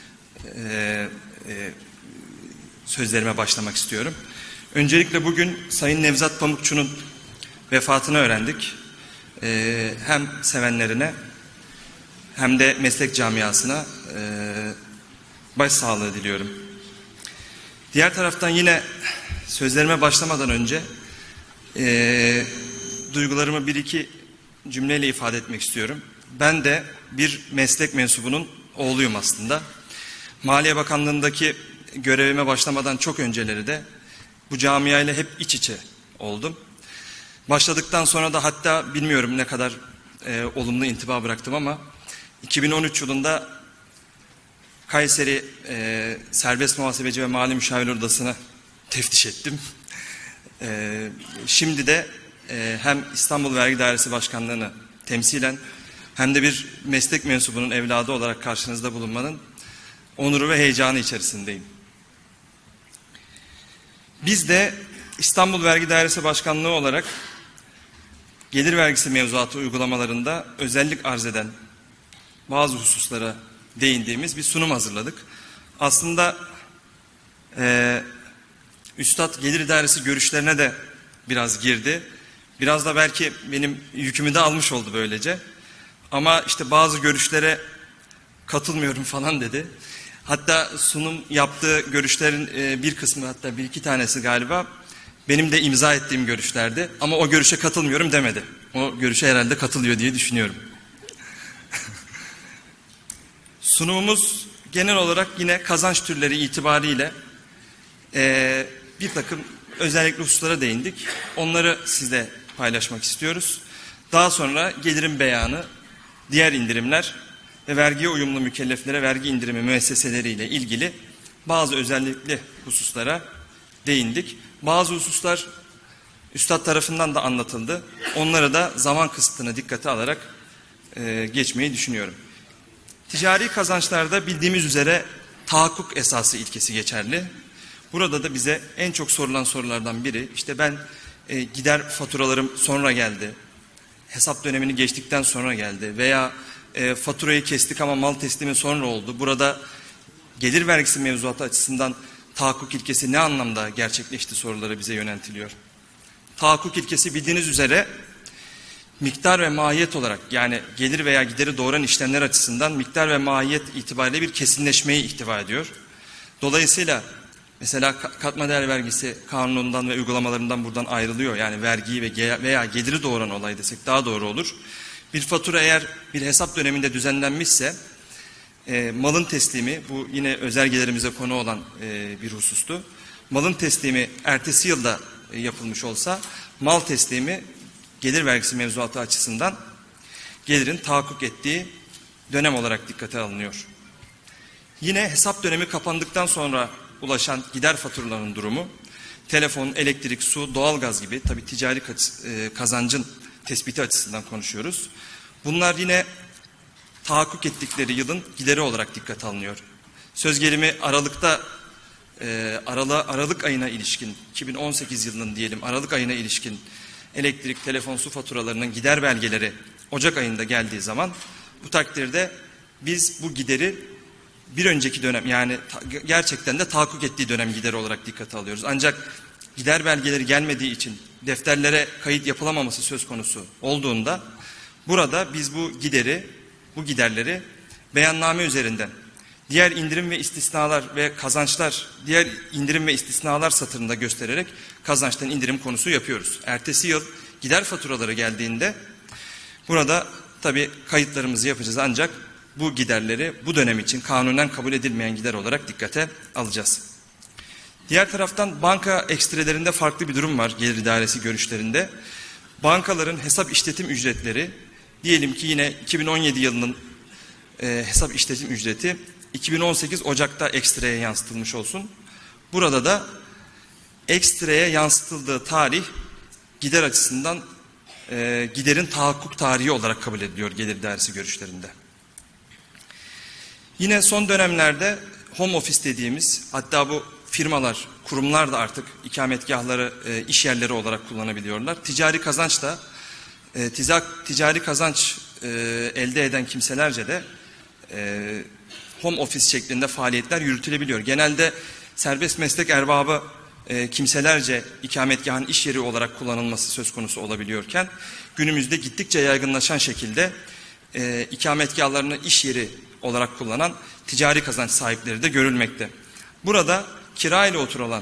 sözlerime başlamak istiyorum. Öncelikle bugün Sayın Nevzat Pamukçu'nun vefatını öğrendik. Hem sevenlerine hem de meslek camiasına başsağlığı diliyorum. Diğer taraftan yine sözlerime başlamadan önce duygularımı bir iki cümleyle ifade etmek istiyorum. Ben de bir meslek mensubunun oğluyum aslında. Maliye Bakanlığı'ndaki görevime başlamadan çok önceleri de bu camiayla hep iç içe oldum. Başladıktan sonra da hatta bilmiyorum ne kadar olumlu intiba bıraktım ama 2013 yılında Kayseri Serbest Muhasebeci ve Mali Müşavir Odası'nı teftiş ettim. Şimdi de hem İstanbul Vergi Dairesi Başkanlığı'nı temsilen hem de bir meslek mensubunun evladı olarak karşınızda bulunmanın onuru ve heyecanı içerisindeyim. Biz de İstanbul Vergi Dairesi Başkanlığı olarak gelir vergisi mevzuatı uygulamalarında özellik arz eden bazı hususlara değindiğimiz bir sunum hazırladık. Aslında Üstad Gelir İdaresi görüşlerine de biraz girdi. Biraz da belki benim yükümü de almış oldu böylece. Ama işte bazı görüşlere katılmıyorum falan dedi. Hatta sunum yaptığı görüşlerin bir kısmı, hatta bir iki tanesi galiba benim de imza ettiğim görüşlerdi. Ama o görüşe katılmıyorum demedi. O görüşe herhalde katılıyor diye düşünüyorum. Sunumumuz genel olarak yine kazanç türleri itibariyle bir takım özellikle hususlara değindik. Onları sizle paylaşmak istiyoruz. Daha sonra gelirin beyanı, diğer indirimler ve vergiye uyumlu mükelleflere vergi indirimi müesseseleriyle ilgili bazı özellikli hususlara değindik. Bazı hususlar Üstad tarafından da anlatıldı. Onları da zaman kısıtını dikkate alarak geçmeyi düşünüyorum. Ticari kazançlarda bildiğimiz üzere tahakkuk esası ilkesi geçerli. Burada da bize en çok sorulan sorulardan biri, işte ben gider faturalarım sonra geldi, hesap dönemini geçtikten sonra geldi veya faturayı kestik ama mal teslimi sonra oldu. Burada gelir vergisi mevzuatı açısından tahakkuk ilkesi ne anlamda gerçekleşti soruları bize yöneltiliyor. Tahakkuk ilkesi bildiğiniz üzere miktar ve mahiyet olarak, yani gelir veya gideri doğuran işlemler açısından miktar ve mahiyet itibariyle bir kesinleşmeyi ihtiva ediyor. Dolayısıyla mesela katma değer vergisi kanunundan ve uygulamalarından buradan ayrılıyor. Yani vergiyi veya geliri doğuran olay desek daha doğru olur. Bir fatura eğer bir hesap döneminde düzenlenmişse malın teslimi, bu yine özelgelerimize konu olan bir husustu. Malın teslimi ertesi yılda yapılmış olsa mal teslimi gelir vergisi mevzuatı açısından gelirin tahakkuk ettiği dönem olarak dikkate alınıyor. Yine hesap dönemi kapandıktan sonra ulaşan gider faturalarının durumu, telefon, elektrik, su, doğalgaz gibi, tabii ticari kazancın tespiti açısından konuşuyoruz. Bunlar yine tahakkuk ettikleri yılın gideri olarak dikkate alınıyor. Söz gelimi Aralık ayına ilişkin, 2018 yılının diyelim Aralık ayına ilişkin elektrik, telefon, su faturalarının gider belgeleri Ocak ayında geldiği zaman bu takdirde biz bu gideri bir önceki dönem, yani gerçekten de tahakkuk ettiği dönem gideri olarak dikkate alıyoruz. Ancak gider belgeleri gelmediği için defterlere kayıt yapılamaması söz konusu olduğunda burada biz bu giderleri beyanname üzerinden diğer indirim ve istisnalar ve kazançlar, diğer indirim ve istisnalar satırında göstererek kazançtan indirim konusu yapıyoruz. Ertesi yıl gider faturaları geldiğinde burada tabii kayıtlarımızı yapacağız, ancak bu giderleri bu dönem için kanunen kabul edilmeyen gider olarak dikkate alacağız. Diğer taraftan banka ekstrelerinde farklı bir durum var gelir idaresi görüşlerinde. Bankaların hesap işletim ücretleri, diyelim ki yine 2017 yılının hesap işletim ücreti 2018 Ocak'ta ekstreye yansıtılmış olsun. Burada da ekstreye yansıtıldığı tarih gider açısından giderin tahakkuk tarihi olarak kabul ediliyor gelir idaresi görüşlerinde. Yine son dönemlerde home office dediğimiz, hatta bu firmalar, kurumlar da artık ikametgahları iş yerleri olarak kullanabiliyorlar. Ticari kazanç da ticari kazanç elde eden kimselerce de home office şeklinde faaliyetler yürütülebiliyor. Genelde serbest meslek erbabı kimselerce ikametgahın iş yeri olarak kullanılması söz konusu olabiliyorken günümüzde gittikçe yaygınlaşan şekilde ikametgahlarını iş yeri olarak kullanan ticari kazanç sahipleri de görülmekte. Burada kira ile oturulan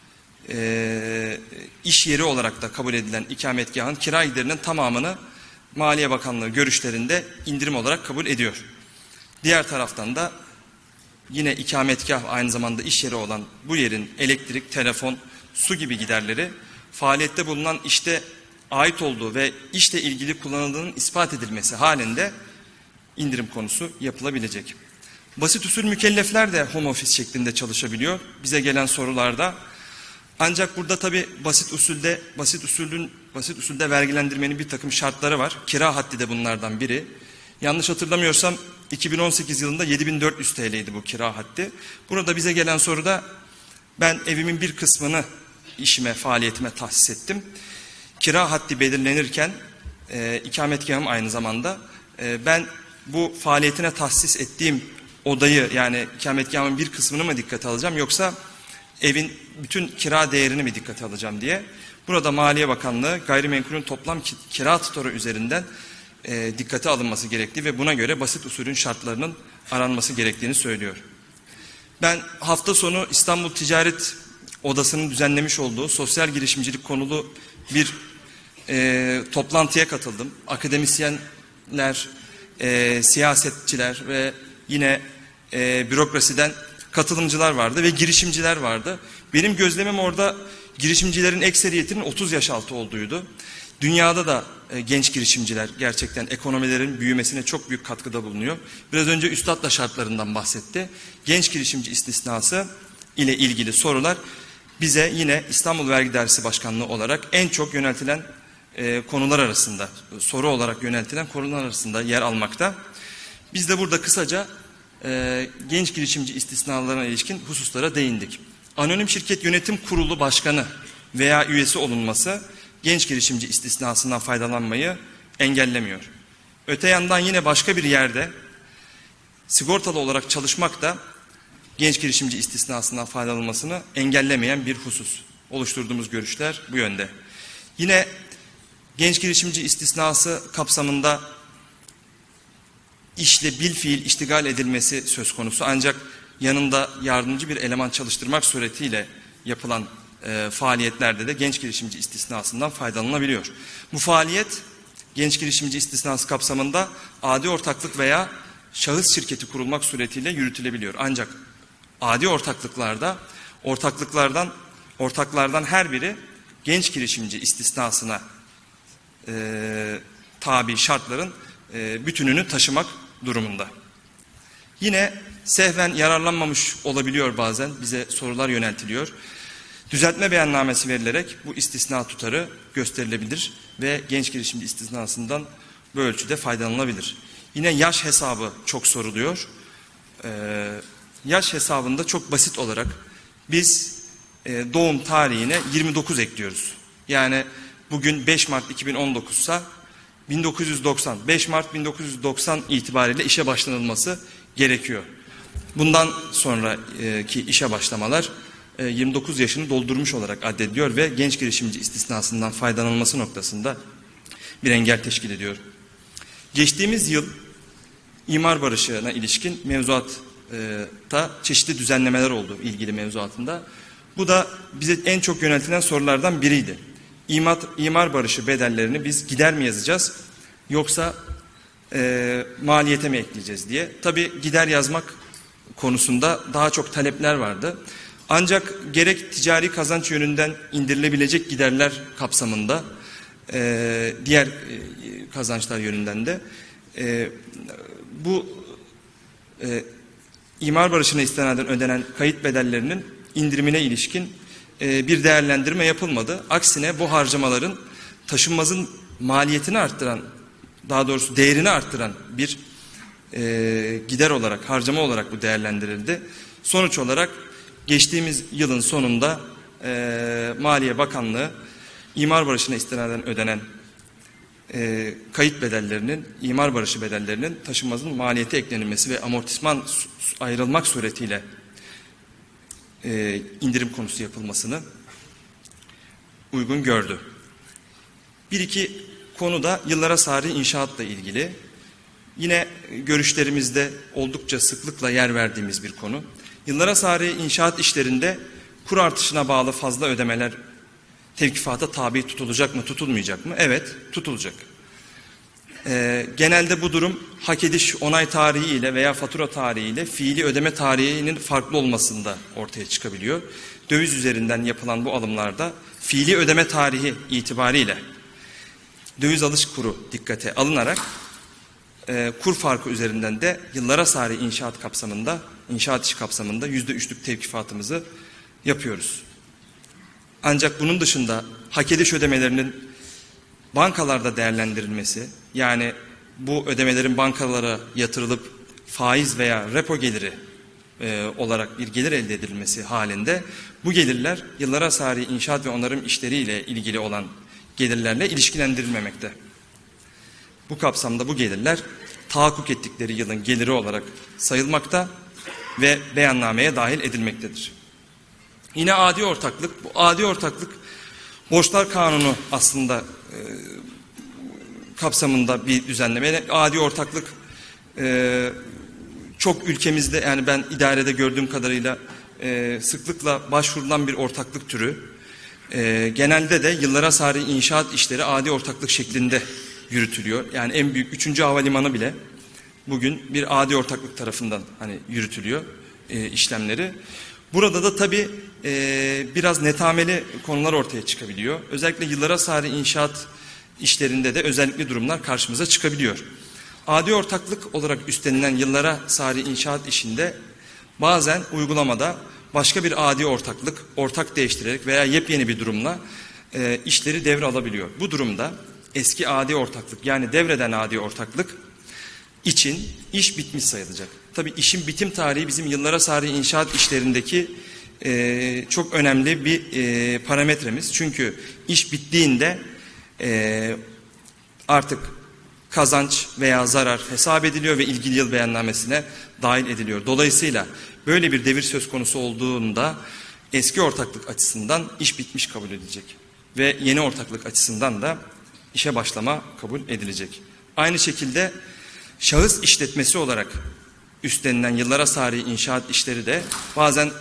iş yeri olarak da kabul edilen ikametgahın kira giderinin tamamını Maliye Bakanlığı görüşlerinde indirim olarak kabul ediyor. Diğer taraftan da yine ikametgah aynı zamanda iş yeri olan bu yerin elektrik, telefon, su gibi giderleri faaliyette bulunan işte ait olduğu ve işle ilgili kullanıldığının ispat edilmesi halinde indirim konusu yapılabilecek. Basit usul mükellefler de home office şeklinde çalışabiliyor bize gelen sorularda. Ancak burada tabi basit usulde vergilendirmenin bir takım şartları var. Kira haddi de bunlardan biri. Yanlış hatırlamıyorsam 2018 yılında 7.400 TL'ydi bu kira haddi. Burada bize gelen soruda ben evimin bir kısmını işime, faaliyetime tahsis ettim. Kira haddi belirlenirken ikametgahım aynı zamanda. Ben bu faaliyetine tahsis ettiğim odayı, yani ikametgahımın bir kısmını mı dikkate alacağım, yoksa evin bütün kira değerini mi dikkate alacağım diye. Burada Maliye Bakanlığı gayrimenkulün toplam kira tutarı üzerinden dikkate alınması gerektiği ve buna göre basit usulün şartlarının aranması gerektiğini söylüyor. Ben hafta sonu İstanbul Ticaret Odası'nın düzenlemiş olduğu sosyal girişimcilik konulu bir toplantıya katıldım. Akademisyenler, siyasetçiler ve yine bürokrasiden katılımcılar vardı ve girişimciler vardı. Benim gözlemim orada girişimcilerin ekseriyetinin 30 yaş altı olduğuydu. Dünyada da genç girişimciler gerçekten ekonomilerin büyümesine çok büyük katkıda bulunuyor. Biraz önce Üstad da şartlarından bahsetti. Genç girişimci istisnası ile ilgili sorular bize yine İstanbul Vergi Dairesi Başkanlığı olarak en çok yöneltilen konular arasında, soru olarak yöneltilen konular arasında yer almakta. Biz de burada kısaca genç girişimci istisnalarına ilişkin hususlara değindik. Anonim şirket yönetim kurulu başkanı veya üyesi olunması genç girişimci istisnasından faydalanmayı engellemiyor. Öte yandan yine başka bir yerde sigortalı olarak çalışmak da genç girişimci istisnasından faydalanmasını engellemeyen bir husus. Oluşturduğumuz görüşler bu yönde. Yine genç girişimci istisnası kapsamında işle bilfiil iştigal edilmesi söz konusu, ancak yanında yardımcı bir eleman çalıştırmak suretiyle yapılan faaliyetlerde de genç girişimci istisnasından faydalanabiliyor. Bu faaliyet genç girişimci istisnası kapsamında adi ortaklık veya şahıs şirketi kurulmak suretiyle yürütülebiliyor. Ancak adi ortaklıklarda ortaklardan her biri genç girişimci istisnasına tabi şartların bütününü taşımak durumunda. Yine sehven yararlanmamış olabiliyor, bazen bize sorular yöneltiliyor. Düzeltme beyannamesi verilerek bu istisna tutarı gösterilebilir ve genç girişimci istisnasından bu ölçüde faydalanılabilir. Yine yaş hesabı çok soruluyor. Yaş hesabında çok basit olarak biz doğum tarihine 29 ekliyoruz. Yani bugün 5 Mart 2019 ise 5 Mart 1990 itibariyle işe başlanılması gerekiyor. Bundan sonraki işe başlamalar 29 yaşını doldurmuş olarak addediliyor ve genç girişimci istisnasından faydalanılması noktasında bir engel teşkil ediyor. Geçtiğimiz yıl imar barışına ilişkin mevzuatta çeşitli düzenlemeler oldu ilgili mevzuatında. Bu da bize en çok yöneltilen sorulardan biriydi. İmar barışı bedellerini biz gider mi yazacağız yoksa maliyete mi ekleyeceğiz diye. Tabii gider yazmak konusunda daha çok talepler vardı. Ancak gerek ticari kazanç yönünden indirilebilecek giderler kapsamında diğer kazançlar yönünden de bu imar barışına istinaden ödenen kayıt bedellerinin indirimine ilişkin bir değerlendirme yapılmadı. Aksine bu harcamaların taşınmazın maliyetini arttıran, daha doğrusu değerini arttıran bir gider olarak, harcama olarak bu değerlendirildi. Sonuç olarak geçtiğimiz yılın sonunda Maliye Bakanlığı imar barışına istinaden ödenen kayıt bedellerinin, imar barışı bedellerinin taşınmazın maliyeti eklenilmesi ve amortisman ayrılmak suretiyle indirim konusu yapılmasını uygun gördü. Bir iki konu da yıllara sari inşaatla ilgili. Yine görüşlerimizde oldukça sıklıkla yer verdiğimiz bir konu. Yıllara sari inşaat işlerinde kur artışına bağlı fazla ödemeler tevkifata tabi tutulacak mı, tutulmayacak mı? Evet, tutulacak. Genelde bu durum hak ediş onay tarihi ile veya fatura tarihi ile fiili ödeme tarihinin farklı olmasında ortaya çıkabiliyor. Döviz üzerinden yapılan bu alımlarda fiili ödeme tarihi itibariyle döviz alış kuru dikkate alınarak kur farkı üzerinden de yıllara sari inşaat işi kapsamında %3'lük tevkifatımızı yapıyoruz. Ancak bunun dışında hak ediş ödemelerinin bankalarda değerlendirilmesi, yani bu ödemelerin bankalara yatırılıp faiz veya repo geliri olarak bir gelir elde edilmesi halinde bu gelirler yıllara sari inşaat ve onarım işleriyle ilgili olan gelirlerle ilişkilendirilmemekte. Bu kapsamda bu gelirler tahakkuk ettikleri yılın geliri olarak sayılmakta ve beyannameye dahil edilmektedir. Yine adi ortaklık, bu adi ortaklık Borçlar Kanunu aslında kapsamında bir düzenleme. Adi ortaklık çok ülkemizde, yani ben idarede gördüğüm kadarıyla sıklıkla başvurulan bir ortaklık türü. Genelde de yıllara sari inşaat işleri adi ortaklık şeklinde yürütülüyor. Yani en büyük 3. havalimanı bile bugün bir adi ortaklık tarafından hani yürütülüyor işlemleri. Burada da tabii biraz netameli konular ortaya çıkabiliyor. Özellikle yıllara sari inşaat işlerinde de özellikle durumlar karşımıza çıkabiliyor. Adi ortaklık olarak üstlenilen yıllara sari inşaat işinde bazen uygulamada başka bir adi ortaklık, ortak değiştirerek veya yepyeni bir durumla işleri devre alabiliyor. Bu durumda eski adi ortaklık, yani devreden adi ortaklık için iş bitmiş sayılacak. Tabii işin bitim tarihi bizim yıllara sari inşaat işlerindeki çok önemli bir parametremiz. Çünkü iş bittiğinde artık kazanç veya zarar hesap ediliyor ve ilgili yıl beyannamesine dahil ediliyor. Dolayısıyla böyle bir devir söz konusu olduğunda eski ortaklık açısından iş bitmiş kabul edilecek. Ve yeni ortaklık açısından da işe başlama kabul edilecek. Aynı şekilde şahıs işletmesi olarak üstlenilen yıllara sari inşaat işleri de bazen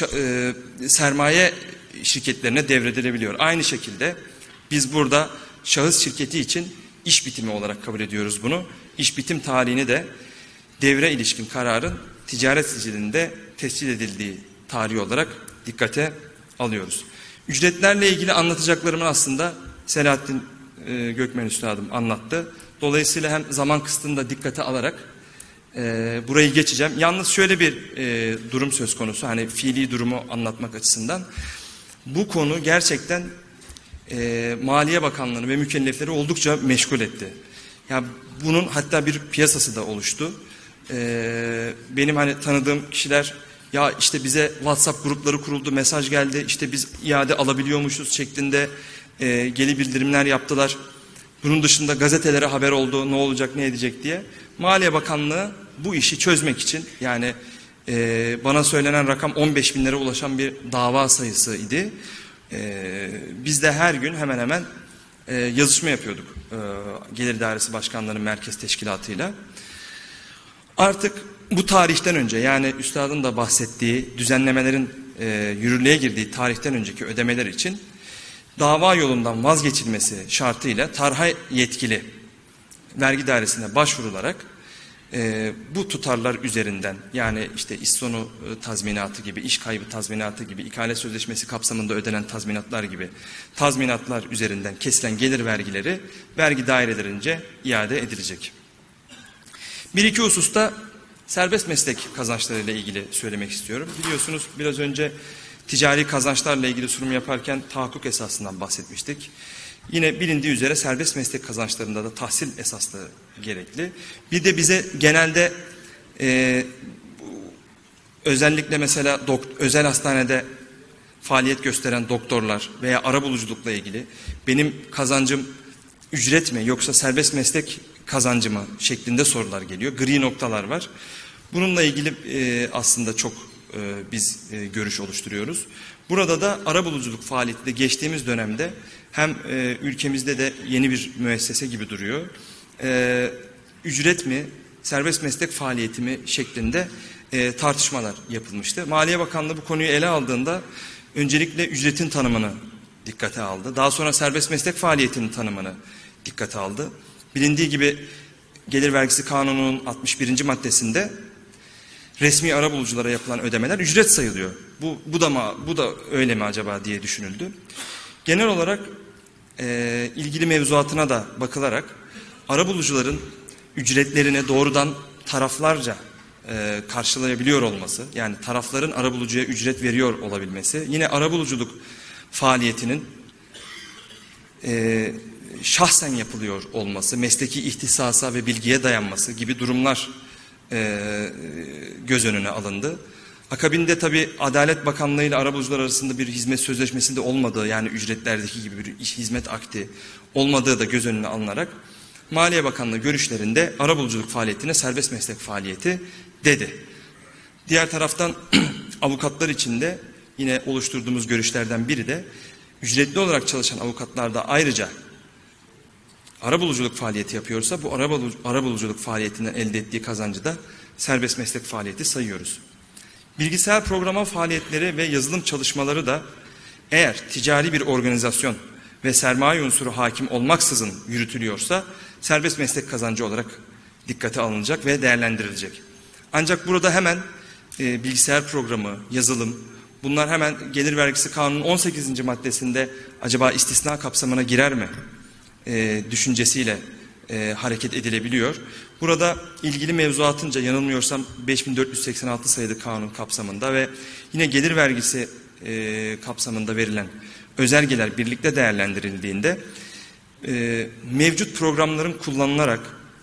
sermaye şirketlerine devredilebiliyor. Aynı şekilde biz burada şahıs şirketi için iş bitimi olarak kabul ediyoruz bunu. İş bitim tarihini de devre ilişkin kararın ticaret sicilinde tescil edildiği tarih olarak dikkate alıyoruz. Ücretlerle ilgili anlatacaklarımı aslında Selahattin Gökmen Üstadım anlattı. Dolayısıyla hem zaman kısıtını da dikkate alarak burayı geçeceğim. Yalnız şöyle bir durum söz konusu, hani fiili durumu anlatmak açısından. Bu konu gerçekten Maliye Bakanlığı'nı ve mükellefleri oldukça meşgul etti. Ya bunun hatta bir piyasası da oluştu. Benim hani tanıdığım kişiler, ya işte bize WhatsApp grupları kuruldu, mesaj geldi, işte biz iade alabiliyormuşuz şeklinde geri bildirimler yaptılar. Bunun dışında gazetelere haber oldu, ne olacak ne edecek diye. Maliye Bakanlığı bu işi çözmek için, yani bana söylenen rakam 15.000'lere ulaşan bir dava sayısıydı. Biz de her gün hemen hemen yazışma yapıyorduk Gelir Dairesi Başkanları'nın merkez teşkilatıyla. Artık bu tarihten önce, yani üstadın da bahsettiği düzenlemelerin yürürlüğe girdiği tarihten önceki ödemeler için dava yolundan vazgeçilmesi şartıyla tarha yetkili vergi dairesine başvurularak bu tutarlar üzerinden, yani işte iş sonu tazminatı gibi, iş kaybı tazminatı gibi, ikale sözleşmesi kapsamında ödenen tazminatlar gibi tazminatlar üzerinden kesilen gelir vergileri vergi dairelerince iade edilecek. Bir iki hususta serbest meslek kazançlarıyla ilgili söylemek istiyorum. Biliyorsunuz biraz önce ticari kazançlarla ilgili sunum yaparken tahakkuk esasından bahsetmiştik. Yine bilindiği üzere serbest meslek kazançlarında da tahsil esaslı gerekli. Bir de bize genelde özellikle mesela özel hastanede faaliyet gösteren doktorlar veya arabuluculukla ilgili benim kazancım ücret mi yoksa serbest meslek kazancı mı şeklinde sorular geliyor. Gri noktalar var. Bununla ilgili aslında çok biz görüş oluşturuyoruz. Burada da arabuluculuk faaliyeti de geçtiğimiz dönemde hem ülkemizde de yeni bir müessese gibi duruyor. Ücret mi, serbest meslek faaliyeti mi şeklinde tartışmalar yapılmıştı. Maliye Bakanlığı bu konuyu ele aldığında öncelikle ücretin tanımını dikkate aldı. Daha sonra serbest meslek faaliyetinin tanımını dikkate aldı. Bilindiği gibi Gelir Vergisi Kanunu'nun 61. maddesinde resmi arabuluculara yapılan ödemeler ücret sayılıyor. Bu da öyle mi acaba diye düşünüldü. Genel olarak ilgili mevzuatına da bakılarak arabulucuların ücretlerini doğrudan taraflarca karşılayabiliyor olması, yani tarafların arabulucuya ücret veriyor olabilmesi, yine arabuluculuk faaliyetinin şahsen yapılıyor olması, mesleki ihtisasa ve bilgiye dayanması gibi durumlar göz önüne alındı. Akabinde tabii Adalet Bakanlığı ile arabulucular arasında bir hizmet sözleşmesinde olmadığı, yani ücretlerdeki gibi bir hizmet akdi olmadığı da göz önüne alınarak Maliye Bakanlığı görüşlerinde arabuluculuk faaliyetine serbest meslek faaliyeti dedi. Diğer taraftan avukatlar için de yine oluşturduğumuz görüşlerden biri de ücretli olarak çalışan avukatlar da ayrıca arabuluculuk faaliyeti yapıyorsa bu arabuluculuk faaliyetinden elde ettiği kazancı da serbest meslek faaliyeti sayıyoruz. Bilgisayar programa faaliyetleri ve yazılım çalışmaları da eğer ticari bir organizasyon ve sermaye unsuru hakim olmaksızın yürütülüyorsa serbest meslek kazancı olarak dikkate alınacak ve değerlendirilecek. Ancak burada hemen bilgisayar programı, yazılım, bunlar hemen Gelir Vergisi Kanunu'nun 18. maddesinde acaba istisna kapsamına girer mi düşüncesiyle hareket edilebiliyor. Burada ilgili mevzuatınca yanılmıyorsam 5486 sayılı kanun kapsamında ve yine gelir vergisi kapsamında verilen özelgeler birlikte değerlendirildiğinde mevcut programların kullanılarak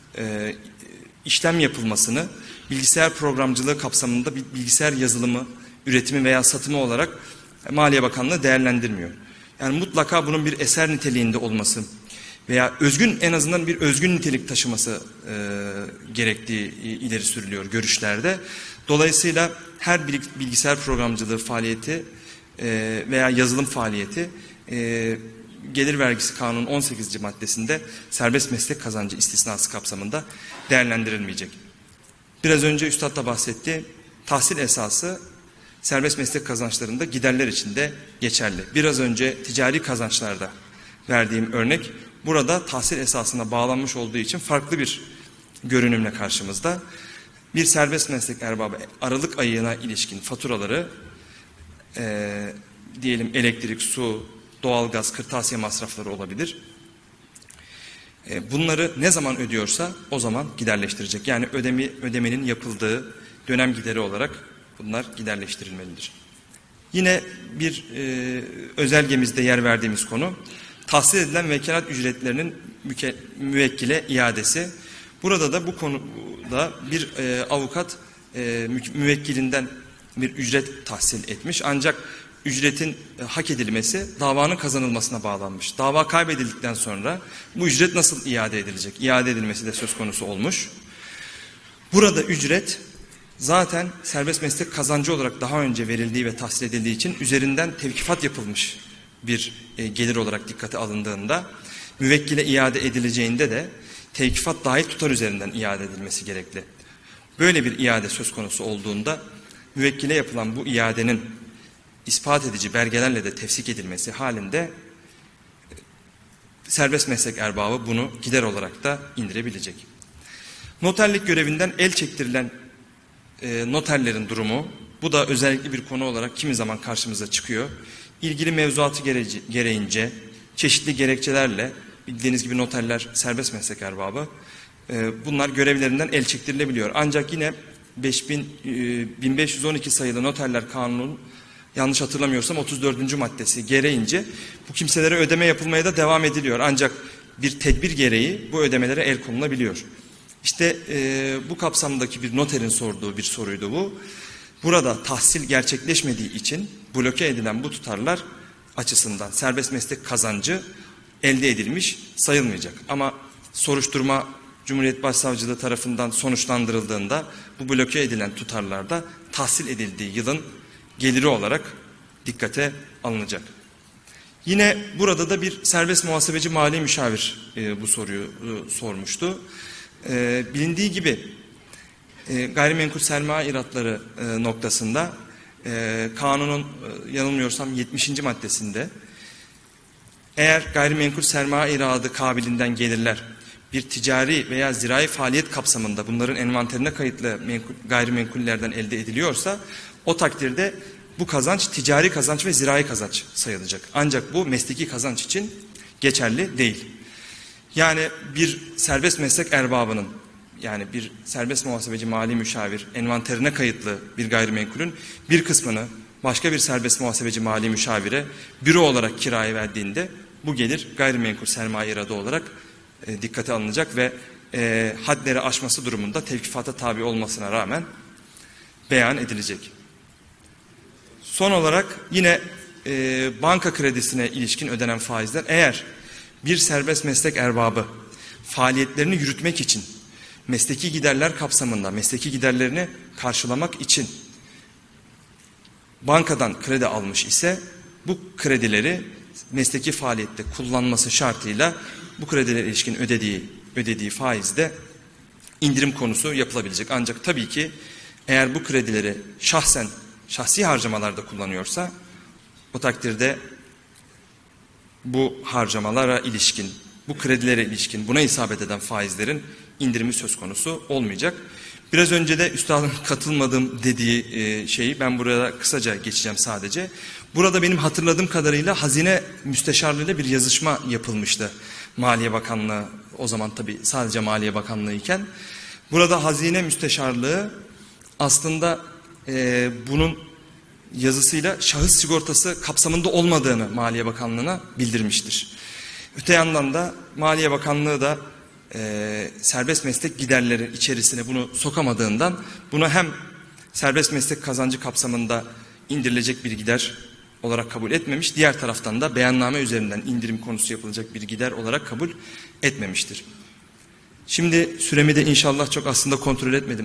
işlem yapılmasını bilgisayar programcılığı kapsamında bir bilgisayar yazılımı, üretimi veya satımı olarak Maliye Bakanlığı değerlendirmiyor. Yani mutlaka bunun bir eser niteliğinde olması veya en azından bir özgün nitelik taşıması gerektiği ileri sürülüyor görüşlerde. Dolayısıyla her bilgisayar programcılığı faaliyeti veya yazılım faaliyeti Gelir Vergisi Kanunu'nun 18. maddesinde serbest meslek kazancı istisnası kapsamında değerlendirilmeyecek. Biraz önce Üstad da bahsetti. Tahsil esası serbest meslek kazançlarında giderler için de geçerli. Biraz önce ticari kazançlarda verdiğim örnek burada tahsil esasına bağlanmış olduğu için farklı bir görünümle karşımızda. Bir serbest meslek erbabı Aralık ayına ilişkin faturaları diyelim elektrik, su, doğalgaz, kırtasiye masrafları olabilir. Bunları ne zaman ödüyorsa o zaman giderleştirecek. Yani ödemenin yapıldığı dönem gideri olarak bunlar giderleştirilmelidir. Yine bir özelgemizde yer verdiğimiz konu tahsil edilen vekalet ücretlerinin müvekkile iadesi. Burada da bu konuda bir avukat müvekkilinden bir ücret tahsil etmiş. Ancak ücretin hak edilmesi davanın kazanılmasına bağlanmış. Dava kaybedildikten sonra bu ücret nasıl iade edilecek? İade edilmesi de söz konusu olmuş. Burada ücret zaten serbest meslek kazancı olarak daha önce verildiği ve tahsil edildiği için üzerinden tevkifat yapılmış bir gelir olarak dikkate alındığında müvekkile iade edileceğinde de tevkifat dahil tutar üzerinden iade edilmesi gerekli. Böyle bir iade söz konusu olduğunda müvekkile yapılan bu iadenin ispat edici belgelerle de tefsik edilmesi halinde serbest meslek erbabı bunu gider olarak da indirebilecek. Noterlik görevinden el çektirilen noterlerin durumu, bu da özellikle bir konu olarak kimi zaman karşımıza çıkıyor. İlgili mevzuatı gereğince çeşitli gerekçelerle bildiğiniz gibi noterler serbest meslek erbabı bunlar görevlerinden el çektirilebiliyor. Ancak yine 1512 sayılı Noterler Kanunu'nun yanlış hatırlamıyorsam 34. maddesi gereğince bu kimselere ödeme yapılmaya da devam ediliyor. Ancak bir tedbir gereği bu ödemelere el konulabiliyor. İşte bu kapsamdaki bir noterin sorduğu bir soruydu bu. Burada tahsil gerçekleşmediği için bloke edilen bu tutarlar açısından serbest meslek kazancı elde edilmiş sayılmayacak. Ama soruşturma Cumhuriyet Başsavcılığı tarafından sonuçlandırıldığında bu bloke edilen tutarlarda tahsil edildiği yılın geliri olarak dikkate alınacak. Yine burada da bir serbest muhasebeci mali müşavir bu soruyu sormuştu. Bilindiği gibi gayrimenkul sermaye iratları noktasında kanunun yanılmıyorsam 70. maddesinde eğer gayrimenkul sermaye iradı kabilinden gelirler bir ticari veya zirai faaliyet kapsamında bunların envanterine kayıtlı gayrimenkullerden elde ediliyorsa o takdirde bu kazanç ticari kazanç ve zirai kazanç sayılacak. Ancak bu mesleki kazanç için geçerli değil. Yani bir serbest meslek erbabının yani bir serbest muhasebeci mali müşavir envanterine kayıtlı bir gayrimenkulün bir kısmını başka bir serbest muhasebeci mali müşavire büro olarak kiraya verdiğinde bu gelir gayrimenkul sermaye iradı olarak dikkate alınacak ve hadleri aşması durumunda tevkifata tabi olmasına rağmen beyan edilecek. Son olarak yine banka kredisine ilişkin ödenen faizler eğer bir serbest meslek erbabı faaliyetlerini yürütmek için, mesleki giderler kapsamında, mesleki giderlerini karşılamak için bankadan kredi almış ise bu kredileri mesleki faaliyette kullanması şartıyla bu kredilere ilişkin ödediği faizde indirim konusu yapılabilecek. Ancak tabii ki eğer bu kredileri şahsi harcamalarda kullanıyorsa o takdirde bu harcamalara ilişkin, bu kredilere ilişkin buna isabet eden faizlerin indirimi söz konusu olmayacak. Biraz önce de üstadın katılmadığım dediği şeyi ben buraya kısaca geçeceğim sadece. Burada benim hatırladığım kadarıyla Hazine Müsteşarlığı'yla bir yazışma yapılmıştı. Maliye Bakanlığı, o zaman tabii sadece Maliye Bakanlığı iken. Burada Hazine Müsteşarlığı aslında bunun yazısıyla şahıs sigortası kapsamında olmadığını Maliye Bakanlığı'na bildirmiştir. Öte yandan da Maliye Bakanlığı da serbest meslek giderleri içerisine bunu sokamadığından bunu hem serbest meslek kazancı kapsamında indirilecek bir gider olarak kabul etmemiş, diğer taraftan da beyanname üzerinden indirim konusu yapılacak bir gider olarak kabul etmemiştir. Şimdi süremi de inşallah çok aslında kontrol etmedim,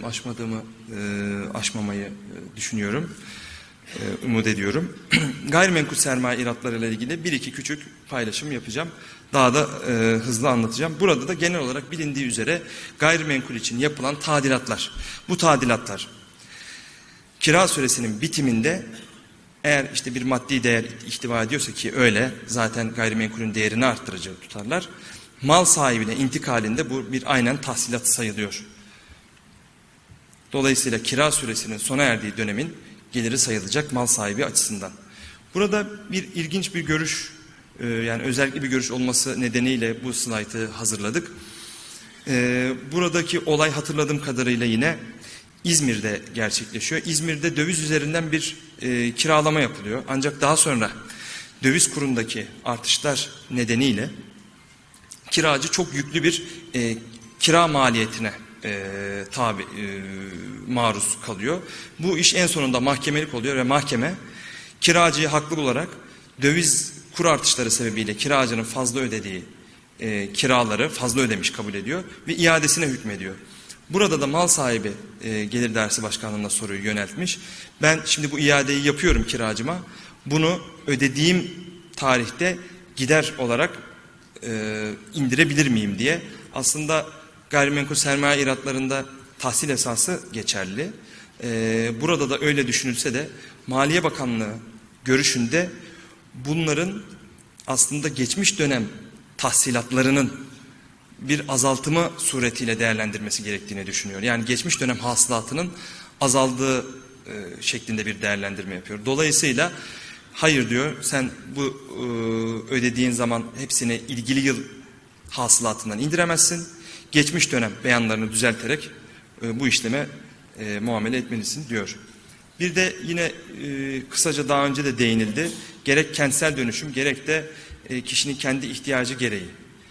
aşmamayı düşünüyorum, umut ediyorum. Gayrimenkul sermaye iratlarıyla ilgili bir iki küçük paylaşım yapacağım. Daha da hızlı anlatacağım. Burada da genel olarak bilindiği üzere gayrimenkul için yapılan tadilatlar. Bu tadilatlar kira süresinin bitiminde eğer işte bir maddi değer ihtiva ediyorsa ki öyle zaten gayrimenkulün değerini arttırıcı tutarlar. Mal sahibine intikalinde bu bir aynen tahsilat sayılıyor. Dolayısıyla kira süresinin sona erdiği dönemin geliri sayılacak mal sahibi açısından. Burada bir ilginç bir görüş, yani özellikle bir görüş olması nedeniyle bu slaytı hazırladık. Buradaki olay hatırladığım kadarıyla yine İzmir'de gerçekleşiyor. İzmir'de döviz üzerinden bir kiralama yapılıyor. Ancak daha sonra döviz kurundaki artışlar nedeniyle kiracı çok yüklü bir kira maliyetine maruz kalıyor. Bu iş en sonunda mahkemelik oluyor ve mahkeme kiracıyı haklı bularak döviz kur artışları sebebiyle kiracının fazla ödediği kiraları fazla ödemiş kabul ediyor ve iadesine hükmediyor. Burada da mal sahibi Gelir Dairesi Başkanlığı'na soruyu yöneltmiş. Ben şimdi bu iadeyi yapıyorum kiracıma. Bunu ödediğim tarihte gider olarak indirebilir miyim diye. Aslında gayrimenkul sermaye iratlarında tahsil esası geçerli. Burada da öyle düşünülse de Maliye Bakanlığı görüşünde bunların aslında geçmiş dönem tahsilatlarının bir azaltımı suretiyle değerlendirmesi gerektiğini düşünüyor. Yani geçmiş dönem hasılatının azaldığı şeklinde bir değerlendirme yapıyor. Dolayısıyla hayır diyor, sen bu ödediğin zaman hepsini ilgili yıl hasılatından indiremezsin. Geçmiş dönem beyanlarını düzelterek bu işleme muamele etmelisin diyor. Bir de yine kısaca daha önce de değinildi. Gerek kentsel dönüşüm gerek de kişinin kendi ihtiyacı gereği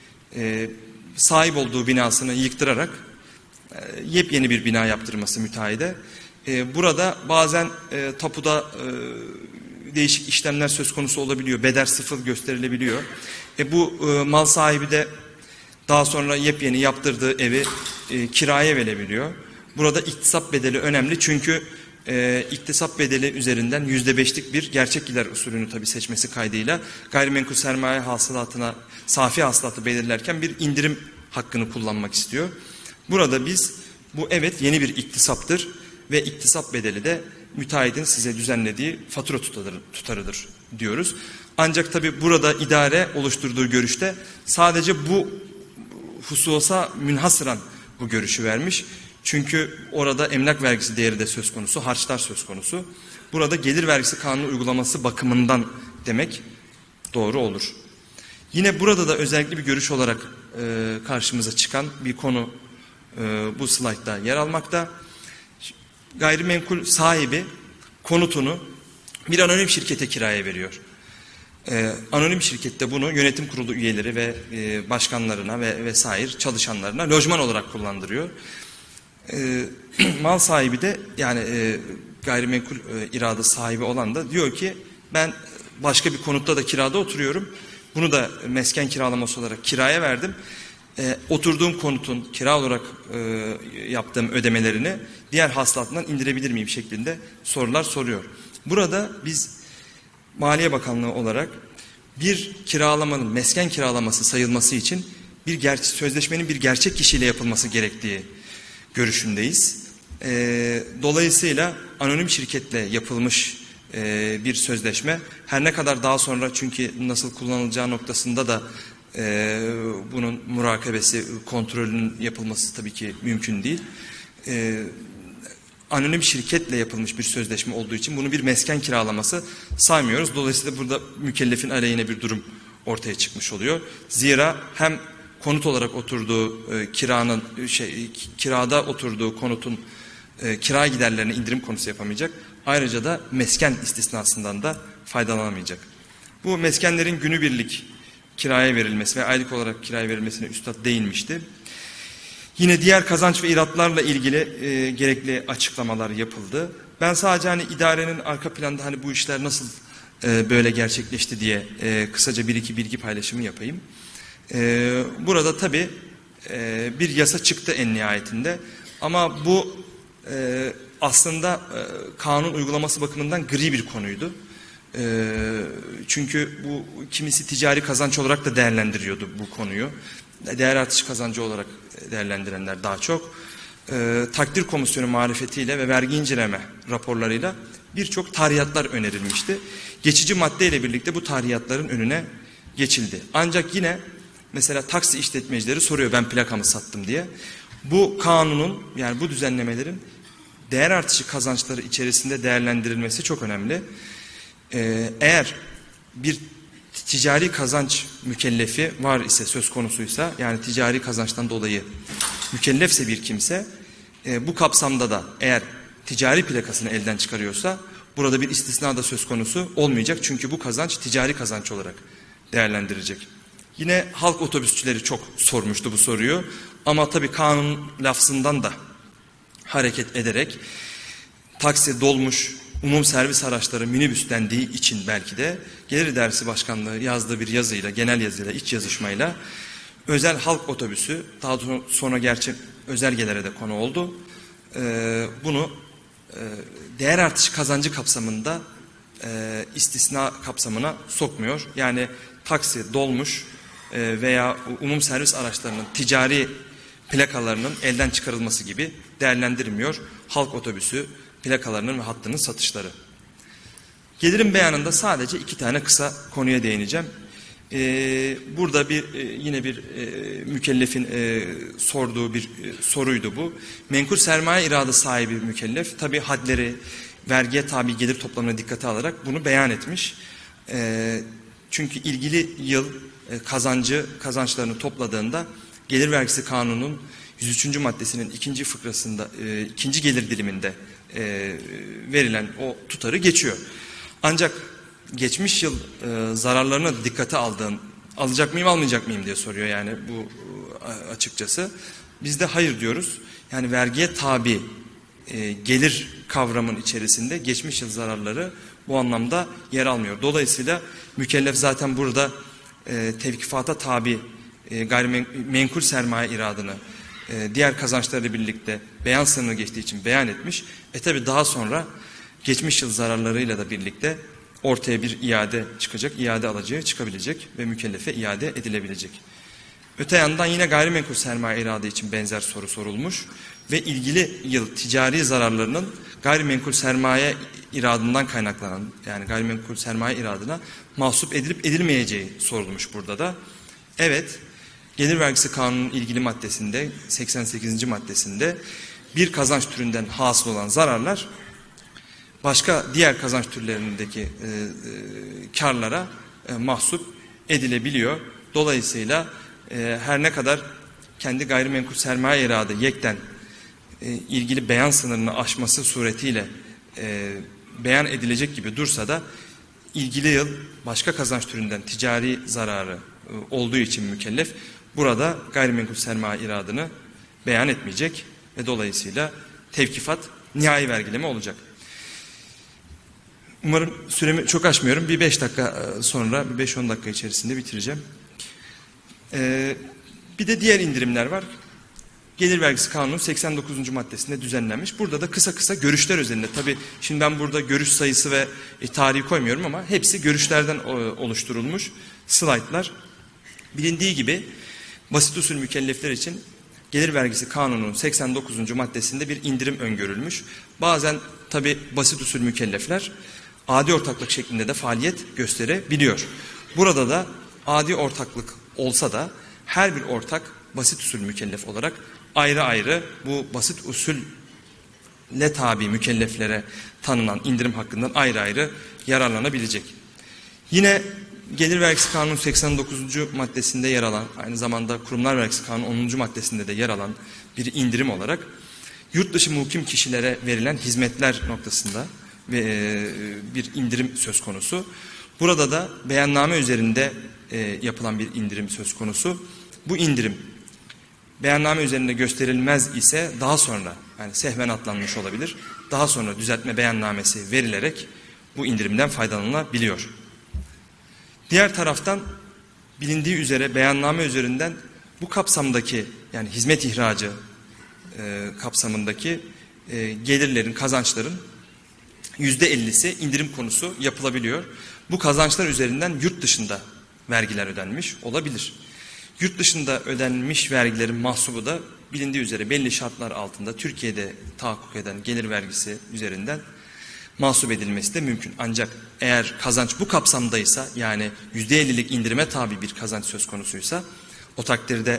sahip olduğu binasını yıktırarak yepyeni bir bina yaptırması müteahhide. Burada bazen tapuda değişik işlemler söz konusu olabiliyor. Bedel sıfır gösterilebiliyor. Bu mal sahibi de daha sonra yepyeni yaptırdığı evi kiraya verebiliyor. Burada iktisap bedeli önemli çünkü iktisap bedeli üzerinden %5'lik bir gerçek gider usulünü tabii seçmesi kaydıyla gayrimenkul sermaye hasılatına safi hasılatı belirlerken bir indirim hakkını kullanmak istiyor. Burada biz bu evet yeni bir iktisaptır ve iktisap bedeli de müteahhidin size düzenlediği fatura tutarıdır diyoruz. Ancak tabii burada idare oluşturduğu görüşte sadece bu hususa münhasıran bu görüşü vermiş. Çünkü orada emlak vergisi değeri de söz konusu, harçlar söz konusu. Burada gelir vergisi kanunu uygulaması bakımından demek doğru olur. Yine burada da özellikle bir görüş olarak karşımıza çıkan bir konu bu slaytta yer almakta. Gayrimenkul sahibi konutunu bir anonim şirkete kiraya veriyor. Anonim şirkette bunu yönetim kurulu üyeleri ve başkanlarına ve vesaire çalışanlarına lojman olarak kullandırıyor. Mal sahibi de yani gayrimenkul iradı sahibi olan da diyor ki ben başka bir konutta da kirada oturuyorum. Bunu da mesken kiralaması olarak kiraya verdim. oturduğum konutun kira olarak yaptığım ödemelerini diğer hasılatından indirebilir miyim şeklinde sorular soruyor. Burada biz Maliye Bakanlığı olarak bir kiralamanın mesken kiralaması sayılması için sözleşmenin bir gerçek kişiyle yapılması gerektiği görüşündeyiz. Dolayısıyla anonim şirketle yapılmış bir sözleşme her ne kadar daha sonra, çünkü nasıl kullanılacağı noktasında da bunun murakabesi, kontrolünün yapılması tabii ki mümkün değil. Anonim şirketle yapılmış bir sözleşme olduğu için bunu bir mesken kiralaması saymıyoruz. Dolayısıyla burada mükellefin aleyhine bir durum ortaya çıkmış oluyor. Zira hem konut olarak oturduğu kirada oturduğu konutun kira giderlerine indirim konusu yapamayacak. Ayrıca da mesken istisnasından da faydalanamayacak. Bu meskenlerin günübirlik kiraya verilmesi ve aylık olarak kiraya verilmesine üstad değinmişti. Yine diğer kazanç ve iratlarla ilgili gerekli açıklamalar yapıldı. Ben sadece hani idarenin arka planda hani bu işler nasıl böyle gerçekleşti diye kısaca bir iki bilgi paylaşımı yapayım. Burada tabii bir yasa çıktı en nihayetinde. Ama bu aslında kanun uygulaması bakımından gri bir konuydu. Çünkü bu kimisi ticari kazanç olarak da değerlendiriyordu bu konuyu. Değer artışı kazancı olarak değerlendirenler daha çok. Takdir komisyonu marifetiyle ve vergi inceleme raporlarıyla birçok tarihiyatlar önerilmişti. Geçici maddeyle birlikte bu tarihiyatların önüne geçildi. Ancak yine mesela taksi işletmecileri soruyor, ben plakamı sattım diye. Bu kanunun, yani bu düzenlemelerin değer artışı kazançları içerisinde değerlendirilmesi çok önemli. Eğer bir ticari kazanç mükellefi var ise, söz konusuysa, yani ticari kazançtan dolayı mükellefse bir kimse, bu kapsamda da eğer ticari plakasını elden çıkarıyorsa burada bir istisna da söz konusu olmayacak. Çünkü bu kazanç ticari kazanç olarak değerlendirilecek. Yine halk otobüsçüleri çok sormuştu bu soruyu. Ama tabii kanun lafzından da hareket ederek taksi, dolmuş, umum servis araçları minibüs dendiği için belki de Gelir İdaresi Başkanlığı yazdığı bir yazıyla, genel yazıyla, iç yazışmayla özel halk otobüsü, daha sonra gerçi özelgelere de konu oldu. Bunu değer artışı kazancı kapsamında istisna kapsamına sokmuyor. Yani taksi, dolmuş veya umum servis araçlarının ticari plakalarının elden çıkarılması gibi değerlendirilmiyor halk otobüsü plakalarının ve hattının satışları. Gelirim beyanında sadece iki tane kısa konuya değineceğim. Burada yine bir mükellefin sorduğu bir soruydu bu. Menkul sermaye iradı sahibi mükellef tabii hadleri, vergiye tabi gelir toplamına dikkate alarak bunu beyan etmiş. Çünkü ilgili yıl kazançlarını topladığında gelir vergisi kanunun 103. maddesinin 2. fıkrasında 2. gelir diliminde verilen o tutarı geçiyor. Ancak geçmiş yıl zararlarına dikkate alacak mıyım almayacak mıyım diye soruyor yani bu açıkçası. Biz de hayır diyoruz. Yani vergiye tabi gelir kavramın içerisinde geçmiş yıl zararları bu anlamda yer almıyor. Dolayısıyla mükellef zaten burada tevkifata tabi gayrimenkul sermaye iradını diğer kazançlarıyla birlikte beyan sınırını geçtiği için beyan etmiş. Tabi daha sonra geçmiş yıl zararlarıyla da birlikte ortaya bir iade çıkacak, iade alacağı çıkabilecek ve mükellefe iade edilebilecek. Öte yandan yine gayrimenkul sermaye iradı için benzer soru sorulmuş ve ilgili yıl ticari zararlarının gayrimenkul sermaye iradından kaynaklanan, yani gayrimenkul sermaye iradına mahsup edilip edilmeyeceği sorulmuş burada da. Evet, gelir vergisi kanunun ilgili maddesinde, 88. maddesinde bir kazanç türünden hasıl olan zararlar başka diğer kazanç türlerindeki karlara mahsup edilebiliyor. Dolayısıyla her ne kadar kendi gayrimenkul sermaye iradı yekten ilgili beyan sınırını aşması suretiyle beyan edilecek gibi dursa da ilgili yıl başka kazanç türünden ticari zararı olduğu için mükellef burada gayrimenkul sermaye iradını beyan etmeyecek ve dolayısıyla tevkifat nihai vergileme olacak. Umarım süremi çok aşmıyorum. Bir 5 dakika sonra, bir 5-10 dakika içerisinde bitireceğim. Bir de diğer indirimler var. Gelir vergisi kanunun 89. maddesinde düzenlenmiş. Burada da kısa kısa görüşler üzerinde. Tabii şimdi ben burada görüş sayısı ve tarihi koymuyorum ama hepsi görüşlerden oluşturulmuş slaytlar. Bilindiği gibi basit usul mükellefler için gelir vergisi kanunun 89. maddesinde bir indirim öngörülmüş. Bazen tabii basit usul mükellefler adi ortaklık şeklinde de faaliyet gösterebiliyor. Burada da adi ortaklık olsa da her bir ortak basit usul mükellef olarak ayrı ayrı bu basit usulle tabi mükelleflere tanınan indirim hakkından ayrı ayrı yararlanabilecek. Yine gelir vergisi kanunun 89. maddesinde yer alan, aynı zamanda kurumlar vergisi kanunun 10. maddesinde de yer alan bir indirim olarak yurt dışı mukim kişilere verilen hizmetler noktasında bir indirim söz konusu. Burada da beyanname üzerinde yapılan bir indirim söz konusu. Bu indirim beyanname üzerinde gösterilmez ise daha sonra, yani sehven atlanmış olabilir, daha sonra düzeltme beyannamesi verilerek bu indirimden faydalanılabiliyor. Diğer taraftan bilindiği üzere beyanname üzerinden bu kapsamdaki, yani hizmet ihracı kapsamındaki gelirlerin, kazançların %50'si indirim konusu yapılabiliyor. Bu kazançlar üzerinden yurt dışında vergiler ödenmiş olabilir. Yurt dışında ödenmiş vergilerin mahsubu da bilindiği üzere belli şartlar altında Türkiye'de tahakkuk eden gelir vergisi üzerinden mahsup edilmesi de mümkün. Ancak eğer kazanç bu kapsamdaysa, yani %50'lik indirime tabi bir kazanç söz konusuysa, o takdirde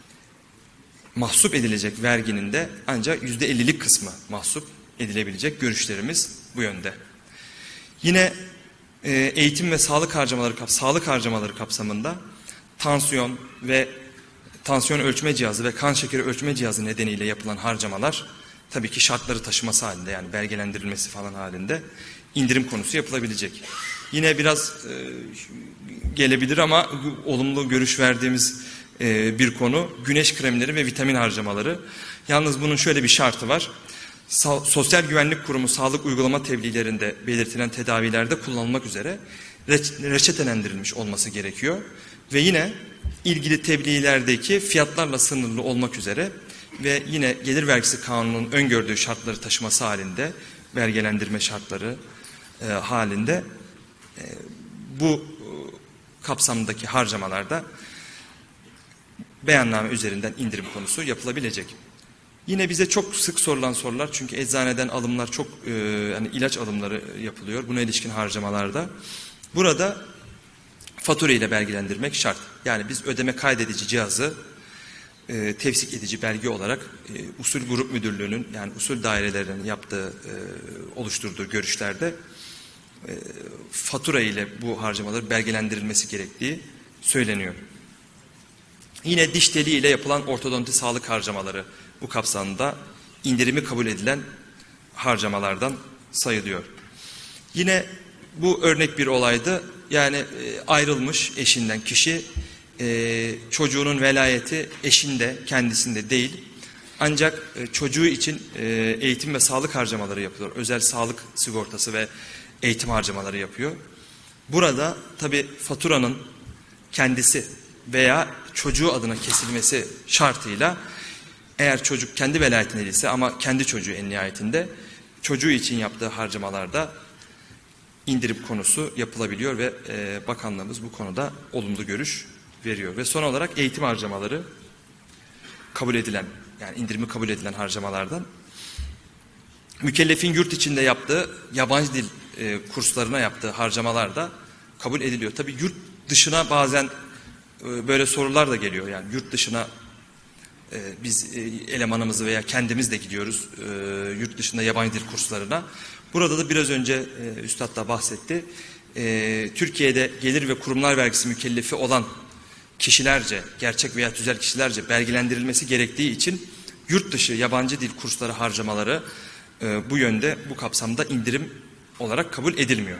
mahsup edilecek verginin de ancak %50'lik kısmı mahsup edilebilecek. Görüşlerimiz bu yönde. Yine eğitim ve sağlık harcamaları kapsamında tansiyon ve tansiyon ölçme cihazı ve kan şekeri ölçme cihazı nedeniyle yapılan harcamalar tabii ki şartları taşıması halinde, yani belgelendirilmesi falan halinde indirim konusu yapılabilecek. Yine biraz gelebilir ama olumlu görüş verdiğimiz bir konu güneş kremleri ve vitamin harcamaları. Yalnız bunun şöyle bir şartı var. Sosyal Güvenlik Kurumu sağlık uygulama tebliğlerinde belirtilen tedavilerde kullanılmak üzere reçetelendirilmiş olması gerekiyor. Ve yine ilgili tebliğlerdeki fiyatlarla sınırlı olmak üzere ve yine gelir vergisi kanununun öngördüğü şartları taşıması halinde, belgelendirme şartları halinde bu kapsamdaki harcamalarda beyanname üzerinden indirim konusu yapılabilecek. Yine bize çok sık sorulan sorular, çünkü eczaneden alımlar çok, yani ilaç alımları yapılıyor buna ilişkin harcamalarda. Burada fatura ile belgelendirmek şart. Yani biz ödeme kaydedici cihazı tevsik edici belge olarak usul grup müdürlüğünün, yani usul dairelerinin yaptığı, oluşturduğu görüşlerde fatura ile bu harcamaları belgelendirilmesi gerektiği söyleniyor. Yine diş teli ile yapılan ortodonti sağlık harcamaları bu kapsamda indirimi kabul edilen harcamalardan sayılıyor. Yine bu örnek bir olaydı. Yani ayrılmış eşinden kişi, çocuğunun velayeti eşinde, kendisinde değil. Ancak çocuğu için eğitim ve sağlık harcamaları yapılıyor. Özel sağlık sigortası ve eğitim harcamaları yapıyor. Burada tabii faturanın kendisi veya çocuğu adına kesilmesi şartıyla, eğer çocuk kendi velayetinde değilse ama kendi çocuğu en nihayetinde, çocuğu için yaptığı harcamalarda indirim konusu yapılabiliyor ve bakanlığımız bu konuda olumlu görüş veriyor. Ve son olarak eğitim harcamaları kabul edilen, yani indirimi kabul edilen harcamalardan mükellefin yurt içinde yaptığı yabancı dil kurslarına yaptığı harcamalar da kabul ediliyor. Tabii yurt dışına bazen böyle sorular da geliyor. Yani yurt dışına biz elemanımızı veya kendimiz de gidiyoruz yurt dışında yabancı dil kurslarına. Burada da biraz önce Üstad da bahsetti. Türkiye'de gelir ve kurumlar vergisi mükellefi olan kişilerce, gerçek veya tüzel kişilerce belgelendirilmesi gerektiği için yurt dışı yabancı dil kursları harcamaları bu yönde, bu kapsamda indirim olarak kabul edilmiyor.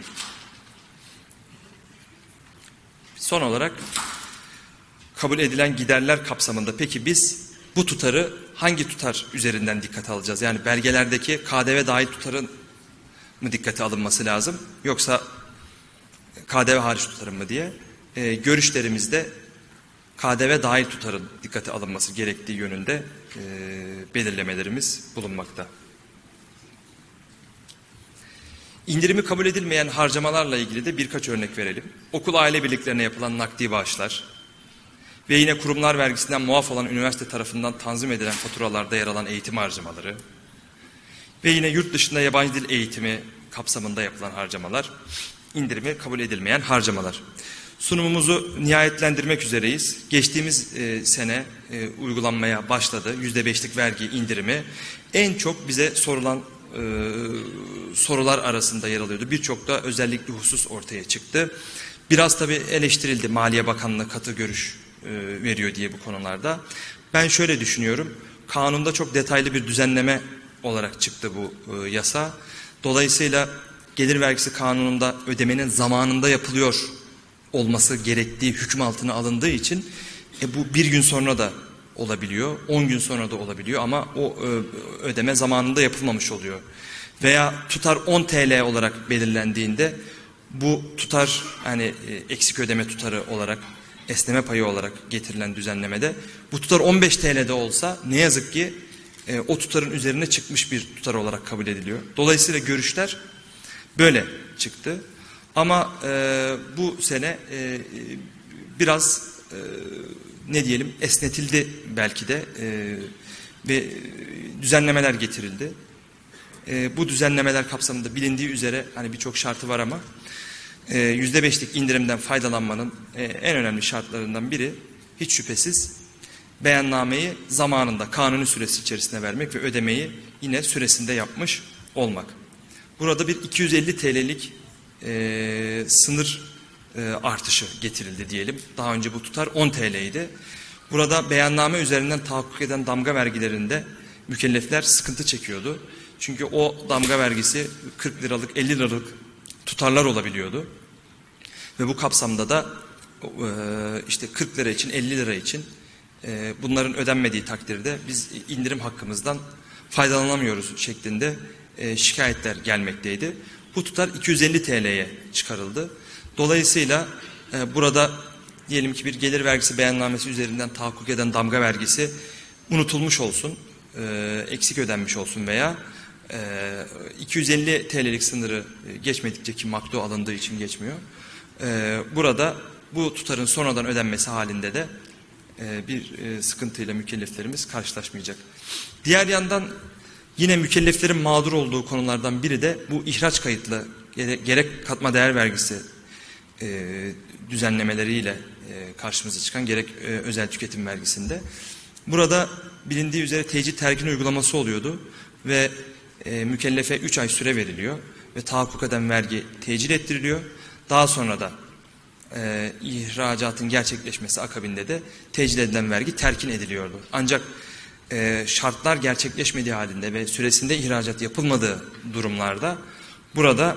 Son olarak kabul edilen giderler kapsamında peki biz bu tutarı hangi tutar üzerinden dikkate alacağız? Yani belgelerdeki KDV dahil tutarın mı dikkate alınması lazım, yoksa KDV hariç tutarın mı diye görüşlerimizde KDV dahil tutarın dikkate alınması gerektiği yönünde belirlemelerimiz bulunmakta. İndirimi kabul edilmeyen harcamalarla ilgili de birkaç örnek verelim. Okul aile birliklerine yapılan nakdi bağışlar ve yine kurumlar vergisinden muaf olan üniversite tarafından tanzim edilen faturalarda yer alan eğitim harcamaları ve yine yurt dışında yabancı dil eğitimi kapsamında yapılan harcamalar, indirimi kabul edilmeyen harcamalar. Sunumumuzu nihayetlendirmek üzereyiz. Geçtiğimiz sene uygulanmaya başladı. %5'lik vergi indirimi en çok bize sorulan sorular arasında yer alıyordu. Birçok da özellikli husus ortaya çıktı. Biraz tabii eleştirildi. Maliye Bakanlığı katı görüş veriyor diye bu konularda. Ben şöyle düşünüyorum. Kanunda çok detaylı bir düzenleme olarak çıktı bu yasa. Dolayısıyla gelir vergisi kanununda ödemenin zamanında yapılıyor olması gerektiği hüküm altına alındığı için bu bir gün sonra da olabiliyor, 10 gün sonra da olabiliyor ama o ödeme zamanında yapılmamış oluyor. Veya tutar 10 TL olarak belirlendiğinde bu tutar hani eksik ödeme tutarı olarak, esneme payı olarak getirilen düzenlemede bu tutar 15 TL'de olsa ne yazık ki o tutarın üzerine çıkmış bir tutar olarak kabul ediliyor. Dolayısıyla görüşler böyle çıktı. Ama bu sene biraz ne diyelim esnetildi belki de ve düzenlemeler getirildi. Bu düzenlemeler kapsamında bilindiği üzere hani birçok şartı var ama %5'lik indirimden faydalanmanın en önemli şartlarından biri hiç şüphesiz beyannameyi zamanında kanuni süresi içerisinde vermek ve ödemeyi yine süresinde yapmış olmak. Burada bir 250 TL'lik sınır artışı getirildi diyelim. Daha önce bu tutar 10 TL'ydi. Burada beyanname üzerinden tahakkuk eden damga vergilerinde mükellefler sıkıntı çekiyordu. Çünkü o damga vergisi 40 liralık 50 liralık tutarlar olabiliyordu. Ve bu kapsamda da işte 40 lira için 50 lira için bunların ödenmediği takdirde biz indirim hakkımızdan faydalanamıyoruz şeklinde şikayetler gelmekteydi. Bu tutar 250 TL'ye çıkarıldı. Dolayısıyla burada diyelim ki bir gelir vergisi beyannamesi üzerinden tahakkuk eden damga vergisi unutulmuş olsun, eksik ödenmiş olsun veya 250 TL'lik sınırı geçmedikçe ki maktu alındığı için geçmiyor. Burada bu tutarın sonradan ödenmesi halinde de bir sıkıntıyla mükelleflerimiz karşılaşmayacak. Diğer yandan yine mükelleflerin mağdur olduğu konulardan biri de bu ihraç kayıtlı gerek katma değer vergisi düzenlemeleriyle karşımıza çıkan gerek özel tüketim vergisinde. Burada bilindiği üzere tecrit terkin uygulaması oluyordu ve mükellefe 3 ay süre veriliyor ve tahakkuk eden vergi tecil ettiriliyor. Daha sonra da ihracatın gerçekleşmesi akabinde de tecil edilen vergi terkin ediliyordu. Ancak şartlar gerçekleşmediği halinde ve süresinde ihracat yapılmadığı durumlarda burada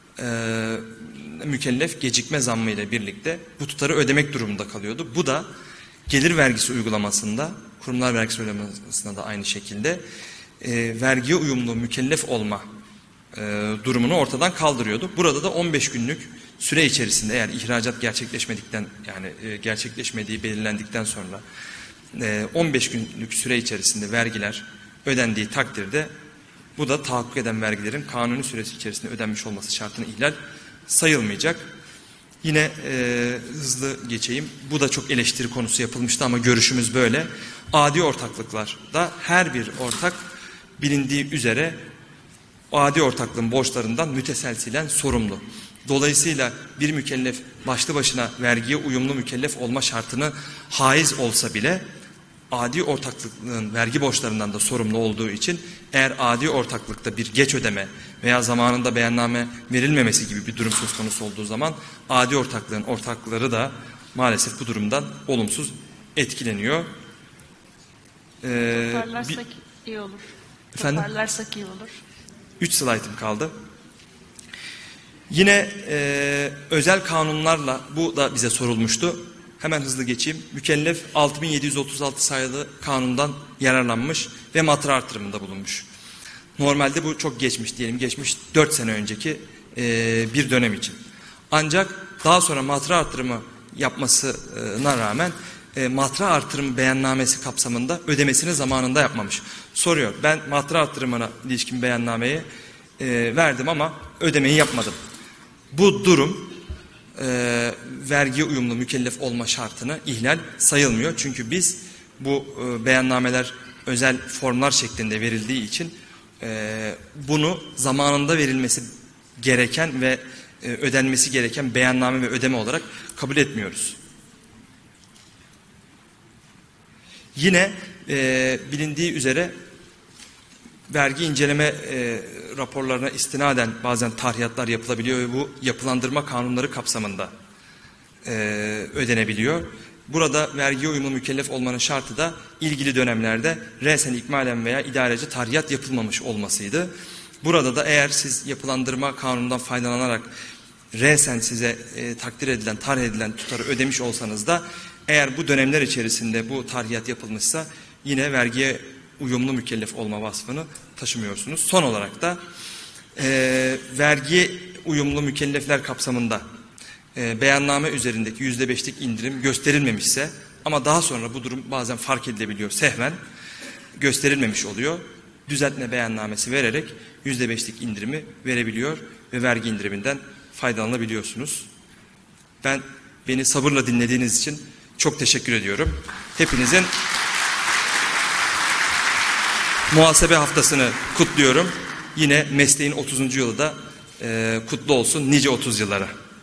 mükellef gecikme zammı ile birlikte bu tutarı ödemek durumunda kalıyordu. Bu da gelir vergisi uygulamasında, kurumlar vergisi uygulamasında da aynı şekilde vergiye uyumlu mükellef olma durumunu ortadan kaldırıyordu. Burada da 15 günlük süre içerisinde eğer ihracat gerçekleşmedikten yani gerçekleşmediği belirlendikten sonra 15 günlük süre içerisinde vergiler ödendiği takdirde bu da tahakkuk eden vergilerin kanuni süresi içerisinde ödenmiş olması şartını ihlal sayılmayacak. Yine hızlı geçeyim. Bu da çok eleştiri konusu yapılmıştı ama görüşümüz böyle. Adi ortaklıklarda her bir ortak bilindiği üzere adi ortaklığın borçlarından müteselsilen sorumlu. Dolayısıyla bir mükellef başlı başına vergiye uyumlu mükellef olma şartını haiz olsa bile adi ortaklıklığın vergi borçlarından da sorumlu olduğu için eğer adi ortaklıkta bir geç ödeme veya zamanında beyanname verilmemesi gibi bir durum söz konusu olduğu zaman adi ortaklığın ortakları maalesef bu durumdan olumsuz etkileniyor. Toparlarsak iyi olur. Efendim? Toparlarsak iyi olur. 3 slaytım kaldı. Yine özel kanunlarla bu da bize sorulmuştu. Hemen hızlı geçeyim. Mükellef 6736 sayılı kanundan yararlanmış ve matra artırımında bulunmuş. Normalde bu çok geçmiş diyelim. Geçmiş 4 sene önceki bir dönem için. Ancak daha sonra matra artırımı yapmasına rağmen matra artırım beyannamesi kapsamında ödemesini zamanında yapmamış. Soruyor, ben matra artırımına ilişkin beyannameyi verdim ama ödemeyi yapmadım. Bu durum vergiye uyumlu mükellef olma şartını ihlal sayılmıyor. Çünkü biz bu beyannameler özel formlar şeklinde verildiği için bunu zamanında verilmesi gereken ve ödenmesi gereken beyanname ve ödeme olarak kabul etmiyoruz. Yine bilindiği üzere vergi inceleme raporlarına istinaden bazen tarhiyatlar yapılabiliyor ve bu yapılandırma kanunları kapsamında ödenebiliyor. Burada vergiye uyumlu mükellef olmanın şartı da ilgili dönemlerde resen ikmalen veya idareci tarhiyat yapılmamış olmasıydı. Burada da eğer siz yapılandırma kanunundan faydalanarak resen size takdir edilen, tarih edilen tutarı ödemiş olsanız da eğer bu dönemler içerisinde bu tarhiyat yapılmışsa yine vergiye uyumlu mükellef olma vasfını taşımıyorsunuz. Son olarak da vergiye uyumlu mükellefler kapsamında beyanname üzerindeki %5'lik indirim gösterilmemişse ama daha sonra bu durum bazen fark edilebiliyor, sehven gösterilmemiş oluyor. Düzeltme beyannamesi vererek %5'lik indirimi verebiliyor ve vergi indiriminden faydalanabiliyorsunuz. Beni sabırla dinlediğiniz için çok teşekkür ediyorum. Hepinizin muhasebe haftasını kutluyorum. Yine mesleğin 30. yılı da kutlu olsun, nice 30 yıllara.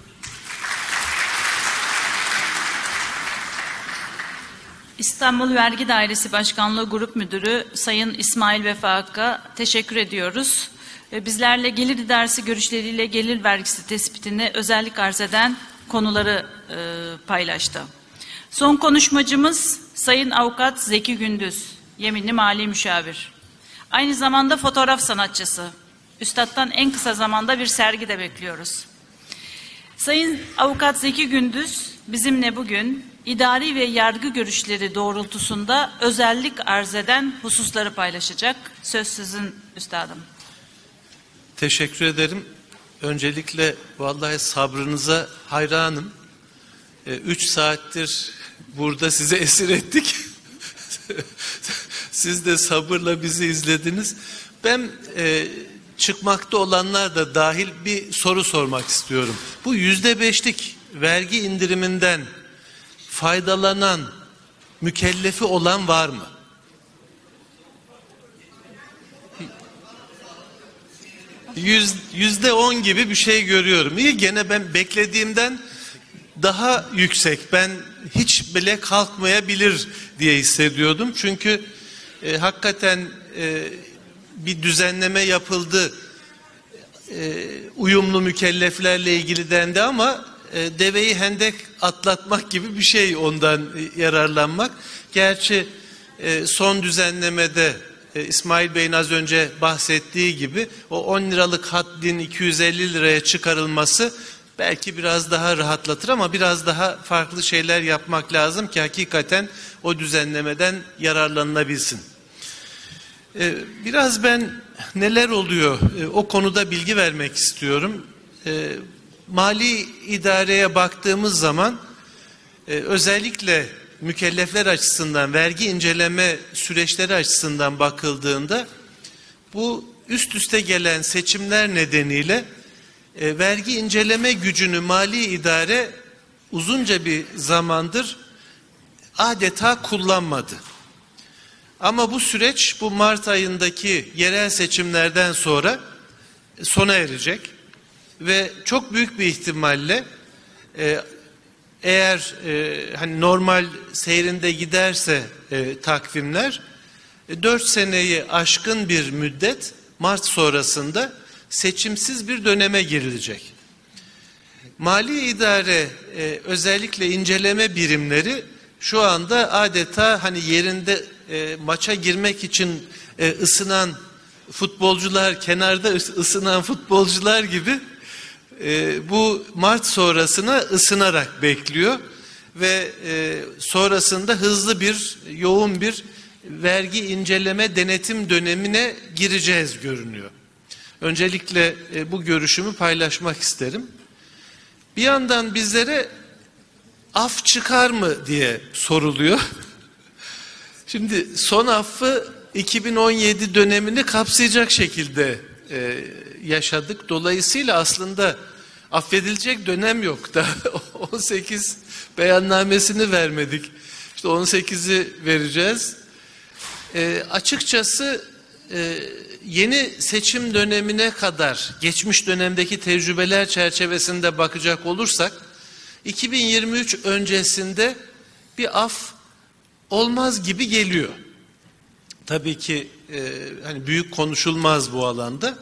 İstanbul Vergi Dairesi Başkanlığı Grup Müdürü Sayın İsmail Vefa Hakk'a teşekkür ediyoruz. Bizlerle gelir idaresi görüşleriyle gelir vergisi tespitine özellik arz eden konuları paylaştı. Son konuşmacımız Sayın Avukat Zeki Gündüz, yeminli mali müşavir. Aynı zamanda fotoğraf sanatçısı. Üstad'dan en kısa zamanda bir sergi de bekliyoruz. Sayın Avukat Zeki Gündüz bizimle bugün idari ve yargı görüşleri doğrultusunda özellik arz eden hususları paylaşacak. Söz sizin üstadım. Teşekkür ederim. Öncelikle vallahi sabrınıza hayranım. 3 saattir burada size esir ettik. Siz de sabırla bizi izlediniz. Ben çıkmakta olanlar da dahil bir soru sormak istiyorum. Bu %5'lik vergi indiriminden faydalanan, mükellefi olan var mı? %10 gibi bir şey görüyorum. İyi, gene ben beklediğimden daha yüksek. Ben hiç bile kalkmayabilir diye hissediyordum. Çünkü hakikaten bir düzenleme yapıldı. Uyumlu mükelleflerle ilgili dendi ama deveyi hendek atlatmak gibi bir şey, ondan yararlanmak. Gerçi son düzenlemede İsmail Bey'in az önce bahsettiği gibi o 10 liralık haddin 250 liraya çıkarılması belki biraz daha rahatlatır ama biraz daha farklı şeyler yapmak lazım ki hakikaten o düzenlemeden yararlanılabilsin. Biraz ben neler oluyor o konuda bilgi vermek istiyorum. Mali idareye baktığımız zaman özellikle mükellefler açısından, vergi inceleme süreçleri açısından bakıldığında bu üst üste gelen seçimler nedeniyle vergi inceleme gücünü mali idare uzunca bir zamandır adeta kullanmadı. Ama bu süreç bu Mart ayındaki yerel seçimlerden sonra sona erecek ve çok büyük bir ihtimalle eğer hani normal seyrinde giderse takvimler 4 seneyi aşkın bir müddet Mart sonrasında seçimsiz bir döneme girilecek. Mali idare özellikle inceleme birimleri şu anda adeta hani yerinde maça girmek için ısınan futbolcular, kenarda ısınan futbolcular gibi bu Mart sonrasına ısınarak bekliyor ve sonrasında hızlı bir, yoğun bir vergi inceleme denetim dönemine gireceğiz görünüyor. Öncelikle bu görüşümü paylaşmak isterim. Bir yandan bizlere af çıkar mı diye soruluyor. Şimdi son affı 2017 dönemini kapsayacak şekilde yaşadık. Dolayısıyla aslında affedilecek dönem yok da 18 beyannamesini vermedik. İşte 18'i vereceğiz. Açıkçası yeni seçim dönemine kadar geçmiş dönemdeki tecrübeler çerçevesinde bakacak olursak 2023 öncesinde bir af olmaz gibi geliyor. Tabii ki hani büyük konuşulmaz bu alanda.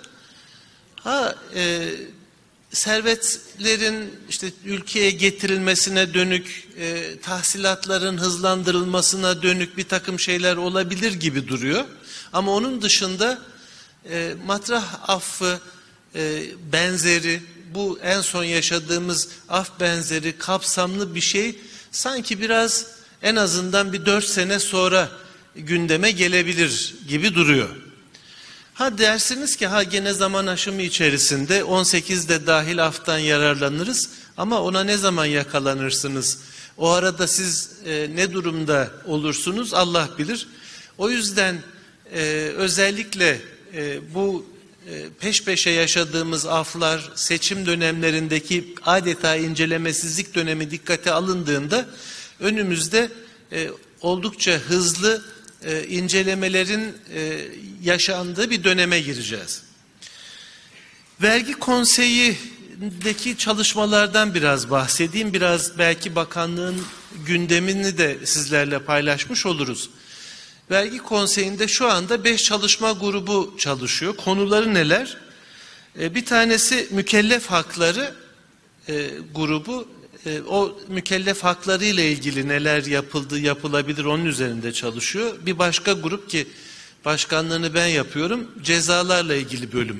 Servetlerin işte ülkeye getirilmesine dönük, tahsilatların hızlandırılmasına dönük bir takım şeyler olabilir gibi duruyor. Ama onun dışında matrah affı benzeri, bu en son yaşadığımız af benzeri kapsamlı bir şey sanki biraz en azından bir 4 sene sonra gündeme gelebilir gibi duruyor. Dersiniz ki gene zaman aşımı içerisinde 18'de dahil aftan yararlanırız ama ona ne zaman yakalanırsınız? O arada siz ne durumda olursunuz Allah bilir. O yüzden özellikle bu peş peşe yaşadığımız aflar, seçim dönemlerindeki adeta incelemesizlik dönemi dikkate alındığında önümüzde oldukça hızlı incelemelerin yaşandığı bir döneme gireceğiz. Vergi Konseyi'ndeki çalışmalardan biraz bahsedeyim. Biraz belki bakanlığın gündemini de sizlerle paylaşmış oluruz. Vergi Konseyi'nde şu anda 5 çalışma grubu çalışıyor. Konuları neler? Bir tanesi mükellef hakları grubu. O mükellef hakları ile ilgili neler yapıldı, yapılabilir onun üzerinde çalışıyor. Bir başka grup ki başkanlığını ben yapıyorum, cezalarla ilgili bölüm.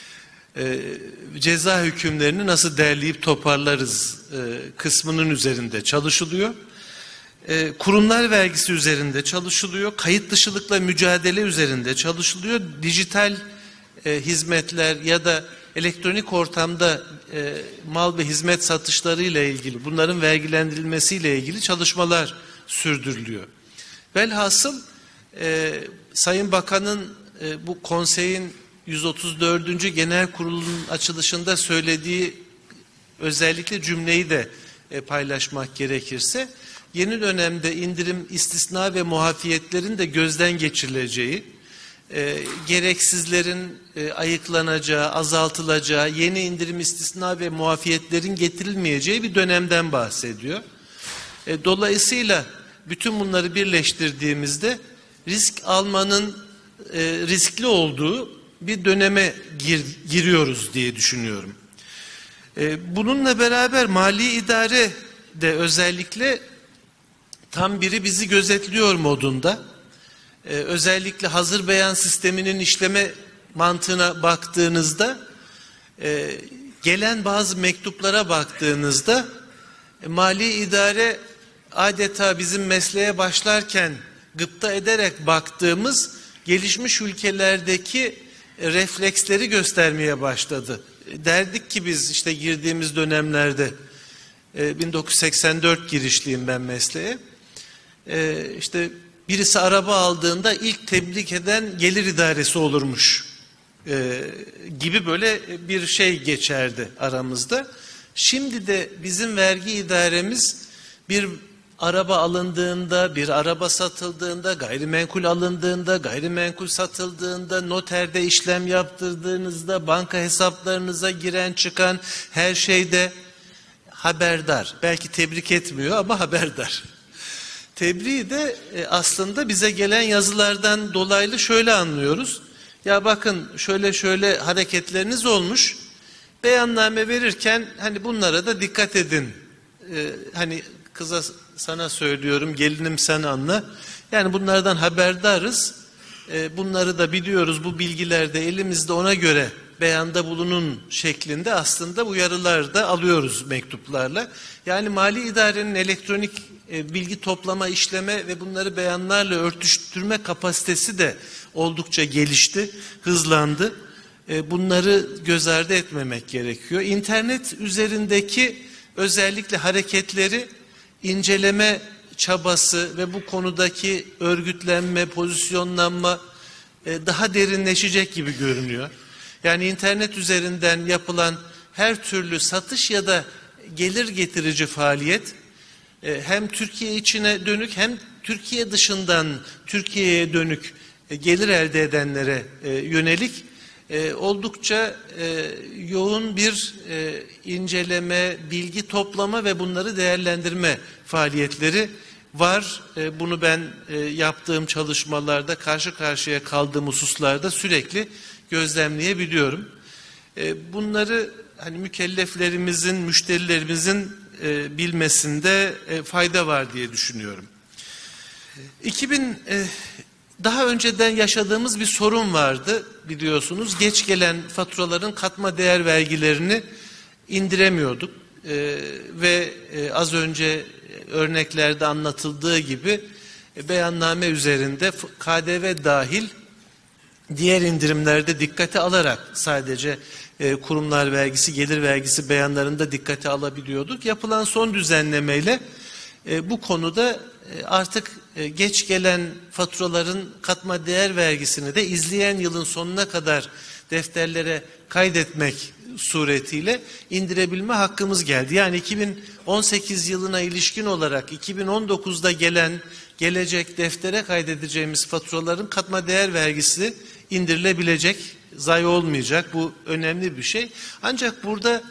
Ceza hükümlerini nasıl derleyip toparlarız kısmının üzerinde çalışılıyor. Kurumlar vergisi üzerinde çalışılıyor. Kayıt dışılıkla mücadele üzerinde çalışılıyor. Dijital hizmetler ya da elektronik ortamda mal ve hizmet satışlarıyla ilgili, bunların vergilendirilmesiyle ilgili çalışmalar sürdürülüyor. Velhasıl Sayın Bakan'ın bu konseyin 134. Genel Kurulu'nun açılışında söylediği özellikle cümleyi de paylaşmak gerekirse, yeni dönemde indirim, istisna ve muafiyetlerin de gözden geçirileceği, gereksizlerin ayıklanacağı, azaltılacağı, yeni indirim, istisna ve muafiyetlerin getirilmeyeceği bir dönemden bahsediyor. Dolayısıyla bütün bunları birleştirdiğimizde risk almanın riskli olduğu bir döneme giriyoruz diye düşünüyorum. Bununla beraber mali idare de özellikle tam biri bizi gözetliyor modunda. Özellikle hazır beyan sisteminin işleme mantığına baktığınızda, gelen bazı mektuplara baktığınızda mali idare adeta bizim mesleğe başlarken gıpta ederek baktığımız gelişmiş ülkelerdeki refleksleri göstermeye başladı. Derdik ki biz işte girdiğimiz dönemlerde 1984 girişliyim ben mesleğe. İşte birisi araba aldığında ilk tebrik eden gelir idaresi olurmuş gibi böyle bir şey geçerdi aramızda. Şimdi de bizim vergi idaremiz bir araba alındığında, bir araba satıldığında, gayrimenkul alındığında, gayrimenkul satıldığında, noterde işlem yaptırdığınızda, banka hesaplarınıza giren çıkan her şeyde haberdar. Belki tebrik etmiyor ama haberdar. Tebriği de aslında bize gelen yazılardan dolaylı şöyle anlıyoruz. Ya bakın şöyle şöyle hareketleriniz olmuş. Beyanname verirken hani bunlara da dikkat edin. Hani kıza sana söylüyorum, gelinim sen anla. Yani bunlardan haberdarız. Bunları da biliyoruz, bu bilgiler de elimizde, ona göre beyanda bulunun şeklinde aslında uyarılar da alıyoruz mektuplarla. Yani mali idarenin elektronik bilgi toplama, işleme ve bunları beyanlarla örtüştürme kapasitesi de oldukça gelişti, hızlandı. Bunları göz ardı etmemek gerekiyor. İnternet üzerindeki özellikle hareketleri inceleme çabası ve bu konudaki örgütlenme, pozisyonlanma daha derinleşecek gibi görünüyor. Yani internet üzerinden yapılan her türlü satış ya da gelir getirici faaliyet hem Türkiye içine dönük hem Türkiye dışından Türkiye'ye dönük gelir elde edenlere yönelik oldukça yoğun bir inceleme, bilgi toplama ve bunları değerlendirme faaliyetleri var. Bunu ben yaptığım çalışmalarda, karşı karşıya kaldığım hususlarda sürekli gözlemleyebiliyorum. Bunları hani mükelleflerimizin, müşterilerimizin bilmesinde fayda var diye düşünüyorum. Daha önceden yaşadığımız bir sorun vardı biliyorsunuz. Geç gelen faturaların katma değer vergilerini indiremiyorduk. Ve az önce örneklerde anlatıldığı gibi beyanname üzerinde KDV dahil diğer indirimlerde dikkate alarak sadece kurumlar vergisi, gelir vergisi beyanlarında dikkate alabiliyorduk. Yapılan son düzenlemeyle bu konuda artık geç gelen faturaların katma değer vergisini de izleyen yılın sonuna kadar defterlere kaydetmek suretiyle indirebilme hakkımız geldi. Yani 2018 yılına ilişkin olarak 2019'da gelecek deftere kaydedeceğimiz faturaların katma değer vergisi indirilebilecek, zayi olmayacak. Bu önemli bir şey. Ancak burada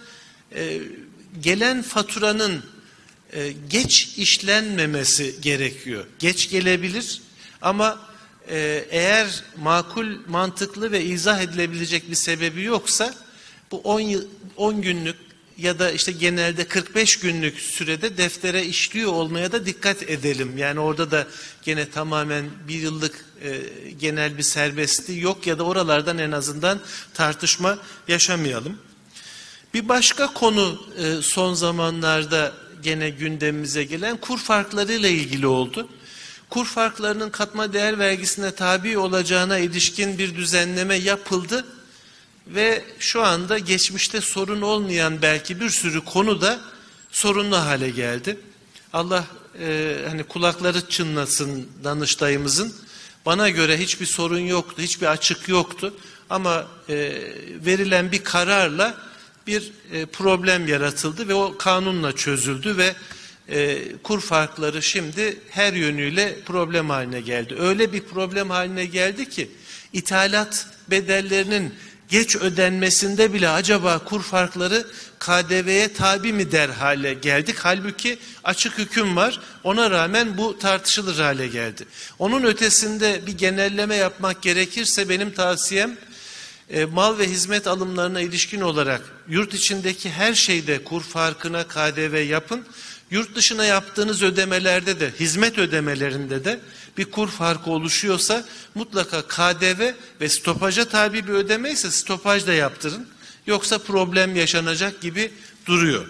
gelen faturanın geç işlenmemesi gerekiyor. Geç gelebilir ama eğer makul, mantıklı ve izah edilebilecek bir sebebi yoksa bu 10 günlük ya da işte genelde 45 günlük sürede deftere işliyor olmaya da dikkat edelim. Yani orada da gene tamamen bir yıllık genel bir serbestliği yok ya da oralardan en azından tartışma yaşamayalım. Bir başka konu son zamanlarda gene gündemimize gelen kur farklarıyla ilgili oldu. Kur farklarının katma değer vergisine tabi olacağına ilişkin bir düzenleme yapıldı ve şu anda geçmişte sorun olmayan belki bir sürü konu da sorunlu hale geldi. Allah hani kulakları çınlasın Danıştay'ımızın. Bana göre hiçbir sorun yoktu, hiçbir açık yoktu ama verilen bir kararla bir problem yaratıldı ve o kanunla çözüldü ve kur farkları şimdi her yönüyle problem haline geldi. Öyle bir problem haline geldi ki ithalat bedellerinin geç ödenmesinde bile acaba kur farkları KDV'ye tabi mi der hale geldik. Halbuki açık hüküm var. Ona rağmen bu tartışılır hale geldi. Onun ötesinde bir genelleme yapmak gerekirse benim tavsiyem mal ve hizmet alımlarına ilişkin olarak yurt içindeki her şeyde kur farkına KDV yapın. Yurt dışına yaptığınız ödemelerde de, hizmet ödemelerinde de bir kur farkı oluşuyorsa mutlaka KDV ve stopaja tabi bir ödeme ise stopaj da yaptırın. Yoksa problem yaşanacak gibi duruyor.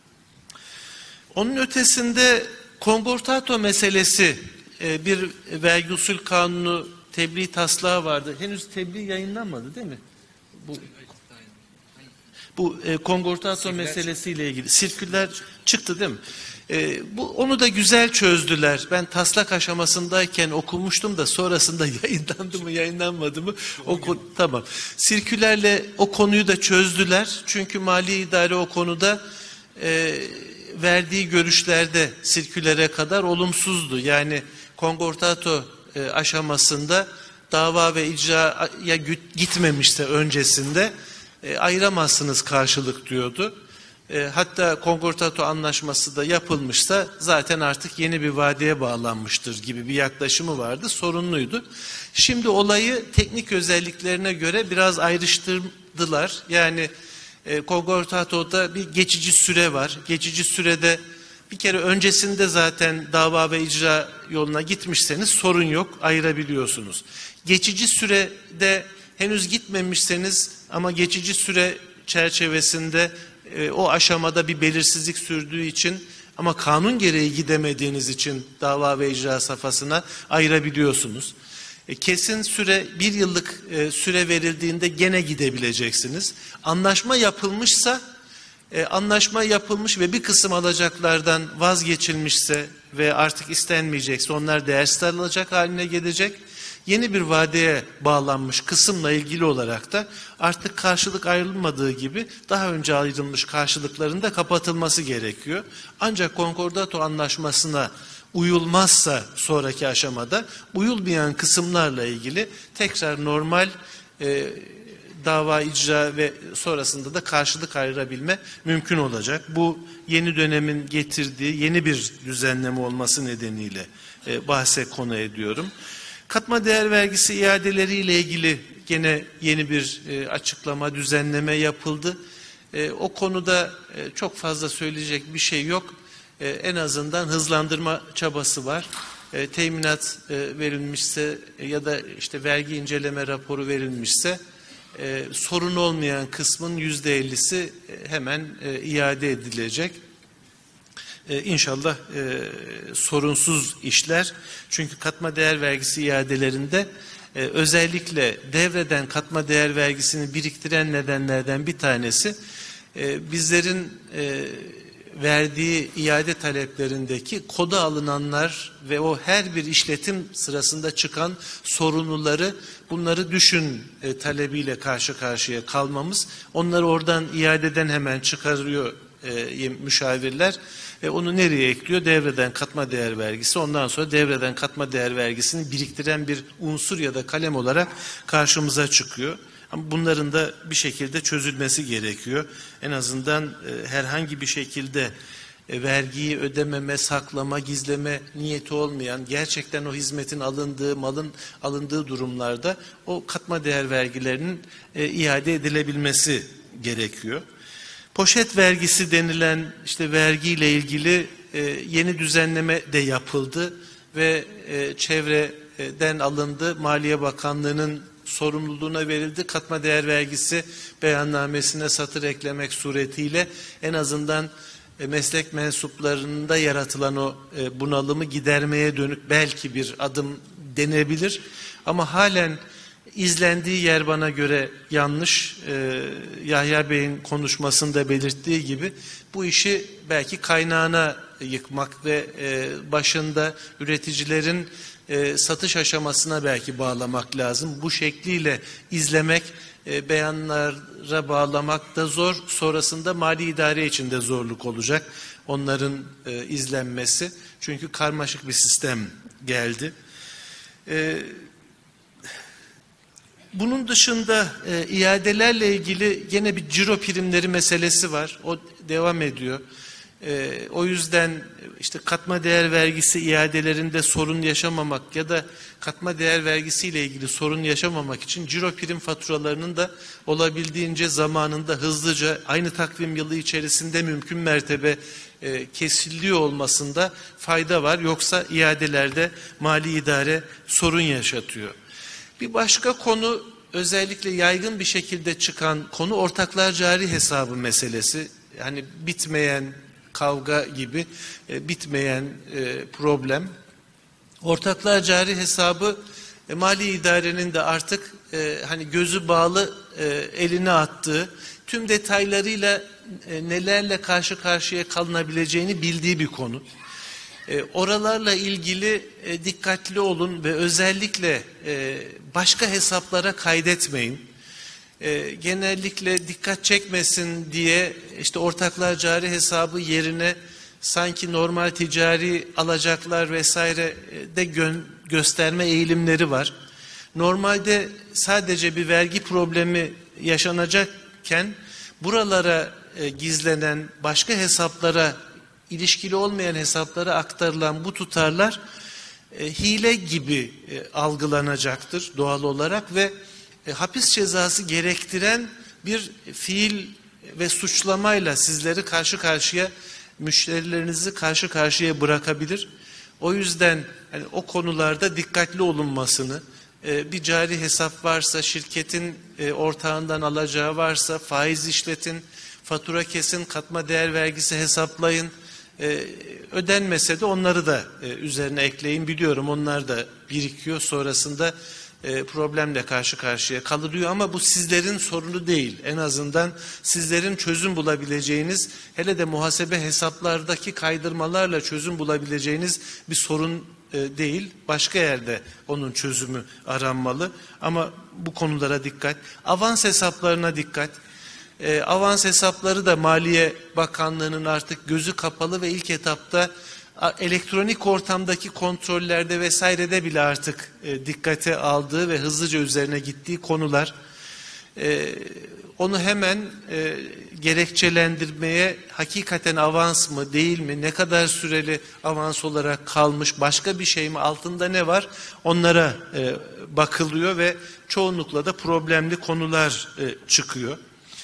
Onun ötesinde kongortato meselesi, bir vergi usul kanunu tebliğ taslağı vardı. Henüz tebliğ yayınlanmadı değil mi? Bu kongortato meselesiyle ilgili sirküler çıktı değil mi? Onu da güzel çözdüler. Ben taslak aşamasındayken okumuştum da sonrasında yayınlandı mı yayınlanmadı mı? Tamam. Sirkülerle o konuyu da çözdüler. Çünkü Mali İdare o konuda verdiği görüşlerde sirkülere kadar olumsuzdu. Yani kongortato aşamasında dava ve icraya gitmemişse öncesinde ayıramazsınız karşılık diyordu. Hatta kongortato anlaşması da yapılmışsa zaten artık yeni bir vadeye bağlanmıştır gibi bir yaklaşımı vardı. Sorunluydu. Şimdi olayı teknik özelliklerine göre biraz ayrıştırdılar. Yani kongortatoda bir geçici süre var. Geçici sürede bir kere öncesinde zaten dava ve icra yoluna gitmişseniz sorun yok, ayırabiliyorsunuz. Geçici sürede henüz gitmemişseniz ama geçici süre çerçevesinde o aşamada bir belirsizlik sürdüğü için ama kanun gereği gidemediğiniz için dava ve icra safhasına ayırabiliyorsunuz. Kesin süre, bir yıllık süre verildiğinde gene gidebileceksiniz. Anlaşma yapılmışsa Anlaşma yapılmış ve bir kısım alacaklardan vazgeçilmişse ve artık istenmeyecekse onlar değersiz alacak haline gelecek. Yeni bir vadeye bağlanmış kısımla ilgili olarak da artık karşılık ayrılmadığı gibi daha önce ayrılmış karşılıkların da kapatılması gerekiyor. Ancak konkordato anlaşmasına uyulmazsa sonraki aşamada uyulmayan kısımlarla ilgili tekrar normal dava icra ve sonrasında da karşılık ayırabilme mümkün olacak. Bu yeni dönemin getirdiği yeni bir düzenleme olması nedeniyle bahse konu ediyorum. Katma değer vergisi iadeleriyle ilgili gene yeni bir açıklama, düzenleme yapıldı. O konuda çok fazla söyleyecek bir şey yok. En azından hızlandırma çabası var. Teminat verilmişse ya da işte vergi inceleme raporu verilmişse sorun olmayan kısmın %50'si hemen iade edilecek. İnşallah sorunsuz işler. Çünkü katma değer vergisi iadelerinde özellikle devreden katma değer vergisini biriktiren nedenlerden bir tanesi bizlerin verdiği iade taleplerindeki koda alınanlar ve o her bir işletim sırasında çıkan sorunluları bunları düşün talebiyle karşı karşıya kalmamız. Onları oradan iadeden hemen çıkarıyor müşavirler. Onu nereye ekliyor? Devreden katma değer vergisi. Ondan sonra devreden katma değer vergisini biriktiren bir unsur ya da kalem olarak karşımıza çıkıyor. Ama bunların da bir şekilde çözülmesi gerekiyor. En azından herhangi bir şekilde vergiyi ödememe, saklama, gizleme niyeti olmayan, gerçekten o hizmetin alındığı, malın alındığı durumlarda o katma değer vergilerinin iade edilebilmesi gerekiyor. Poşet vergisi denilen işte vergiyle ilgili yeni düzenleme de yapıldı ve çevreden alındı. Maliye Bakanlığı'nın sorumluluğuna verildi. Katma değer vergisi beyannamesine satır eklemek suretiyle en azından meslek mensuplarında yaratılan o bunalımı gidermeye dönük belki bir adım denebilir. Ama halen izlendiği yer bana göre yanlış. Yahya Bey'in konuşmasında belirttiği gibi bu işi belki kaynağına yıkmak ve başında üreticilerin satış aşamasına belki bağlamak lazım. Bu şekliyle izlemek, beyanlara bağlamak da zor. Sonrasında mali idare için de zorluk olacak onların izlenmesi. Çünkü karmaşık bir sistem geldi. Bunun dışında iadelerle ilgili gene bir ciro primleri meselesi var. O devam ediyor. O yüzden işte katma değer vergisi iadelerinde sorun yaşamamak ya da katma değer vergisiyle ilgili sorun yaşamamak için ciro prim faturalarının da olabildiğince zamanında hızlıca aynı takvim yılı içerisinde mümkün mertebe kesiliyor olmasında fayda var. Yoksa iadelerde mali idare sorun yaşatıyor. Bir başka konu, özellikle yaygın bir şekilde çıkan konu ortaklar cari hesabı meselesi. Yani bitmeyen kavga gibi bitmeyen problem. Ortaklar cari hesabı mali idarenin de artık hani gözü bağlı eline attığı, tüm detaylarıyla nelerle karşı karşıya kalınabileceğini bildiği bir konu. Oralarla ilgili dikkatli olun ve özellikle başka hesaplara kaydetmeyin. Genellikle dikkat çekmesin diye işte ortaklar cari hesabı yerine sanki normal ticari alacaklar vesaire de gösterme eğilimleri var. Normalde sadece bir vergi problemi yaşanacakken buralara gizlenen başka hesaplara, ilişkili olmayan hesaplara aktarılan bu tutarlar hile gibi algılanacaktır doğal olarak ve hapis cezası gerektiren bir fiil ve suçlamayla sizleri karşı karşıya, müşterilerinizi karşı karşıya bırakabilir. O yüzden hani o konularda dikkatli olunmasını, bir cari hesap varsa, şirketin ortağından alacağı varsa faiz işletin, fatura kesin, katma değer vergisi hesaplayın. Ödenmese de onları da üzerine ekleyin. Biliyorum onlar da birikiyor. Sonrasında problemle karşı karşıya kalınıyor ama bu sizlerin sorunu değil. En azından sizlerin çözüm bulabileceğiniz, hele de muhasebe hesaplardaki kaydırmalarla çözüm bulabileceğiniz bir sorun değil. Başka yerde onun çözümü aranmalı. Ama bu konulara dikkat. Avans hesaplarına dikkat. Avans hesapları da Maliye Bakanlığı'nın artık gözü kapalı ve ilk etapta elektronik ortamdaki kontrollerde vesairede bile artık dikkate aldığı ve hızlıca üzerine gittiği konular. Onu hemen gerekçelendirmeye, hakikaten avans mı değil mi, ne kadar süreli avans olarak kalmış, başka bir şey mi, altında ne var, onlara bakılıyor ve çoğunlukla da problemli konular çıkıyor.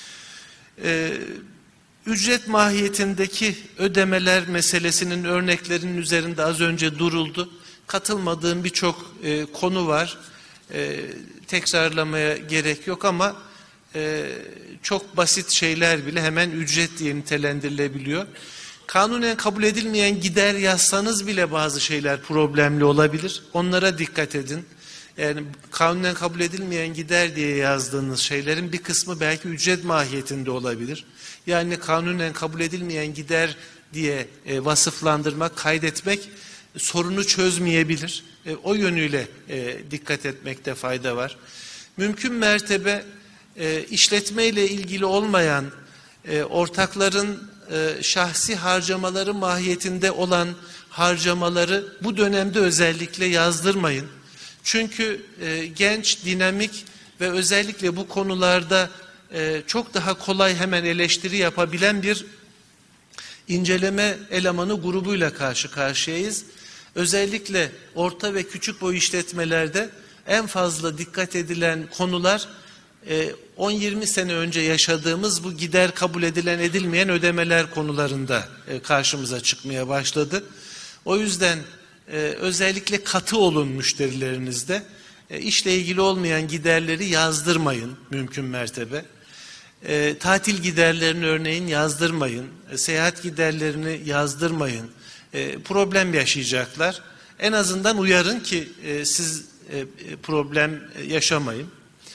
Ücret mahiyetindeki ödemeler meselesinin örneklerinin üzerinde az önce duruldu. Katılmadığım birçok konu var. Tekrarlamaya gerek yok ama çok basit şeyler bile hemen ücret diye nitelendirilebiliyor. Kanunen kabul edilmeyen gider yazsanız bile bazı şeyler problemli olabilir. Onlara dikkat edin. Yani kanunen kabul edilmeyen gider diye yazdığınız şeylerin bir kısmı belki ücret mahiyetinde olabilir. Yani kanunen kabul edilmeyen gider diye vasıflandırmak, kaydetmek sorunu çözmeyebilir. O yönüyle dikkat etmekte fayda var. Mümkün mertebe işletme ile ilgili olmayan ortakların şahsi harcamaları mahiyetinde olan harcamaları bu dönemde özellikle yazdırmayın. Çünkü genç, dinamik ve özellikle bu konularda çok daha kolay hemen eleştiri yapabilen bir inceleme elemanı grubuyla karşı karşıyayız. Özellikle orta ve küçük boy işletmelerde en fazla dikkat edilen konular 10-20 sene önce yaşadığımız bu gider kabul edilen edilmeyen ödemeler konularında karşımıza çıkmaya başladı. O yüzden özellikle katı olun müşterilerinizde. İşle ilgili olmayan giderleri yazdırmayın mümkün mertebe. Tatil giderlerini örneğin yazdırmayın. Seyahat giderlerini yazdırmayın. Problem yaşayacaklar. En azından uyarın ki siz problem yaşamayın.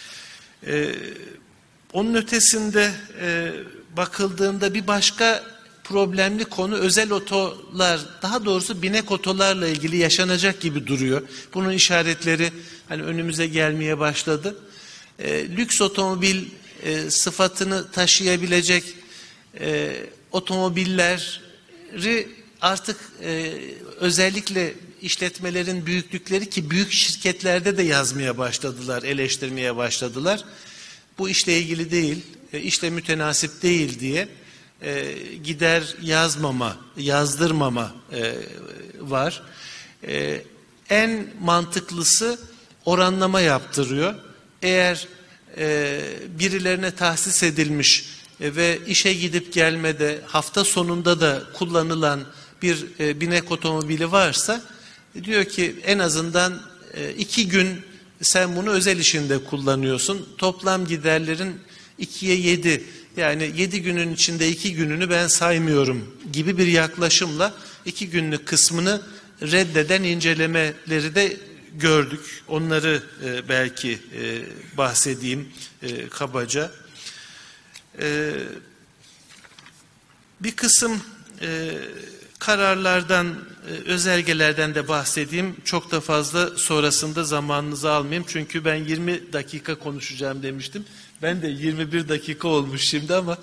Onun ötesinde bakıldığında bir başka problemli konu özel otolar, daha doğrusu binek otolarla ilgili yaşanacak gibi duruyor. Bunun işaretleri hani önümüze gelmeye başladı. Lüks otomobil sıfatını taşıyabilecek otomobilleri artık özellikle işletmelerin büyüklükleri ki büyük şirketlerde de yazmaya başladılar, eleştirmeye başladılar. Bu işle ilgili değil, işle mütenasip değil diye gider yazdırmama var. En mantıklısı oranlama yaptırıyor. Eğer birilerine tahsis edilmiş ve işe gidip gelmede hafta sonunda da kullanılan bir binek otomobili varsa diyor ki en azından 2 gün sen bunu özel işinde kullanıyorsun. Toplam giderlerin 2'ye 7 yani 7 günün içinde 2 gününü ben saymıyorum gibi bir yaklaşımla 2 günlük kısmını reddeden incelemeleri de gördük. Onları belki bahsedeyim kabaca. Bir kısım kararlardan, özelgelerden de bahsedeyim. Çok da fazla sonrasında zamanınızı almayayım. Çünkü ben 20 dakika konuşacağım demiştim. Ben de 21 dakika olmuş şimdi ama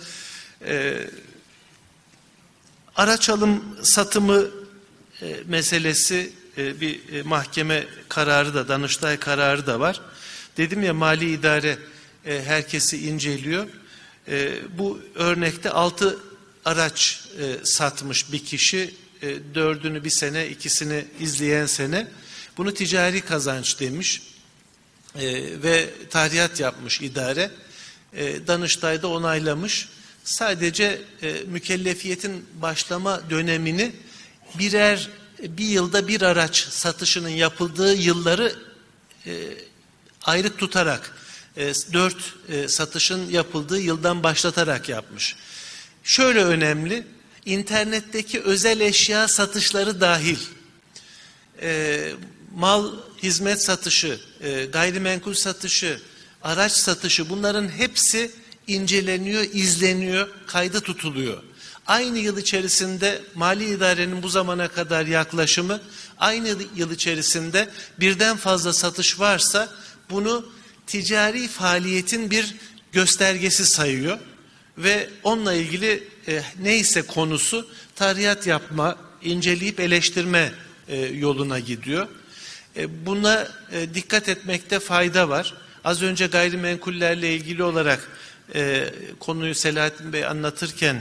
araç alım satımı meselesi bir mahkeme kararı da, Danıştay kararı da var. Dedim ya mali idare herkesi inceliyor. Bu örnekte 6 araç satmış bir kişi, 4'ünü bir sene, 2'sini izleyen sene. Bunu ticari kazanç demiş ve tahrirat yapmış idare. Danıştay'da onaylamış. Sadece mükellefiyetin başlama dönemini bir yılda bir araç satışının yapıldığı yılları ayrı tutarak 4 satışın yapıldığı yıldan başlatarak yapmış. Şöyle önemli, internetteki özel eşya satışları dahil. mal, hizmet satışı, gayrimenkul satışı, araç satışı, bunların hepsi inceleniyor, izleniyor, kayda tutuluyor. Aynı yıl içerisinde mali idarenin bu zamana kadar yaklaşımı, aynı yıl içerisinde birden fazla satış varsa bunu ticari faaliyetin bir göstergesi sayıyor ve onunla ilgili neyse konusu tarihat yapma, inceleyip eleştirme yoluna gidiyor. Buna dikkat etmekte fayda var. Az önce gayrimenkullerle ilgili olarak konuyu Selahattin Bey anlatırken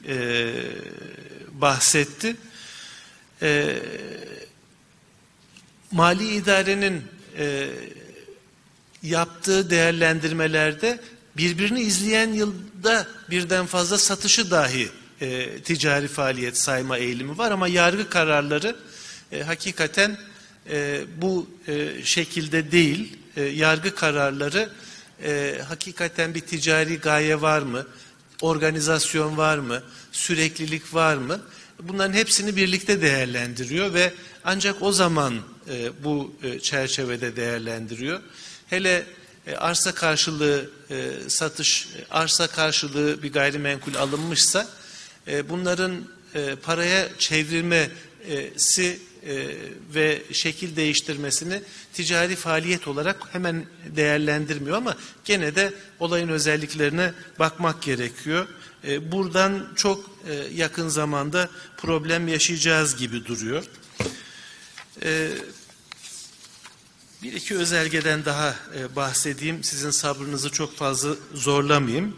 bahsetti. Mali idarenin yaptığı değerlendirmelerde birbirini izleyen yılda birden fazla satışı dahi ticari faaliyet sayma eğilimi var ama yargı kararları hakikaten bu şekilde değil. Yargı kararları hakikaten bir ticari gaye var mı, organizasyon var mı, süreklilik var mı? Bunların hepsini birlikte değerlendiriyor ve ancak o zaman bu çerçevede değerlendiriyor. Hele arsa karşılığı satış, arsa karşılığı bir gayrimenkul alınmışsa bunların paraya çevrilmesi ve şekil değiştirmesini ticari faaliyet olarak hemen değerlendirmiyor ama gene de olayın özelliklerine bakmak gerekiyor. Buradan çok yakın zamanda problem yaşayacağız gibi duruyor. Bir iki özelgeden daha bahsedeyim. Sizin sabrınızı çok fazla zorlamayayım.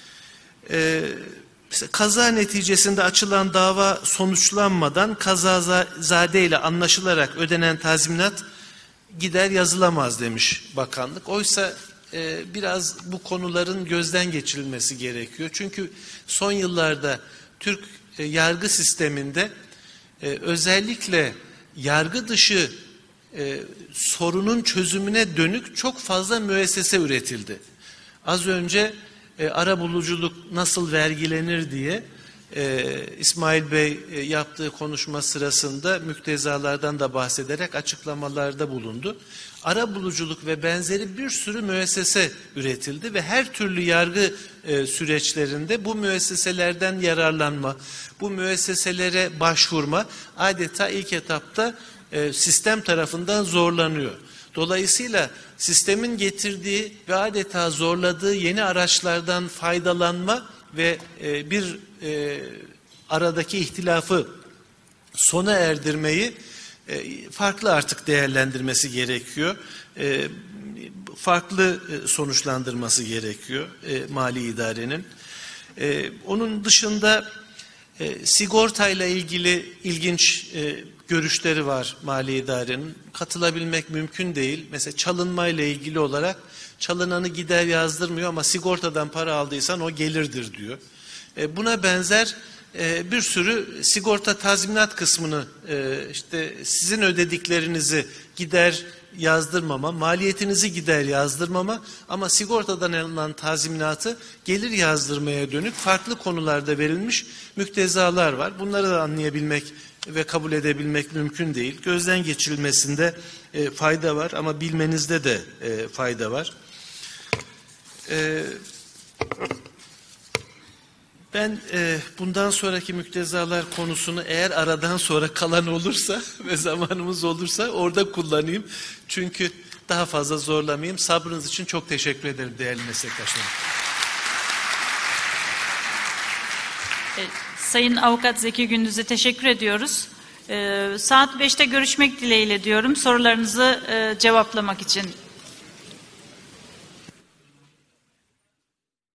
Kaza neticesinde açılan dava sonuçlanmadan kazazade ile anlaşılarak ödenen tazminat gider yazılamaz demiş bakanlık. Oysa biraz bu konuların gözden geçirilmesi gerekiyor. Çünkü son yıllarda Türk yargı sisteminde özellikle yargı dışı sorunun çözümüne dönük çok fazla müessese üretildi. Az önce arabuluculuk nasıl vergilenir diye İsmail Bey yaptığı konuşma sırasında müktezalardan da bahsederek açıklamalarda bulundu. Arabuluculuk ve benzeri bir sürü müessese üretildi ve her türlü yargı süreçlerinde bu müesseselerden yararlanma, bu müesseselere başvurma adeta ilk etapta sistem tarafından zorlanıyor. Dolayısıyla sistemin getirdiği ve adeta zorladığı yeni araçlardan faydalanma ve bir aradaki ihtilafı sona erdirmeyi farklı artık değerlendirmesi gerekiyor. Farklı sonuçlandırması gerekiyor mali idarenin. Onun dışında sigortayla ilgili ilginç görüşleri var mali idarenin. Katılabilmek mümkün değil. Mesela çalınmayla ilgili olarak çalınanı gider yazdırmıyor ama sigortadan para aldıysan o gelirdir diyor. Buna benzer bir sürü sigorta tazminat kısmını işte sizin ödediklerinizi gider yazdırmama, maliyetinizi gider yazdırmama ama sigortadan alınan tazminatı gelir yazdırmaya dönük farklı konularda verilmiş müktezalar var. Bunları da anlayabilmek ve kabul edebilmek mümkün değil. Gözden geçirilmesinde fayda var ama bilmenizde de fayda var. Ben bundan sonraki müktezalar konusunu eğer aradan sonra kalan olursa ve zamanımız olursa orada kullanayım. Çünkü daha fazla zorlamayayım. Sabrınız için çok teşekkür ederim değerli meslektaşlarım. Sayın Avukat Zeki Gündüz'e teşekkür ediyoruz. Saat 5'te görüşmek dileğiyle diyorum. Sorularınızı cevaplamak için